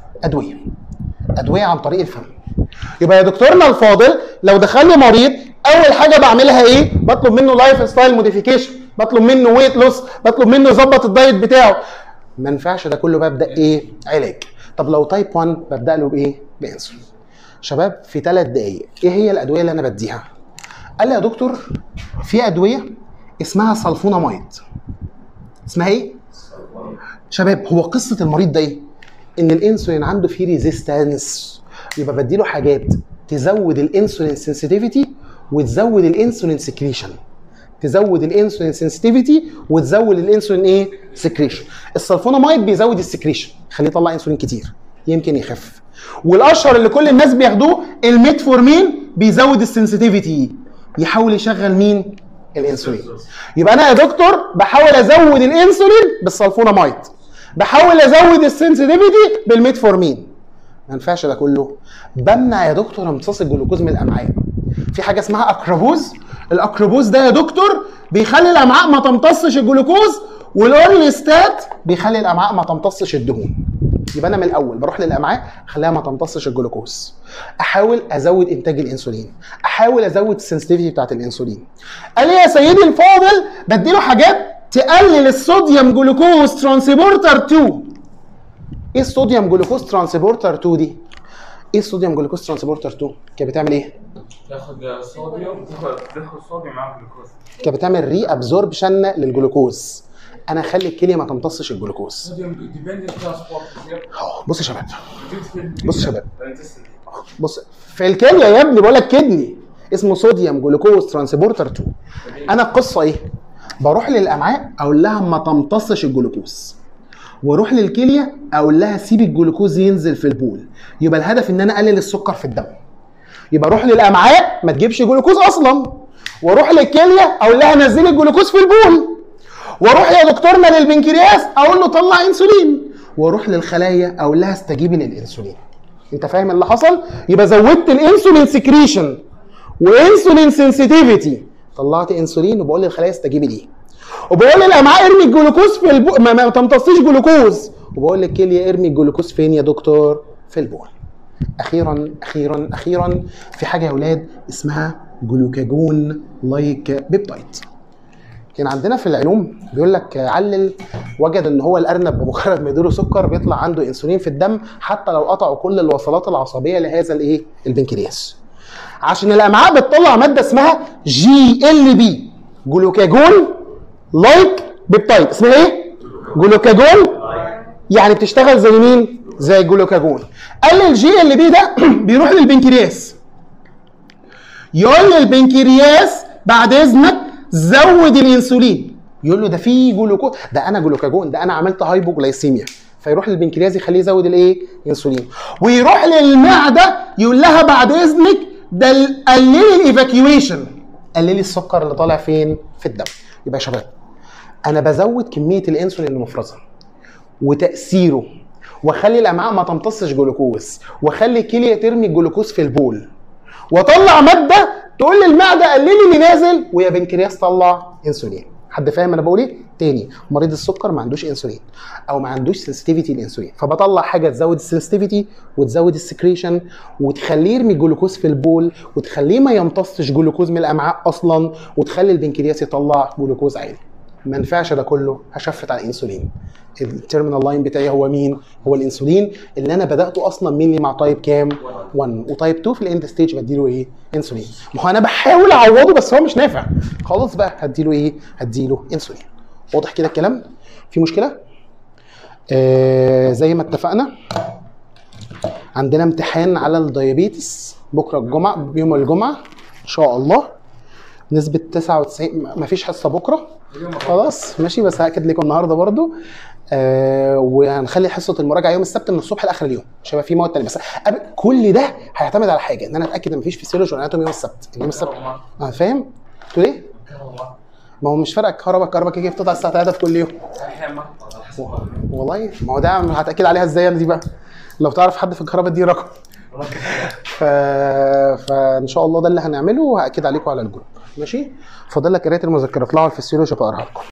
ادويه عن طريق الفم. يبقى يا دكتورنا الفاضل لو دخل لي مريض اول حاجه بعملها ايه؟ بطلب منه لايف ستايل موديفيكيشن، بطلب منه ويت لوس، بطلب منه يظبط الدايت بتاعه. ما ينفعش ده كله، ببدا ايه؟ علاج. طب لو تايب 1 ببدا له بايه؟ بانسولين. شباب في 3 دقايق ايه هي الادويه اللي انا بديها؟ قال لي يا دكتور في ادويه اسمها سلفونامايد. اسمها ايه؟ شباب هو قصه المريض ده ايه؟ ان الانسولين عنده فيه ريزيستانس، يبقى بديله حاجات تزود الانسولين سنسيتيفيتي وتزود الانسولين سكريشن، تزود الانسولين سنسيتيفيتي وتزود الانسولين ايه؟ سكريشن. السلفونامايد بيزود السكريشن، خليه يطلع انسولين كتير يمكن يخف. والاشهر اللي كل الناس بياخدوه الميتفورمين، بيزود السنسيتيفيتي، يحاول يشغل مين؟ الانسولين. يبقى انا يا دكتور بحاول ازود الانسولين بالسلفونامايد، بحاول ازود السنسيتيفيتي بالميتفورمين. ما ينفعش ده كله. بمنع يا دكتور امتصاص الجلوكوز من الامعاء. في حاجه اسمها اكربوز. الاكربوز ده يا دكتور بيخلي الامعاء ما تمتصش الجلوكوز، والاورليستات بيخلي الامعاء ما تمتصش الدهون. يبقى انا من الاول بروح للامعاء اخليها ما تمتصش الجلوكوز، احاول ازود انتاج الانسولين، احاول ازود السنسيتيفيتي بتاعت الانسولين. قال لي يا سيدي الفاضل بديله حاجات تقلل الصوديوم جلوكوز ترانسبورتر 2. ايه الصوديوم جلوكوز ترانسبورتر 2 دي؟ ايه الصوديوم جلوكوز ترانسبورتر 2؟ كانت بتعمل ايه؟ تاخد صوديوم، تاخد صوديوم مع الجلوكوز. كانت بتعمل ري ابزوربشن للجلوكوز. انا اخلي الكليه ما تمتصش الجلوكوز. صوديوم ديبندنت ترانسبورتر. بص يا شباب، بص يا شباب، بص في الكليه يا ابني، بقول لك كدني اسمه صوديوم جلوكوز ترانسبورتر 2. انا القصه ايه؟ بروح للامعاء اقول لها ما تمتصش الجلوكوز، واروح للكليه اقول لها سيب الجلوكوز ينزل في البول. يبقى الهدف ان انا اقلل السكر في الدم. يبقى اروح للامعاء ما تجيبش جلوكوز اصلا، واروح للكليه اقول لها نزلي الجلوكوز في البول، واروح يا دكتورنا للبنكرياس اقول له طلع انسولين، واروح للخلايا اقول لها استجيبي للانسولين. انت فاهم اللي حصل؟ يبقى زودت الانسولين سكريشن وانسولين سنسيتيفيتي، طلعت انسولين وبقول للخلايا استجيبي ليه، وبقول للامعاء ارمي الجلوكوز في البول، ما تمتصيش جلوكوز، وبقول للكليه ارمي الجلوكوز فين يا دكتور؟ في البول. اخيرا اخيرا اخيرا في حاجه يا اولاد اسمها جلوكاجون لايك بيبتايد. كان عندنا في العلوم بيقول لك علل وجد ان هو الارنب بمجرد ما يديله سكر بيطلع عنده انسولين في الدم حتى لو قطعوا كل الوصلات العصبيه لهذا الايه؟ البنكرياس. عشان الامعاء بتطلع ماده اسمها GLB، جلوكاجون لايك بيبتايد. اسمها ايه؟ جلوكاجون، يعني بتشتغل زي مين؟ زي الجلوكاجون. قال لي GLB ده بيروح للبنكرياس، يقول للبنكرياس بعد اذنك زود الانسولين. يقول له ده في جلوكوز، ده انا جلوكاجون، ده انا عملت هايبوجلايسيميا. فيروح للبنكرياس يخليه يزود الايه؟ انسولين. ويروح للمعده يقول لها بعد اذنك ده قللي الايفاكيويشن، قللي السكر اللي طالع فين؟ في الدم. يبقى يا شباب انا بزود كميه الانسولين المفرزه وتاثيره، واخلي الامعاء ما تمتصش جلوكوز، واخلي الكليه ترمي الجلوكوز في البول، واطلع ماده تقول للمعده قللي اللي نازل، ويا بنكرياس طلع انسولين. حد فاهم انا بقول ايه؟ تاني، مريض السكر ما عندوش انسولين او ما عندوش سنسيتيفيتي للانسولين، فبطلع حاجه تزود السنسيتيفيتي وتزود السكريشن وتخليه يرمي الجلوكوز في البول وتخليه ما يمتصش جلوكوز من الامعاء اصلا، وتخلي البنكرياس يطلع جلوكوز عالي. ما ينفعش ده كله، هشفت على الانسولين. التيرمينال لاين بتاعي هو مين؟ هو الانسولين اللي انا بداته اصلا مين مع تايب كام؟ 1، وتايب 2 في الاند ستيج بديله ايه؟ انسولين. ما هو انا بحاول اعوضه بس هو مش نافع، خلاص بقى هديله ايه؟ هديله انسولين. واضح كده الكلام؟ في مشكله؟ زي ما اتفقنا عندنا امتحان على الديابيتس بكره الجمعه، يوم الجمعه ان شاء الله، نسبه 99. مفيش حصه بكره خلاص ماشي، بس هاكد لكم النهارده برضو. وهنخلي حصه المراجعه يوم السبت من الصبح لاخر اليوم، مش هيبقى في مواد تانيه. بس كل ده هيعتمد على حاجه، ان انا اتاكد ان مفيش فيسيولوجي ولا اناتومي يوم السبت. يوم السبت فاهم؟ تقول ايه؟ ما هو مش فارقه الكهرباء كده بتطلع الساعه 3 في كل يوم. والله ما هو ده هتاكد عليها ازاي دي بقى؟ لو تعرف حد في الكهرباء دي رقم. فان شاء الله ده اللي هنعمله، وهاكد عليكم على الجروب. ماشي؟ فاضل لك قرايه المذكره، اطلعوا الفسيولوجي بقراها لكم.